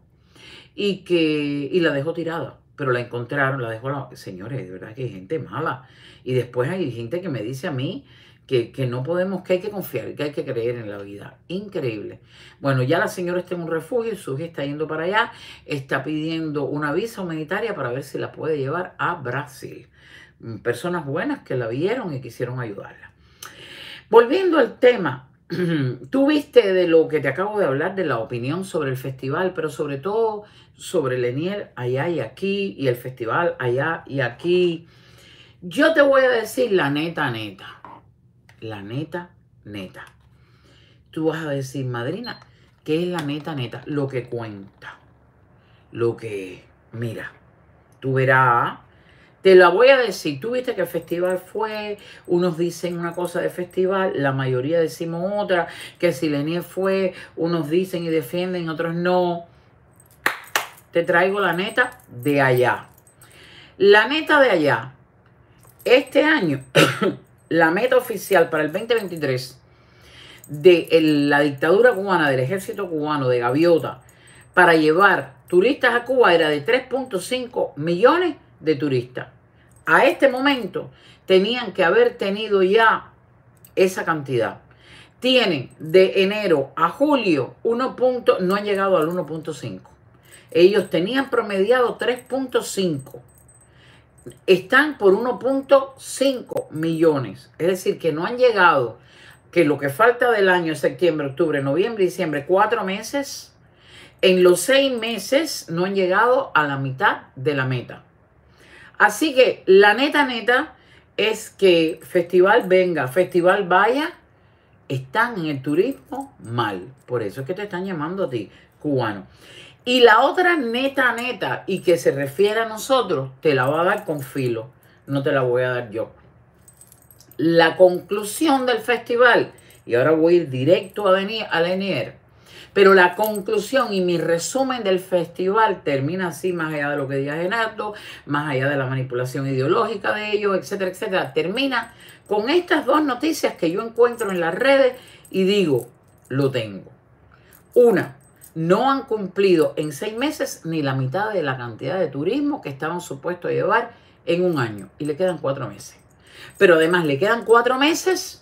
Y que y la dejó tirada, pero la encontraron, la dejó la... Señores, de verdad que hay gente mala. Y después hay gente que me dice a mí que, que no podemos, que hay que confiar, que hay que creer en la vida. Increíble. Bueno, ya la señora está en un refugio, su hija está yendo para allá, está pidiendo una visa humanitaria para ver si la puede llevar a Brasil. Personas buenas que la vieron y quisieron ayudarla. Volviendo al tema, tú viste de lo que te acabo de hablar, de la opinión sobre el festival, pero sobre todo sobre Lenier allá y aquí, y el festival allá y aquí. Yo te voy a decir la neta, neta. La neta, neta. Tú vas a decir, madrina, ¿qué es la neta, neta? Lo que cuenta. Lo que, mira, tú verás. Te la voy a decir, tú viste que el festival fue, unos dicen una cosa de festival, la mayoría decimos otra, que si Lenier fue, unos dicen y defienden, otros no. Te traigo la neta de allá. La neta de allá. Este año, la meta oficial para el veinte veintitrés de el, la dictadura cubana, del ejército cubano, de Gaviota, para llevar turistas a Cuba era de tres punto cinco millones de turistas. A este momento tenían que haber tenido ya esa cantidad. Tienen de enero a julio uno. No han llegado al uno punto cinco. Ellos tenían promediado tres punto cinco. Están por uno punto cinco millones. Es decir, que no han llegado, que lo que falta del año es septiembre, octubre, noviembre, diciembre, cuatro meses. En los seis meses no han llegado a la mitad de la meta. Así que la neta neta es que festival venga, festival vaya, están en el turismo mal. Por eso es que te están llamando a ti, cubano. Y la otra neta neta y que se refiere a nosotros, te la va a dar con filo. no te la voy a dar yo. La conclusión del festival, y ahora voy a ir directo a Lanier, pero la conclusión y mi resumen del festival termina así, más allá de lo que diga Gerardo, más allá de la manipulación ideológica de ellos, etcétera, etcétera. Termina con estas dos noticias que yo encuentro en las redes y digo, lo tengo. Una, no han cumplido en seis meses ni la mitad de la cantidad de turismo que estaban supuestos a llevar en un año. Y le quedan cuatro meses. Pero además le quedan cuatro meses,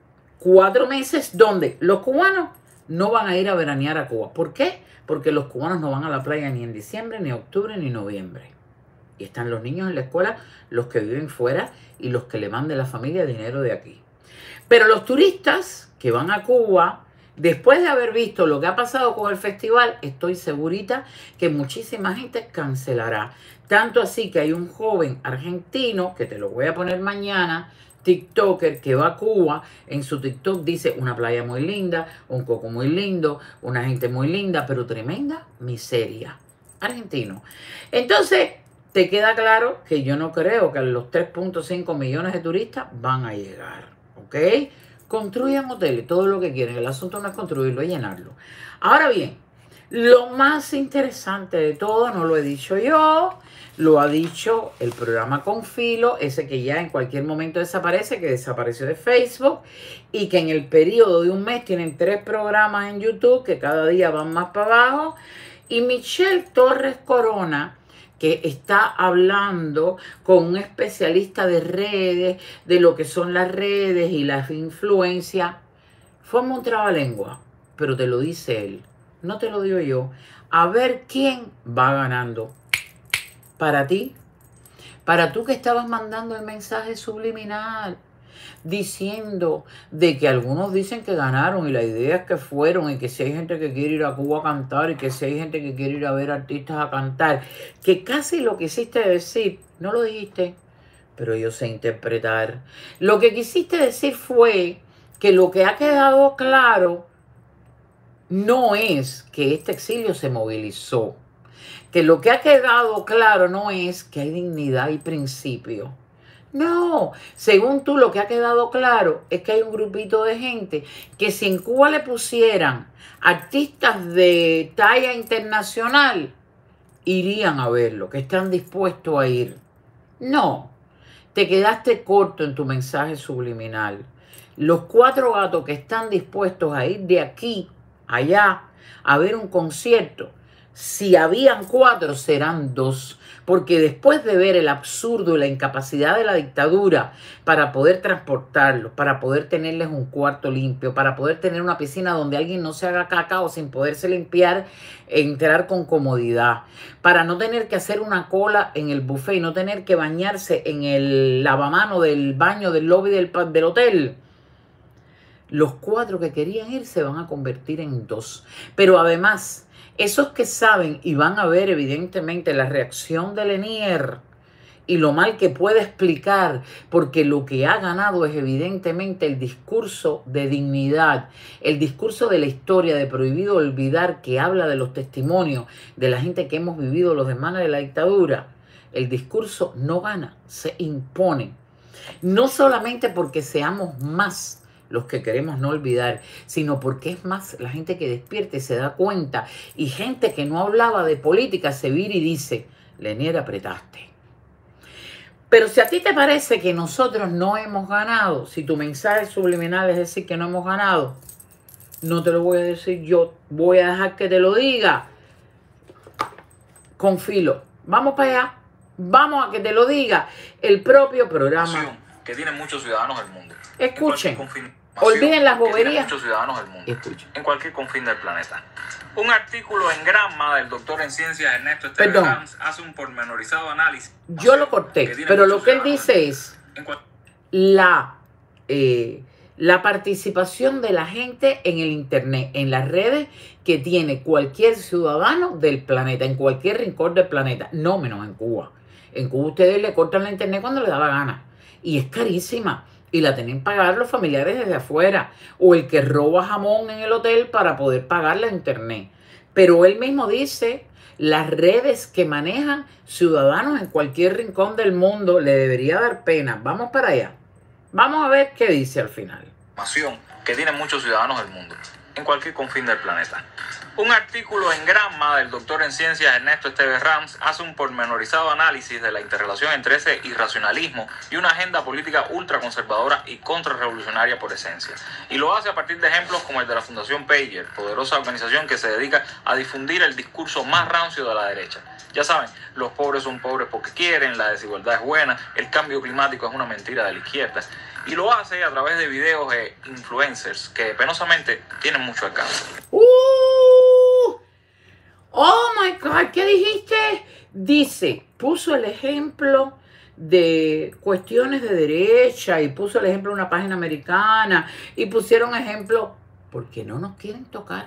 cuatro meses donde los cubanos no van a ir a veranear a Cuba. ¿Por qué? Porque los cubanos no van a la playa ni en diciembre, ni octubre, ni noviembre. Y están los niños en la escuela, los que viven fuera y los que le manden la familia dinero de aquí. Pero los turistas que van a Cuba, después de haber visto lo que ha pasado con el festival, estoy segurita que muchísima gente cancelará. Tanto así que hay un joven argentino, que te lo voy a poner mañana, TikToker, que va a Cuba. En su TikTok dice una playa muy linda, un coco muy lindo, una gente muy linda, pero tremenda miseria. Argentino. Entonces, te queda claro que yo no creo que los tres punto cinco millones de turistas van a llegar. ¿Ok? Construyan hoteles, todo lo que quieren. El asunto no es construirlo, es llenarlo. Ahora bien, lo más interesante de todo, no lo he dicho yo, lo ha dicho el programa Con Filo, ese que ya en cualquier momento desaparece, que desapareció de Facebook, y que en el periodo de un mes tienen tres programas en YouTube que cada día van más para abajo. Y Michelle Torres Corona, que está hablando con un especialista de redes, de lo que son las redes y las influencias, forma un trabalengua, pero te lo dice él, no te lo digo yo. A ver quién va ganando. Para ti, para tú que estabas mandando el mensaje subliminal, diciendo de que algunos dicen que ganaron y la idea es que fueron, y que si hay gente que quiere ir a Cuba a cantar, y que si hay gente que quiere ir a ver artistas a cantar, que casi lo quisiste decir, no lo dijiste, pero yo sé interpretar. Lo que quisiste decir fue que lo que ha quedado claro no es que este exilio se movilizó, que lo que ha quedado claro no es que hay dignidad y principio. No, según tú lo que ha quedado claro es que hay un grupito de gente que si en Cuba le pusieran artistas de talla internacional, irían a verlo, que están dispuestos a ir. No, te quedaste corto en tu mensaje subliminal. Los cuatro gatos que están dispuestos a ir de aquí a allá a ver un concierto, si habían cuatro, serán dos. Porque después de ver el absurdo y la incapacidad de la dictadura para poder transportarlos, para poder tenerles un cuarto limpio, para poder tener una piscina donde alguien no se haga cacao sin poderse limpiar, entrar con comodidad, para no tener que hacer una cola en el buffet y no tener que bañarse en el lavamano del baño del lobby del, del hotel. Los cuatro que querían ir se van a convertir en dos. Pero además, esos que saben y van a ver evidentemente la reacción de Lanier y lo mal que puede explicar, porque lo que ha ganado es evidentemente el discurso de dignidad, el discurso de la historia, de prohibido olvidar, que habla de los testimonios de la gente que hemos vivido los demás de la dictadura. El discurso no gana, se impone. No solamente porque seamos más los que queremos no olvidar, sino porque es más la gente que despierta y se da cuenta, y gente que no hablaba de política se vira y dice, Lanier, apretaste. Pero si a ti te parece que nosotros no hemos ganado, si tu mensaje subliminal es decir que no hemos ganado, no te lo voy a decir yo, voy a dejar que te lo diga Con Filo. Vamos para allá, vamos a que te lo diga el propio programa. Que tienen muchos ciudadanos del mundo. Escuchen. Olviden las boberías. Muchos ciudadanos del mundo. Escuchen. En cualquier confín del planeta. Un artículo en Gramma del doctor en ciencias Ernesto Esteves Perdón. Rams hace un pormenorizado análisis. Yo lo corté, pero lo que él dice es la, eh, la participación de la gente en el internet, en las redes que tiene cualquier ciudadano del planeta, en cualquier rincón del planeta, no menos en Cuba. En Cuba ustedes le cortan la internet cuando les da la gana y es carísima. Y la tienen que pagar los familiares desde afuera. O el que roba jamón en el hotel para poder pagar la internet. Pero él mismo dice, las redes que manejan ciudadanos en cualquier rincón del mundo. Le debería dar pena. Vamos para allá. Vamos a ver qué dice al final. Que tienen muchos ciudadanos del mundo, en cualquier confín del planeta. Un artículo en Gramma del doctor en ciencias Ernesto Esteves Rams hace un pormenorizado análisis de la interrelación entre ese irracionalismo y una agenda política ultraconservadora y contrarrevolucionaria por esencia. Y lo hace a partir de ejemplos como el de la Fundación Pager, poderosa organización que se dedica a difundir el discurso más rancio de la derecha. Ya saben, los pobres son pobres porque quieren, la desigualdad es buena, el cambio climático es una mentira de la izquierda. Y lo hace a través de videos de influencers que penosamente tienen mucho alcance. Uh, oh my God, ¿qué dijiste? Dice, puso el ejemplo de cuestiones de derecha y puso el ejemplo de una página americana y pusieron ejemplo porque no nos quieren tocar.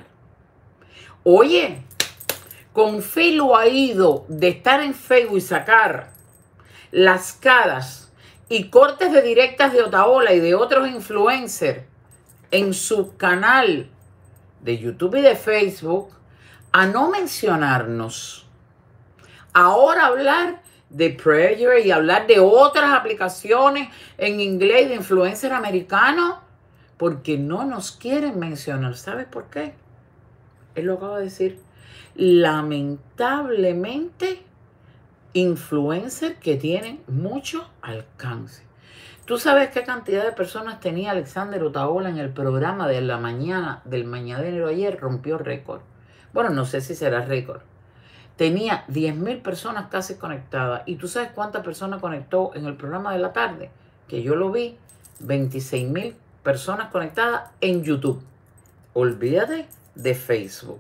Oye, con filo ha ido de estar en Facebook y sacar las caras y cortes de directas de Otaola y de otros influencers en su canal de YouTube y de Facebook, a no mencionarnos. Ahora hablar de Prager y hablar de otras aplicaciones en inglés de influencers americanos, porque no nos quieren mencionar. ¿Sabes por qué? Él lo acaba de decir. Lamentablemente, influencers que tienen mucho alcance. ¿Tú sabes qué cantidad de personas tenía Alexander Otaola en el programa de la mañana del mañanero ayer? Rompió récord. Bueno, no sé si será récord. Tenía diez mil personas casi conectadas. ¿Y tú sabes cuántas personas conectó en el programa de la tarde? Que yo lo vi, veintiséis mil personas conectadas en YouTube. Olvídate de Facebook.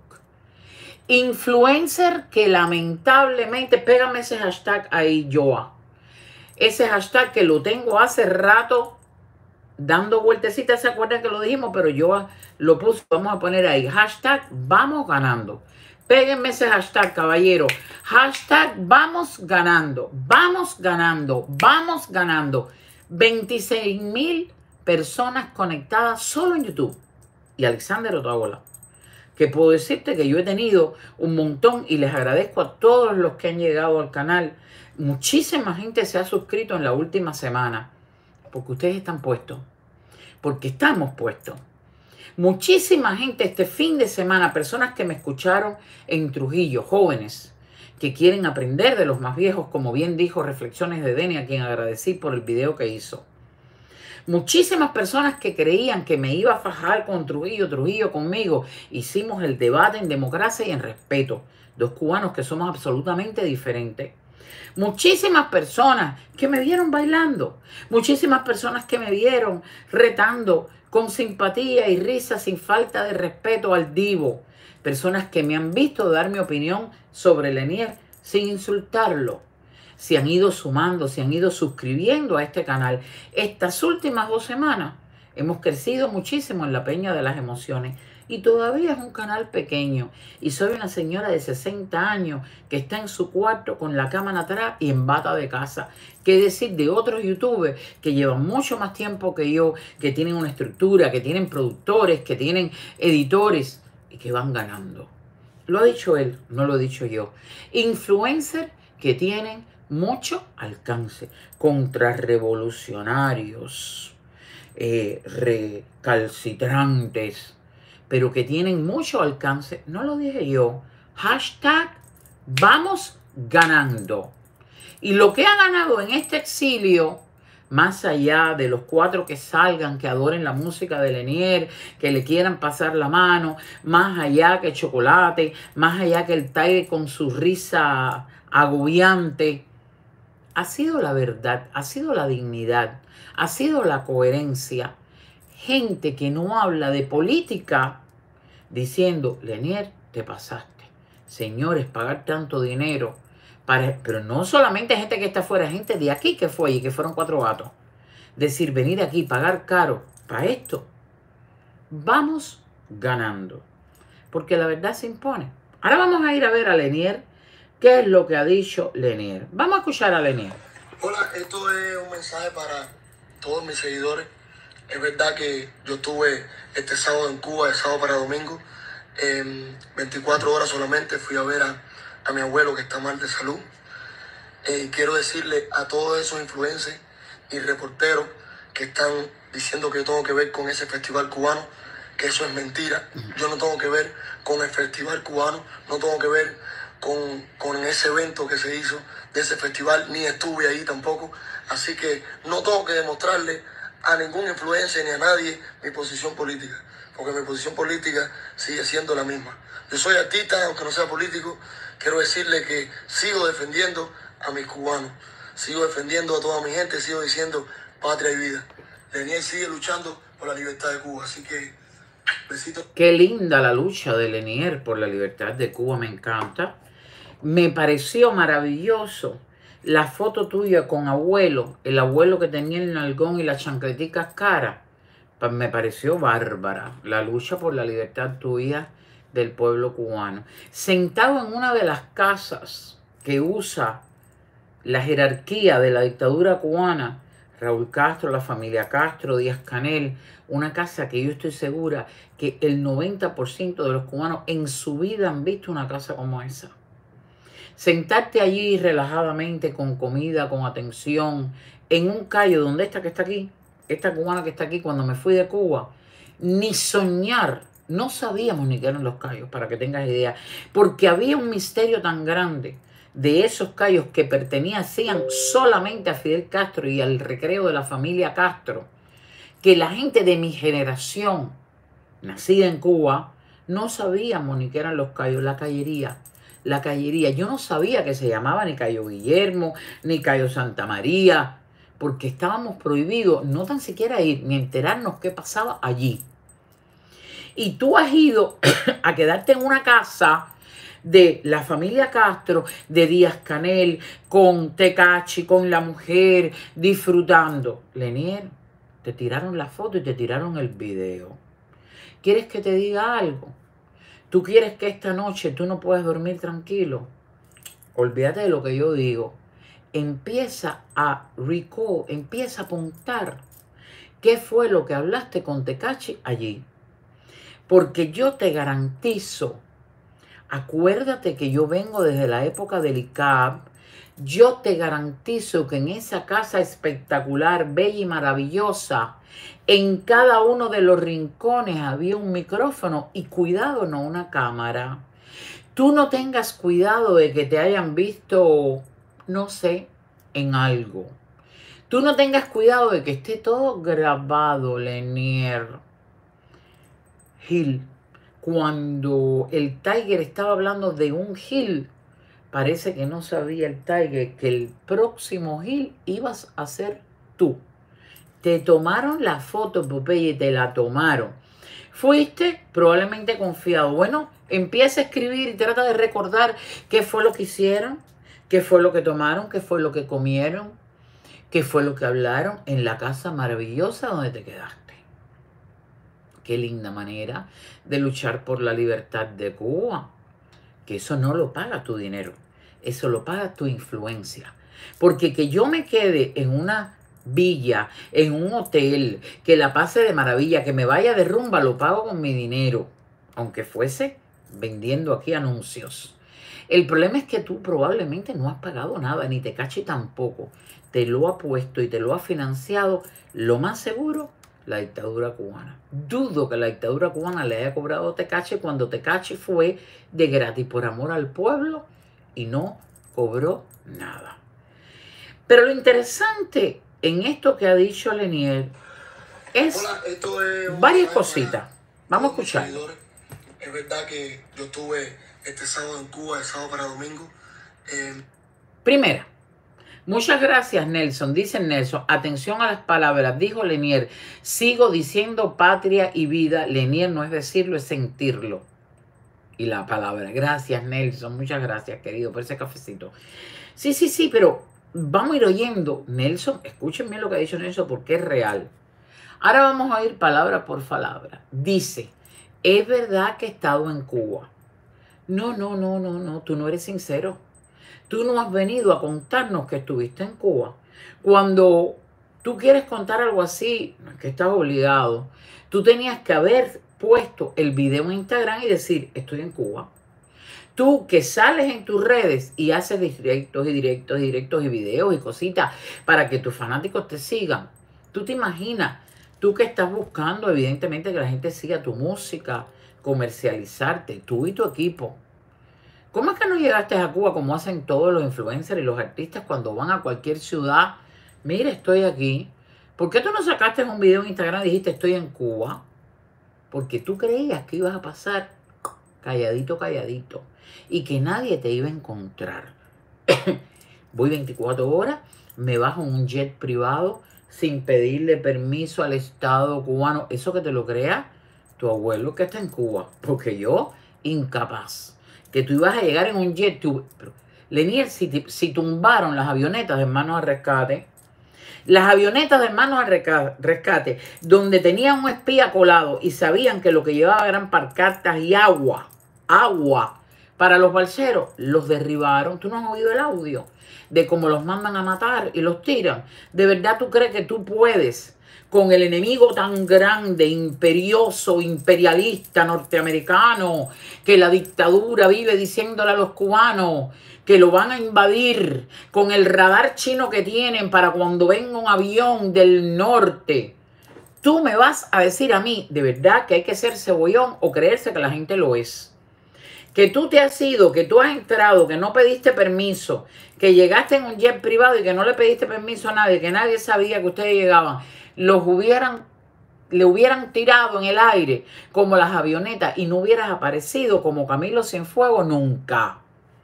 Influencer que lamentablemente, pégame ese hashtag ahí, Joa. Ese hashtag que lo tengo hace rato dando vueltecitas. ¿Se acuerdan que lo dijimos? Pero yo lo puse, vamos a poner ahí. Hashtag vamos ganando. Péguenme ese hashtag, caballero. Hashtag vamos ganando. Vamos ganando. Vamos ganando. veintiséis mil personas conectadas solo en YouTube. Y Alexander Otaola. Que puedo decirte que yo he tenido un montón y les agradezco a todos los que han llegado al canal. Muchísima gente se ha suscrito en la última semana porque ustedes están puestos, porque estamos puestos. Muchísima gente este fin de semana, personas que me escucharon en Trujillo, jóvenes que quieren aprender de los más viejos, como bien dijo Reflexiones de Deni, a quien agradecí por el video que hizo. Muchísimas personas que creían que me iba a fajar con Trujillo, Trujillo conmigo. Hicimos el debate en democracia y en respeto. Dos cubanos que somos absolutamente diferentes. Muchísimas personas que me vieron bailando. Muchísimas personas que me vieron retando con simpatía y risa sin falta de respeto al divo. Personas que me han visto dar mi opinión sobre Lenier sin insultarlo. Se han ido sumando, se han ido suscribiendo a este canal. Estas últimas dos semanas hemos crecido muchísimo en la Peña de las Emociones y todavía es un canal pequeño. Y soy una señora de sesenta años que está en su cuarto con la cámara atrás y en bata de casa. ¿Qué decir de otros youtubers que llevan mucho más tiempo que yo, que tienen una estructura, que tienen productores, que tienen editores y que van ganando? Lo ha dicho él, no lo he dicho yo. Influencers que tienen mucho alcance, contrarrevolucionarios, eh, recalcitrantes, pero que tienen mucho alcance. No lo dije yo. Hashtag vamos ganando. Y lo que ha ganado en este exilio, más allá de los cuatro que salgan, que adoren la música de Lenier, que le quieran pasar la mano, más allá que Chocolate, más allá que el Taire con su risa agobiante, ha sido la verdad, ha sido la dignidad, ha sido la coherencia. Gente que no habla de política diciendo, Lenier, te pasaste. Señores, pagar tanto dinero. Para, pero no solamente gente que está afuera, gente de aquí que fue y que fueron cuatro gatos. Decir, venir aquí, pagar caro para esto. Vamos ganando. Porque la verdad se impone. Ahora vamos a ir a ver a Lenier. ¿Qué es lo que ha dicho Lenier? Vamos a escuchar a Lenier. Hola, esto es un mensaje para todos mis seguidores. Es verdad que yo estuve este sábado en Cuba, de sábado para domingo, en veinticuatro horas solamente. Fui a ver a a mi abuelo que está mal de salud. Eh, quiero decirle a todos esos influencers y reporteros que están diciendo que yo tengo que ver con ese festival cubano, que eso es mentira. Yo no tengo que ver con el festival cubano, no tengo que ver con, con ese evento que se hizo de ese festival, ni estuve ahí tampoco. Así que no tengo que demostrarle a ningún influencer ni a nadie mi posición política, porque mi posición política sigue siendo la misma. Yo soy artista, aunque no sea político. Quiero decirle que sigo defendiendo a mis cubanos, sigo defendiendo a toda mi gente, sigo diciendo patria y vida. Lenier sigue luchando por la libertad de Cuba, así que besitos. Qué linda la lucha de Lenier por la libertad de Cuba, me encanta. Me pareció maravilloso la foto tuya con abuelo, el abuelo que tenía el nalgón y las chancleticas caras. Me pareció bárbara la lucha por la libertad tuya del pueblo cubano. Sentado en una de las casas que usa la jerarquía de la dictadura cubana, Raúl Castro, la familia Castro, Díaz-Canel, una casa que yo estoy segura que el noventa por ciento de los cubanos en su vida han visto una casa como esa. Sentarte allí relajadamente, con comida, con atención, en un callo donde esta que está aquí, esta cubana que está aquí, cuando me fui de Cuba, ni soñar, no sabíamos ni qué eran los callos, para que tengas idea, porque había un misterio tan grande de esos callos que pertenecían solamente a Fidel Castro y al recreo de la familia Castro, que la gente de mi generación, nacida en Cuba, no sabíamos ni qué eran los callos, la callería. La callería, yo no sabía que se llamaba ni Cayo Guillermo, ni Cayo Santa María, porque estábamos prohibidos no tan siquiera ir, ni enterarnos qué pasaba allí. Y tú has ido a quedarte en una casa de la familia Castro, de Díaz-Canel, con Tecachi, con la mujer, disfrutando. Lenier, te tiraron la foto y te tiraron el video. ¿Quieres que te diga algo? ¿Tú quieres que esta noche tú no puedas dormir tranquilo? Olvídate de lo que yo digo. Empieza a recall, empieza a apuntar qué fue lo que hablaste con Tecachi allí. Porque yo te garantizo, acuérdate que yo vengo desde la época del I C A B, yo te garantizo que en esa casa espectacular, bella y maravillosa, en cada uno de los rincones había un micrófono y cuidado, no una cámara. Tú no tengas cuidado de que te hayan visto, no sé, en algo. Tú no tengas cuidado de que esté todo grabado, Lenier. Gil, cuando el Tiger estaba hablando de un Gil, parece que no sabía el Tiger que el próximo Gil ibas a ser tú. Te tomaron la foto, Popeye, te la tomaron. Fuiste probablemente confiado. Bueno, empieza a escribir y trata de recordar qué fue lo que hicieron, qué fue lo que tomaron, qué fue lo que comieron, qué fue lo que hablaron en la casa maravillosa donde te quedaste. Qué linda manera de luchar por la libertad de Cuba. Que eso no lo paga tu dinero, eso lo paga tu influencia. Porque que yo me quede en una villa, en un hotel, que la pase de maravilla, que me vaya de rumba, lo pago con mi dinero, aunque fuese vendiendo aquí anuncios. El problema es que tú probablemente no has pagado nada, ni Tecachi tampoco. Te lo ha puesto y te lo ha financiado, lo más seguro, la dictadura cubana. Dudo que la dictadura cubana le haya cobrado a Tecachi cuando Tecachi fue de gratis por amor al pueblo y no cobró nada. Pero lo interesante en esto que ha dicho Lenier es, Hola, esto es varias cositas. Vamos a escuchar. Es verdad que yo estuve este sábado en Cuba, de sábado para domingo. Eh... Primera, muchas gracias, Nelson. Dice Nelson, atención a las palabras. Dijo Lenier, sigo diciendo patria y vida. Lenier no es decirlo, es sentirlo. Y la palabra. Gracias, Nelson. Muchas gracias, querido, por ese cafecito. Sí, sí, sí, pero vamos a ir oyendo. Nelson, escúchenme lo que ha dicho Nelson porque es real. Ahora vamos a ir palabra por palabra. Dice, es verdad que he estado en Cuba. No, no, no, no, no. Tú no eres sincero. Tú no has venido a contarnos que estuviste en Cuba. Cuando tú quieres contar algo así, no es que estás obligado. Tú tenías que haber puesto el video en Instagram y decir, estoy en Cuba. Tú que sales en tus redes y haces directos y directos y directos y videos y cositas para que tus fanáticos te sigan. Tú te imaginas, tú que estás buscando evidentemente que la gente siga tu música, comercializarte, tú y tu equipo. ¿Cómo es que no llegaste a Cuba como hacen todos los influencers y los artistas cuando van a cualquier ciudad? Mira, estoy aquí. ¿Por qué tú no sacaste un video en Instagram y dijiste estoy en Cuba? Porque tú creías que ibas a pasar calladito, calladito. Y que nadie te iba a encontrar. Voy veinticuatro horas, me bajo en un jet privado sin pedirle permiso al Estado cubano. Eso que te lo crea tu abuelo que está en Cuba. Porque yo, incapaz. Que tú ibas a llegar en un jet. Tú, pero, Lenier, si, si tumbaron las avionetas de Hermanos al Rescate, las avionetas de Hermanos al Rescate, donde tenían un espía colado y sabían que lo que llevaba eran pancartas y agua, agua para los balseros, los derribaron. ¿Tú no has oído el audio de cómo los mandan a matar y los tiran? ¿De verdad tú crees que tú puedes con el enemigo tan grande, imperioso, imperialista norteamericano, que la dictadura vive diciéndole a los cubanos que lo van a invadir, con el radar chino que tienen para cuando venga un avión del norte? Tú me vas a decir a mí, ¿de verdad que hay que ser cebollón o creerse que la gente lo es? Que tú te has ido, que tú has entrado, que no pediste permiso, que llegaste en un jet privado y que no le pediste permiso a nadie, que nadie sabía que ustedes llegaban, los hubieran, le hubieran tirado en el aire como las avionetas y no hubieras aparecido como Camilo Cienfuegos nunca.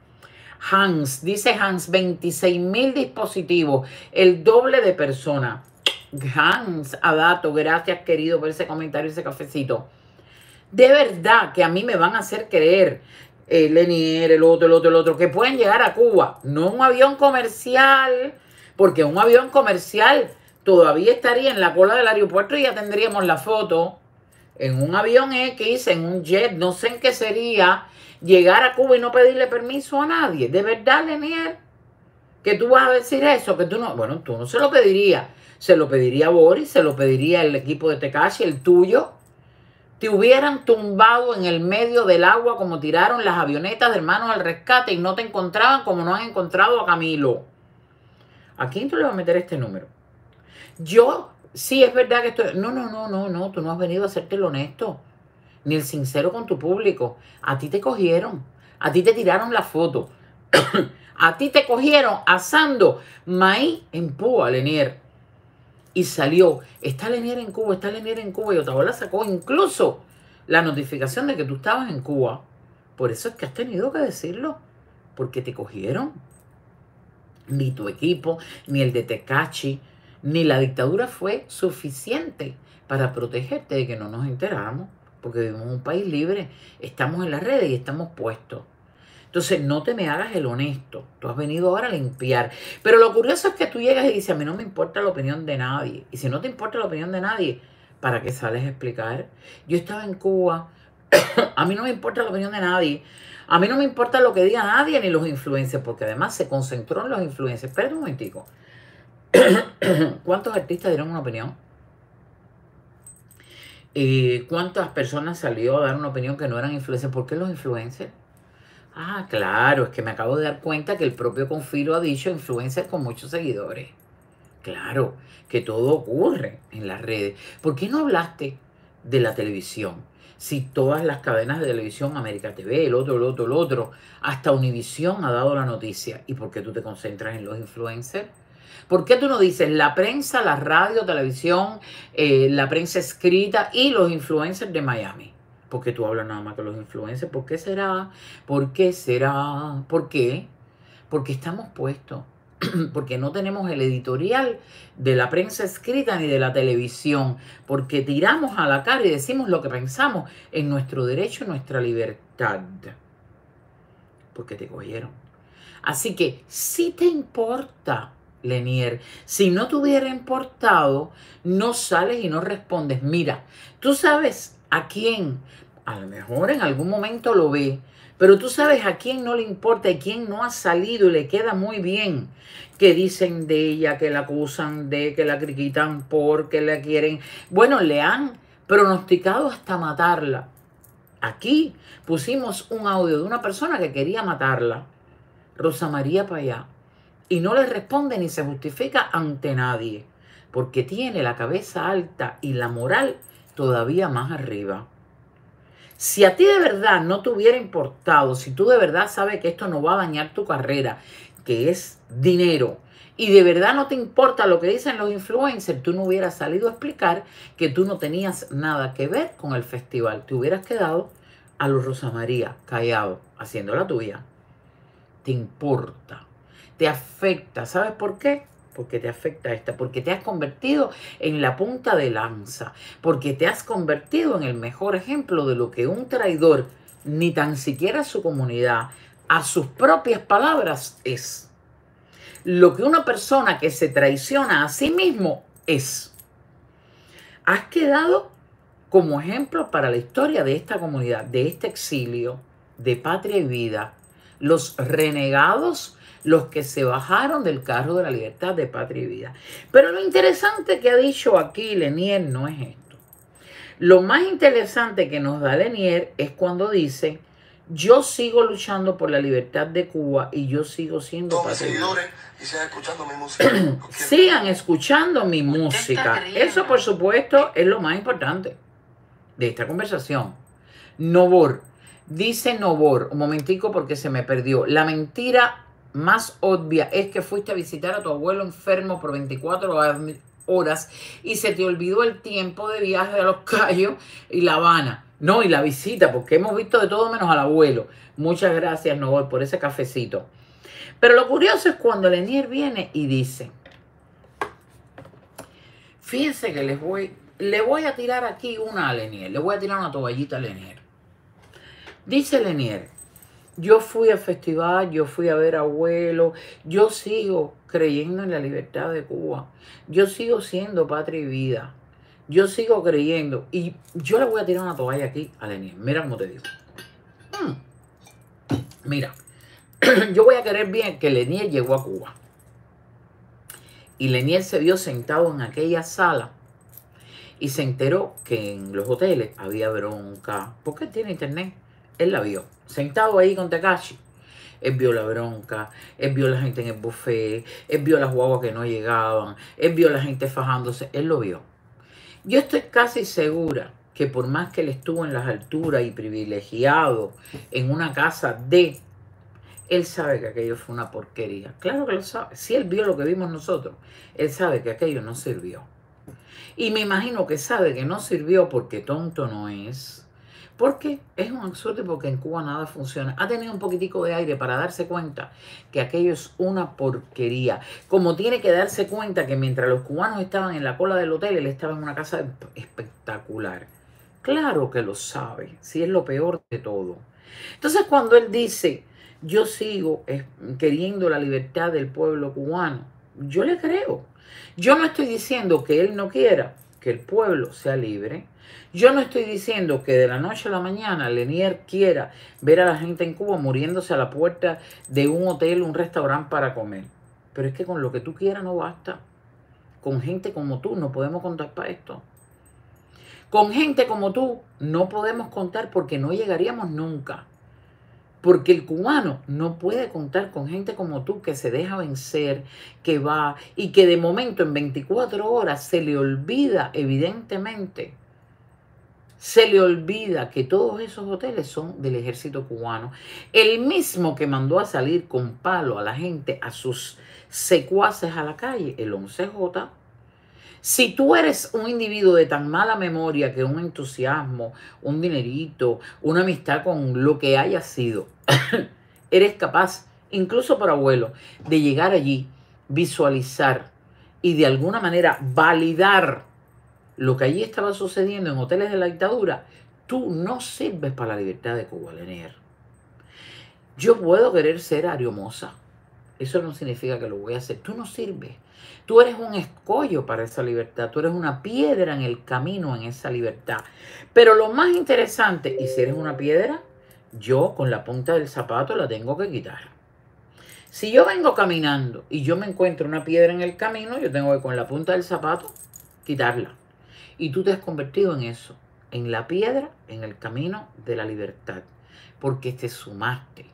Hans, dice Hans, veintiséis mil dispositivos, el doble de personas. Hans, a dato, gracias querido por ese comentario, ese cafecito. De verdad que a mí me van a hacer creer, eh, Lenier, el otro, el otro, el otro, que pueden llegar a Cuba. No un avión comercial, porque un avión comercial todavía estaría en la cola del aeropuerto y ya tendríamos la foto. En un avión X, en un jet, no sé en qué sería, llegar a Cuba y no pedirle permiso a nadie. ¿De verdad, Lenier? Que tú vas a decir eso, que tú no... Bueno, tú no se lo pedirías. Se lo pediría Boris, se lo pediría el equipo de Tekashi, el tuyo. Te hubieran tumbado en el medio del agua como tiraron las avionetas de Hermanos al Rescate y no te encontraban como no han encontrado a Camilo. ¿A quién tú le vas a meter este número? Yo, sí, es verdad que estoy... No, no, no, no, no, tú no has venido a hacerte el honesto, ni el sincero con tu público. A ti te cogieron, a ti te tiraron la foto, a ti te cogieron asando maíz en Púa, Lenier. Y salió, está Lenier en Cuba, está Lenier en Cuba, y Otaola sacó incluso la notificación de que tú estabas en Cuba. Por eso es que has tenido que decirlo, porque te cogieron. Ni tu equipo, ni el de Tekashi, ni la dictadura fue suficiente para protegerte de que no nos enteráramos, porque vivimos en un país libre, estamos en las redes y estamos puestos. Entonces, no te me hagas el honesto. Tú has venido ahora a limpiar. Pero lo curioso es que tú llegas y dices, a mí no me importa la opinión de nadie. Y si no te importa la opinión de nadie, ¿para qué sales a explicar? Yo estaba en Cuba. A mí no me importa la opinión de nadie. A mí no me importa lo que diga nadie ni los influencers, porque además se concentró en los influencers. Espérate un momentico. ¿Cuántos artistas dieron una opinión? ¿Y cuántas personas salió a dar una opinión que no eran influencers? ¿Por qué los influencers? Ah, claro, es que me acabo de dar cuenta que el propio Confilo ha dicho influencers con muchos seguidores. Claro, que todo ocurre en las redes. ¿Por qué no hablaste de la televisión? Si todas las cadenas de televisión, América T V, el otro, el otro, el otro, hasta Univisión ha dado la noticia. ¿Y por qué tú te concentras en los influencers? ¿Por qué tú no dices la prensa, la radio, televisión, eh, la prensa escrita y los influencers de Miami? ¿Por qué tú hablas nada más que los influencers? ¿Por qué será? ¿Por qué será? ¿Por qué? Porque estamos puestos. Porque no tenemos el editorial de la prensa escrita ni de la televisión. Porque tiramos a la cara y decimos lo que pensamos en nuestro derecho, en nuestra libertad. Porque te cogieron. Así que si te importa, Lenier, si no te hubiera importado, no sales y no respondes. Mira, tú sabes a quién, a lo mejor en algún momento lo ve, pero tú sabes a quién no le importa y quién no ha salido y le queda muy bien que dicen de ella, que la acusan de, que la critican porque la quieren. Bueno, le han pronosticado hasta matarla. aquí pusimos un audio de una persona que quería matarla, Rosa María Payá, y no le responde ni se justifica ante nadie, porque tiene la cabeza alta y la moral todavía más arriba. Si a ti de verdad no te hubiera importado, si tú de verdad sabes que esto no va a dañar tu carrera, que es dinero, y de verdad no te importa lo que dicen los influencers, tú no hubieras salido a explicar que tú no tenías nada que ver con el festival. Te hubieras quedado a los Rosa María, callado, haciendo la tuya. Te importa, te afecta. ¿Sabes por qué? Porque te afecta esta, porque te has convertido en la punta de lanza, porque te has convertido en el mejor ejemplo de lo que un traidor, ni tan siquiera a su comunidad, a sus propias palabras es. Lo que una persona que se traiciona a sí mismo es. Has quedado como ejemplo para la historia de esta comunidad, de este exilio, de Patria y Vida, los renegados, los que se bajaron del carro de la libertad de Patria y Vida. Pero lo interesante que ha dicho aquí Lenier no es esto. Lo más interesante que nos da Lenier es cuando dice: yo sigo luchando por la libertad de Cuba y yo sigo siendo Todos mis Patria y Vida. seguidores y sigan escuchando mi música. Sigan escuchando mi música. Eso, por supuesto, es lo más importante de esta conversación. Novor. Dice Novor, un momentico porque se me perdió. La mentira más obvia es que fuiste a visitar a tu abuelo enfermo por veinticuatro horas y se te olvidó el tiempo de viaje a Los Cayos y La Habana. No, y la visita, porque hemos visto de todo menos al abuelo. Muchas gracias, Novor, por ese cafecito. Pero lo curioso es cuando Lenier viene y dice: fíjense que les voy, le voy a tirar aquí una a Lenier, le voy a tirar una toallita a Lenier. Dice Lenier: yo fui al festival, yo fui a ver a abuelo, yo sigo creyendo en la libertad de Cuba, yo sigo siendo Patria y Vida, yo sigo creyendo, y yo le voy a tirar una toalla aquí a Lenier. Mira cómo te digo. Hmm. Mira, yo voy a querer bien que Lenier llegó a Cuba. Y Lenier se vio sentado en aquella sala y se enteró que en los hoteles había bronca. Porque él tiene internet. Él la vio. Sentado ahí con Tekashi. Él vio la bronca. Él vio la gente en el buffet. Él vio las guaguas que no llegaban. Él vio la gente fajándose. Él lo vio. Yo estoy casi segura que por más que él estuvo en las alturas y privilegiado en una casa de... Él sabe que aquello fue una porquería. Claro que lo sabe. Si él vio lo que vimos nosotros, él sabe que aquello no sirvió. Y me imagino que sabe que no sirvió porque tonto no es. Porque es un absurdo y porque en Cuba nada funciona. Ha tenido un poquitico de aire para darse cuenta que aquello es una porquería. Como tiene que darse cuenta que mientras los cubanos estaban en la cola del hotel, él estaba en una casa espectacular. Claro que lo sabe. Si es lo peor de todo. Entonces cuando él dice... yo sigo queriendo la libertad del pueblo cubano, yo le creo. Yo no estoy diciendo que él no quiera que el pueblo sea libre. Yo no estoy diciendo que de la noche a la mañana Lenier quiera ver a la gente en Cuba muriéndose a la puerta de un hotel, un restaurante para comer. Pero es que con lo que tú quieras no basta. Con gente como tú no podemos contar para esto. Con gente como tú no podemos contar porque no llegaríamos nunca. Porque el cubano no puede contar con gente como tú que se deja vencer, que va y que de momento en veinticuatro horas se le olvida, evidentemente, se le olvida que todos esos hoteles son del ejército cubano. El mismo que mandó a salir con palo a la gente, a sus secuaces a la calle, el once J. Si tú eres un individuo de tan mala memoria que un entusiasmo, un dinerito, una amistad con lo que haya sido, eres capaz, incluso por abuelo, de llegar allí, visualizar y de alguna manera validar lo que allí estaba sucediendo en hoteles de la dictadura, tú no sirves para la libertad de Cuba, Lenier. Yo puedo querer ser Ariomosa. Eso no significa que lo voy a hacer. Tú no sirves. Tú eres un escollo para esa libertad. Tú eres una piedra en el camino en esa libertad. Pero lo más interesante, y si eres una piedra, yo con la punta del zapato la tengo que quitar. Si yo vengo caminando y yo me encuentro una piedra en el camino, yo tengo que con la punta del zapato quitarla. Y tú te has convertido en eso. en la piedra, en el camino de la libertad, porque te sumaste.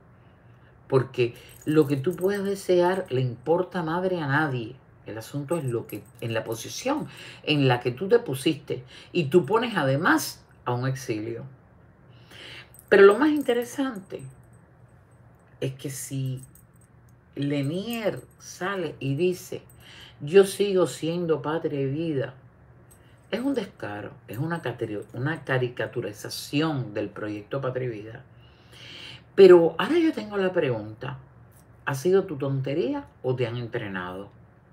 Porque lo que tú puedes desear le importa madre a nadie. El asunto es lo que, en la posición en la que tú te pusiste. Y tú pones además a un exilio. Pero lo más interesante es que si Lenier sale y dice, yo sigo siendo patria y vida, es un descaro, es una, una caricaturización del proyecto Patria y Vida. Pero ahora yo tengo la pregunta, ¿ha sido tu tontería o te han entrenado?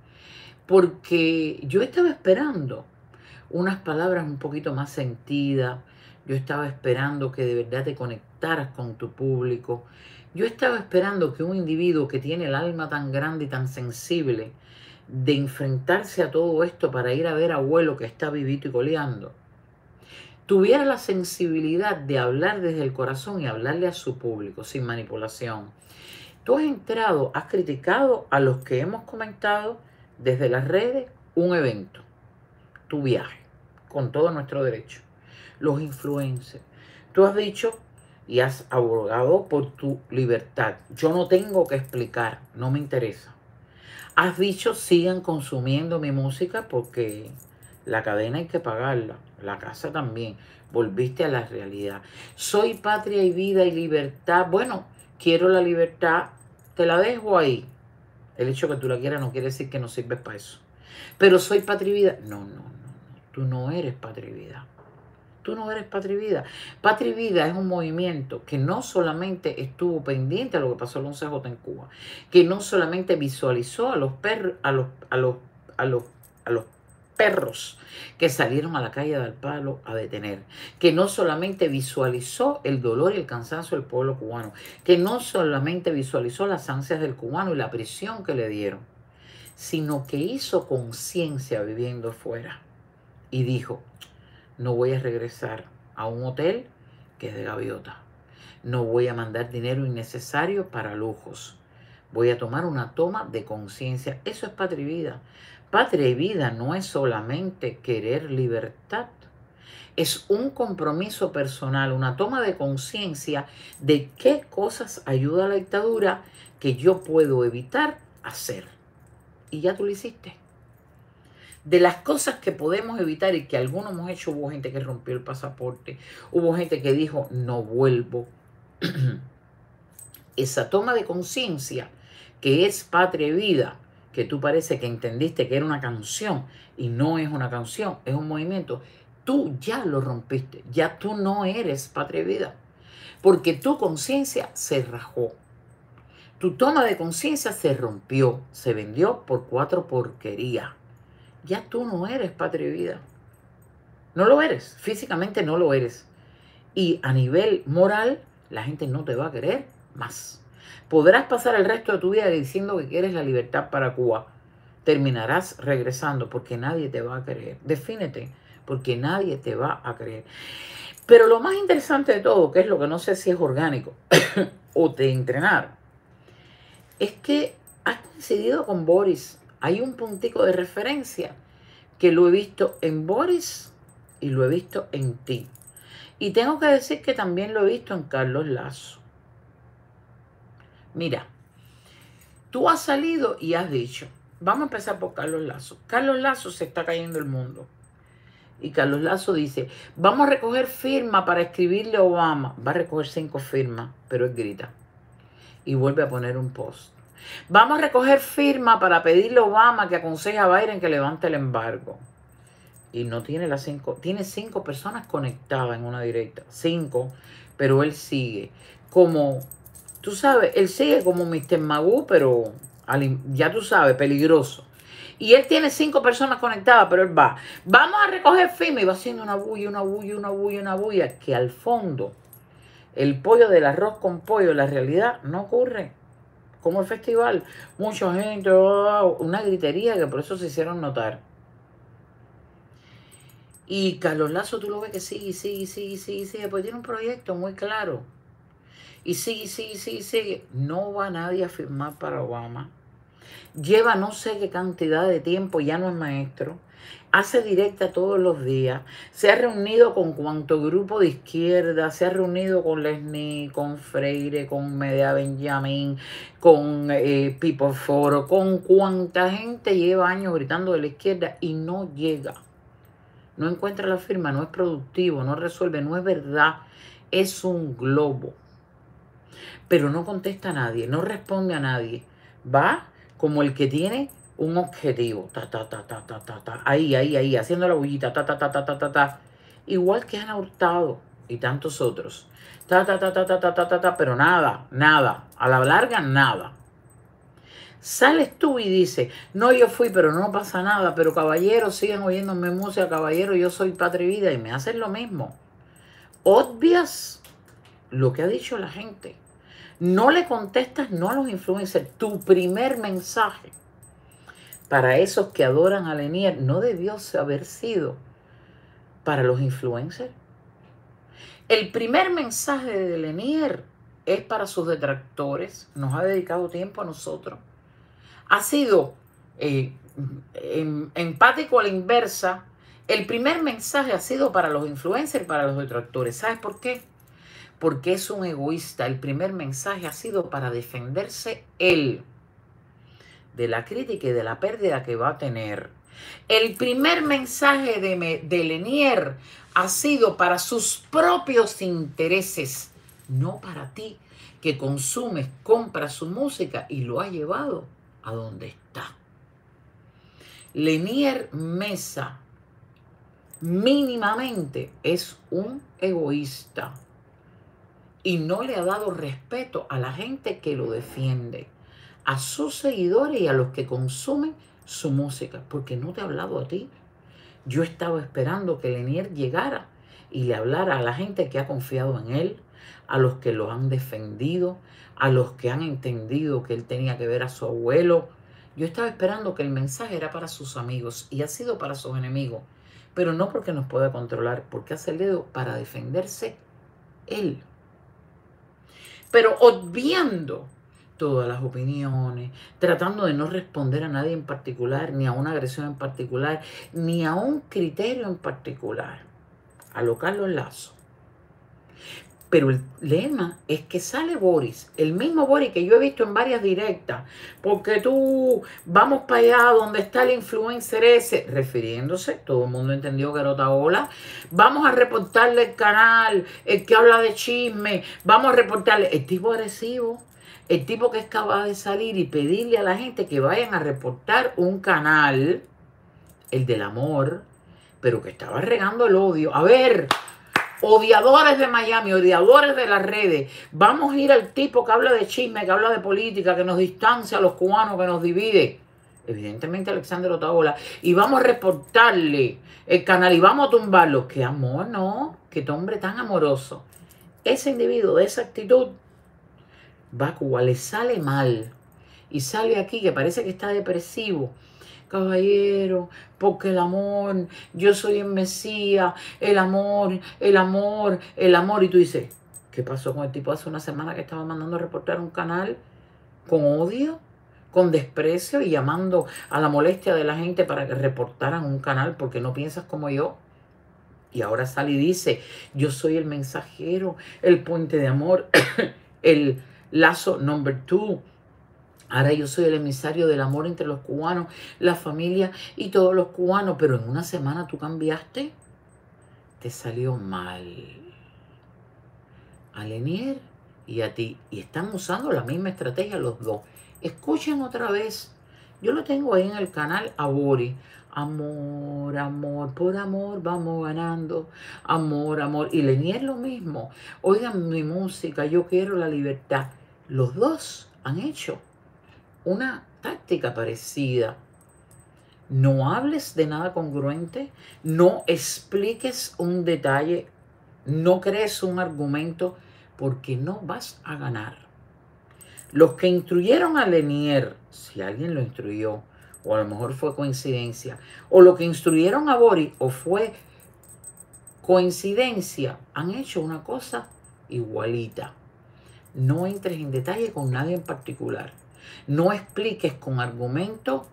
Porque yo estaba esperando unas palabras un poquito más sentidas, yo estaba esperando que de verdad te conectaras con tu público, yo estaba esperando que un individuo que tiene el alma tan grande y tan sensible de enfrentarse a todo esto para ir a ver a abuelo que está vivito y coleando, tuviera la sensibilidad de hablar desde el corazón y hablarle a su público sin manipulación. Tú has entrado, has criticado a los que hemos comentado desde las redes un evento, tu viaje, con todo nuestro derecho. Los influencers. Tú has dicho y has abogado por tu libertad. Yo no tengo que explicar, no me interesa. Has dicho sigan consumiendo mi música porque la cadena hay que pagarla, la casa también. Volviste a la realidad. Soy patria y vida y libertad. Bueno, quiero la libertad, te la dejo ahí. El hecho que tú la quieras no quiere decir que no sirves para eso. Pero soy patria y vida. No, no, no, no. Tú no eres patria y vida. Tú no eres patria y vida. Patria y vida es un movimiento que no solamente estuvo pendiente a lo que pasó el once J en Cuba, que no solamente visualizó a los perros, a los, a los, a los, a los perros que salieron a la calle del Palo a detener, que no solamente visualizó el dolor y el cansancio del pueblo cubano, que no solamente visualizó las ansias del cubano y la prisión que le dieron, sino que hizo conciencia viviendo fuera y dijo, no voy a regresar a un hotel que es de gaviota, no voy a mandar dinero innecesario para lujos, voy a tomar una toma de conciencia. Eso es patria y vida. Patria y vida no es solamente querer libertad, es un compromiso personal, una toma de conciencia de qué cosas ayuda a la dictadura que yo puedo evitar hacer. Y ya tú lo hiciste. De las cosas que podemos evitar y que algunos hemos hecho, hubo gente que rompió el pasaporte, hubo gente que dijo no vuelvo. Esa toma de conciencia que es patria y vida, que tú parece que entendiste que era una canción y no es una canción, es un movimiento, tú ya lo rompiste, ya tú no eres patria y vida, porque tu conciencia se rajó, tu toma de conciencia se rompió, se vendió por cuatro porquerías, ya tú no eres patria y vida, no lo eres, físicamente no lo eres, y a nivel moral la gente no te va a querer más. Podrás pasar el resto de tu vida diciendo que quieres la libertad para Cuba. Terminarás regresando porque nadie te va a creer. Defínete, porque nadie te va a creer. Pero lo más interesante de todo, que es lo que no sé si es orgánico o te entrenaron, es que has coincidido con Boris. Hay un puntico de referencia que lo he visto en Boris y lo he visto en ti. Y tengo que decir que también lo he visto en Carlos Lazo. Mira, tú has salido y has dicho, vamos a empezar por Carlos Lazo. Carlos Lazo se está cayendo el mundo. Y Carlos Lazo dice, vamos a recoger firmas para escribirle a Obama. Va a recoger cinco firmas, pero él grita. Y vuelve a poner un post. Vamos a recoger firmas para pedirle a Obama que aconseje a Biden que levante el embargo. Y no tiene las cinco, tiene cinco personas conectadas en una directa. Cinco, pero él sigue como... Tú sabes, él sigue como mister Magoo, pero ya tú sabes, peligroso. Y él tiene cinco personas conectadas, pero él va. Vamos a recoger firma y va haciendo una bulla, una bulla, una bulla, una bulla, que al fondo el pollo del arroz con pollo, la realidad no ocurre. Como el festival, mucha gente, una gritería que por eso se hicieron notar. Y Carlos Lazo tú lo ves que sigue, sigue, sigue, sigue, sigue, pues tiene un proyecto muy claro. Y sigue, sigue, sigue, sigue. No va nadie a firmar para Obama. Lleva no sé qué cantidad de tiempo, ya no es maestro. hace directa todos los días, se ha reunido con cuanto grupo de izquierda, se ha reunido con Leslie, con Freire, con Medea Benjamín, con eh, Pipo Foro, con cuanta gente lleva años gritando de la izquierda y no llega. No encuentra la firma, no es productivo, no resuelve, no es verdad, es un globo. Pero no contesta a nadie, no responde a nadie. Va como el que tiene un objetivo. Ta, ta, ta, ta, ta, ta, ta. Ahí, ahí, ahí, haciendo la bullita. Ta, ta, ta, ta, ta, ta, ta. Igual que Ana Hurtado y tantos otros. Ta, ta, ta, ta, ta, ta, ta, ta, ta. Pero nada, nada. A la larga, nada. Sales tú y dices, no, yo fui, pero no pasa nada. Pero caballeros, sigan oyéndome música, caballero, yo soy Patria y Vida. Y me hacen lo mismo. Obvias lo que ha dicho la gente. No le contestas, no a los influencers. Tu primer mensaje para esos que adoran a Lanier no debió haber sido para los influencers. El primer mensaje de Lanier es para sus detractores. Nos ha dedicado tiempo a nosotros. Ha sido eh, en, empático a la inversa. El primer mensaje ha sido para los influencers y para los detractores. ¿Sabes por qué? Porque es un egoísta. El primer mensaje ha sido para defenderse él de la crítica y de la pérdida que va a tener. El primer mensaje de, de Lanier ha sido para sus propios intereses, no para ti, que consumes, compras su música y lo ha llevado a donde está. Lanier Mesa mínimamente es un egoísta. Y no le ha dado respeto a la gente que lo defiende, a sus seguidores y a los que consumen su música, porque no te ha hablado a ti. Yo estaba esperando que Lanier llegara y le hablara a la gente que ha confiado en él, a los que lo han defendido, a los que han entendido que él tenía que ver a su abuelo. Yo estaba esperando que el mensaje era para sus amigos y ha sido para sus enemigos, pero no porque nos pueda controlar, porque ha salido para defenderse él. Pero obviando todas las opiniones, tratando de no responder a nadie en particular, ni a una agresión en particular, ni a un criterio en particular, a lo Carlos Lazo. Pero el lema es que sale Boris, el mismo Boris que yo he visto en varias directas, porque tú vamos para allá donde está el influencer ese, refiriéndose, todo el mundo entendió que era Otaola, vamos a reportarle el canal, el que habla de chisme, vamos a reportarle, el tipo agresivo, el tipo que es capaz de salir y pedirle a la gente que vayan a reportar un canal, el del amor, pero que estaba regando el odio. A ver, odiadores de Miami, odiadores de las redes, vamos a ir al tipo que habla de chisme, que habla de política, que nos distancia a los cubanos, que nos divide. Evidentemente Alexander Otaola. Y vamos a reportarle el canal y vamos a tumbarlo. ¡Qué amor, no! ¡Qué hombre tan amoroso! Ese individuo de esa actitud va a Cuba, le sale mal. Y sale aquí que parece que está depresivo. Caballero, porque el amor, yo soy el Mesías, el amor, el amor, el amor. Y tú dices, ¿qué pasó con el tipo hace una semana que estaba mandando a reportar un canal con odio, con desprecio y llamando a la molestia de la gente para que reportaran un canal porque no piensas como yo? Y ahora sale y dice, yo soy el mensajero, el puente de amor, el lazo number two. Ahora yo soy el emisario del amor entre los cubanos, la familia y todos los cubanos. Pero en una semana tú cambiaste. Te salió mal. A Lanier y a ti. Y están usando la misma estrategia los dos. Escuchen otra vez. Yo lo tengo ahí en el canal a Boris. Amor, amor, por amor vamos ganando. Amor, amor. Y Lanier lo mismo. Oigan mi música, yo quiero la libertad. Los dos han hecho una táctica parecida. No hables de nada congruente, no expliques un detalle, no crees un argumento, porque no vas a ganar. Los que instruyeron a Lanier, si alguien lo instruyó, o a lo mejor fue coincidencia, o lo que instruyeron a Boris, o fue coincidencia, han hecho una cosa igualita. No entres en detalle con nadie en particular. No expliques con argumentos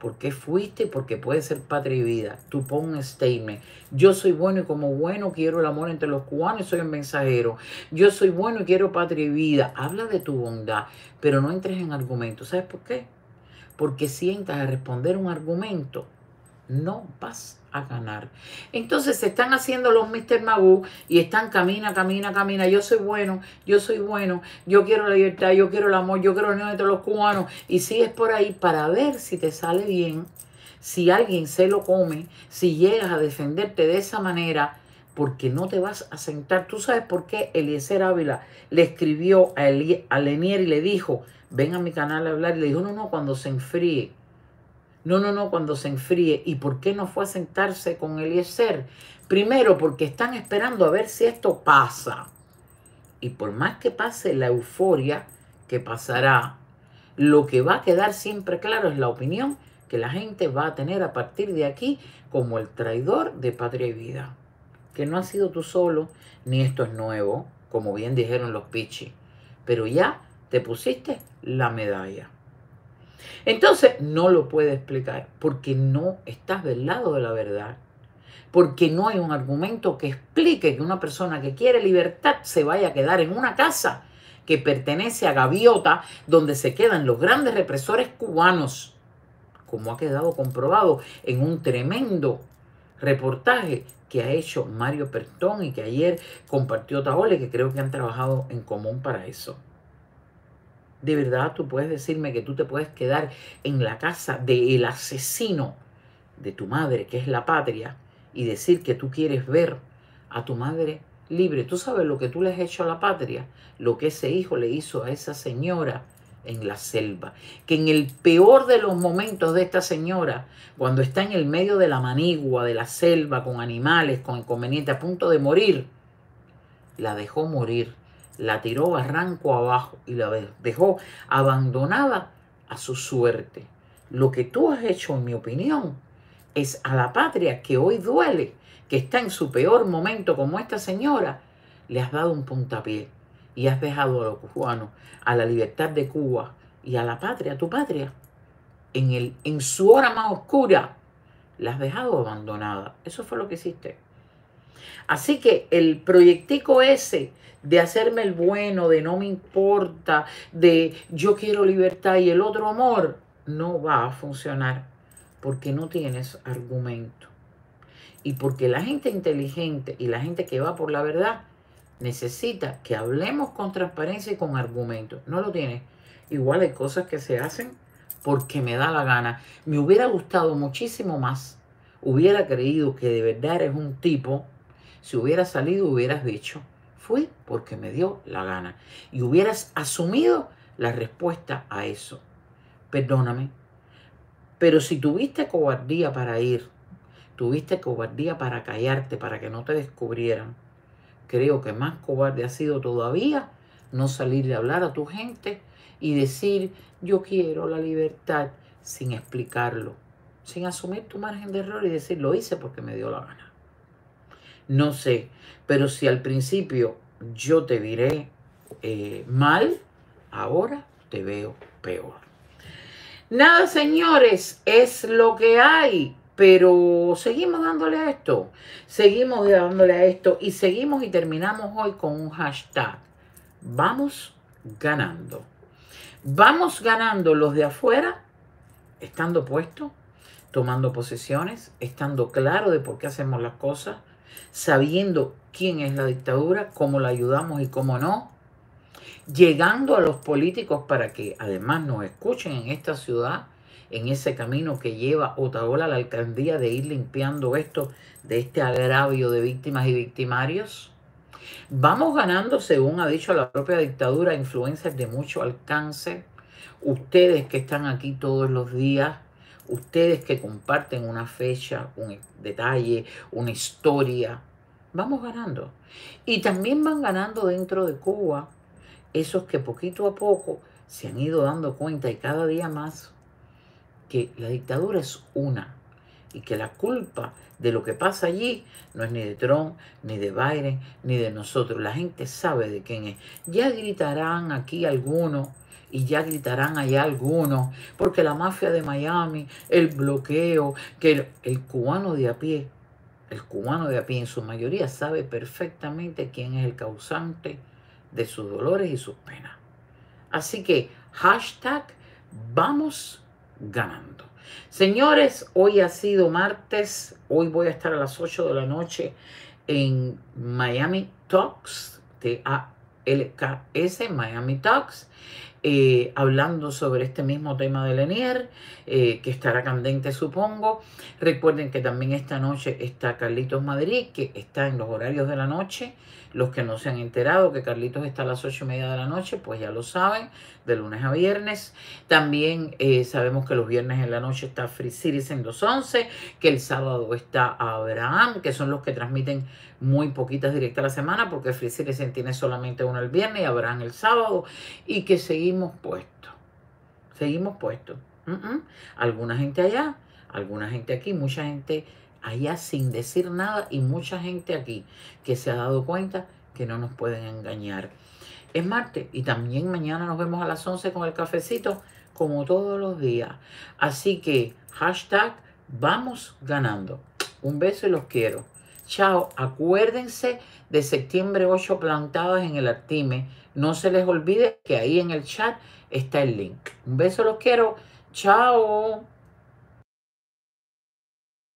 ¿Por qué fuiste? Porque puede ser patria y vida. Tú pon un statement. Yo soy bueno y como bueno quiero el amor entre los cubanos y soy el mensajero. Yo soy bueno y quiero patria y vida. Habla de tu bondad, pero no entres en argumentos. ¿Sabes por qué? Porque si entras a responder un argumento, no vas a ganar. Entonces se están haciendo los mister Magoo y están camina, camina, camina. Yo soy bueno, yo soy bueno, yo quiero la libertad, yo quiero el amor, yo quiero la unión entre los cubanos. Y sigues por ahí para ver si te sale bien, si alguien se lo come, si llegas a defenderte de esa manera, porque no te vas a sentar. ¿Tú sabes por qué Eliezer Ávila le escribió a, Eli, a Lenier y le dijo, ven a mi canal a hablar? Y le dijo, no, no, cuando se enfríe. No, no, no, cuando se enfríe. ¿Y por qué no fue a sentarse con Eliezer? Primero, porque están esperando a ver si esto pasa. Y por más que pase la euforia que pasará, lo que va a quedar siempre claro es la opinión que la gente va a tener a partir de aquí como el traidor de patria y vida. Que no has sido tú solo, ni esto es nuevo, como bien dijeron los pichis. Pero ya te pusiste la medalla. Entonces no lo puede explicar porque no estás del lado de la verdad. Porque no hay un argumento que explique que una persona que quiere libertad se vaya a quedar en una casa que pertenece a Gaviota, donde se quedan los grandes represores cubanos, como ha quedado comprobado en un tremendo reportaje que ha hecho Mario Pertón y que ayer compartió Taole, que creo que han trabajado en común para eso. De verdad, tú puedes decirme que tú te puedes quedar en la casa del asesino de tu madre, que es la patria, y decir que tú quieres ver a tu madre libre. Tú sabes lo que tú le has hecho a la patria, lo que ese hijo le hizo a esa señora en la selva. Que en el peor de los momentos de esta señora, cuando está en el medio de la manigua, de la selva, con animales, con inconvenientes, a punto de morir, la dejó morir. La tiró barranco abajo y la dejó abandonada a su suerte. Lo que tú has hecho, en mi opinión, es a la patria que hoy duele, que está en su peor momento como esta señora, le has dado un puntapié y has dejado a los cubanos, a la libertad de Cuba y a la patria, a tu patria, en, el, en su hora más oscura, la has dejado abandonada. Eso fue lo que hiciste. Así que el proyectico ese de hacerme el bueno, de no me importa, de yo quiero libertad y el otro amor, no va a funcionar porque no tienes argumento. Y porque la gente inteligente y la gente que va por la verdad necesita que hablemos con transparencia y con argumentos. No lo tienes. Igual hay cosas que se hacen porque me da la gana. Me hubiera gustado muchísimo más. Hubiera creído que de verdad eres un tipo. Si hubieras salido, hubieras dicho, fui porque me dio la gana. Y hubieras asumido la respuesta a eso. Perdóname. Pero si tuviste cobardía para ir, tuviste cobardía para callarte, para que no te descubrieran, creo que más cobarde ha sido todavía no salir de hablar a tu gente y decir, yo quiero la libertad, sin explicarlo, sin asumir tu margen de error y decir, lo hice porque me dio la gana. No sé, pero si al principio yo te viré eh, mal, ahora te veo peor. Nada, señores, es lo que hay, pero seguimos dándole a esto, seguimos dándole a esto y seguimos y terminamos hoy con un hashtag. Vamos ganando. Vamos ganando los de afuera, estando puestos, tomando posiciones, estando claro de por qué hacemos las cosas, sabiendo quién es la dictadura, cómo la ayudamos y cómo no, llegando a los políticos para que además nos escuchen en esta ciudad, en ese camino que lleva Otaola a la alcaldía de ir limpiando esto, de este agravio de víctimas y victimarios. Vamos ganando, según ha dicho la propia dictadura, influencers de mucho alcance. Ustedes que están aquí todos los días, ustedes que comparten una fecha, un detalle, una historia, vamos ganando. Y también van ganando dentro de Cuba esos que poquito a poco se han ido dando cuenta y cada día más que la dictadura es una y que la culpa de lo que pasa allí no es ni de Trump, ni de Biden, ni de nosotros. La gente sabe de quién es. Ya gritarán aquí algunos y ya gritarán allá algunos, porque la mafia de Miami, el bloqueo, que el, el cubano de a pie, el cubano de a pie en su mayoría sabe perfectamente quién es el causante de sus dolores y sus penas. Así que hashtag vamos ganando. Señores, hoy ha sido martes, hoy voy a estar a las ocho de la noche en Miami Talks, T A L K S, Miami Talks, eh, hablando sobre este mismo tema de Lanier, eh, que estará candente supongo. Recuerden que también esta noche está Carlitos Madrid, que está en los horarios de la noche. Los que no se han enterado que Carlitos está a las ocho y media de la noche, pues ya lo saben, de lunes a viernes. También eh, sabemos que los viernes en la noche está Free Citizen dos once, que el sábado está Abraham, que son los que transmiten muy poquitas directas a la semana, porque Free Citizen tiene solamente una el viernes y Abraham el sábado, y que seguimos puestos, seguimos puestos. Uh -uh. Alguna gente allá, alguna gente aquí, mucha gente allá sin decir nada y mucha gente aquí que se ha dado cuenta que no nos pueden engañar. Es martes y también mañana nos vemos a las once con el cafecito como todos los días. Así que hashtag vamos ganando. Un beso y los quiero. Chao. Acuérdense de septiembre ocho plantadas en el Artime. No se les olvide que ahí en el chat está el link. Un beso, los quiero. Chao.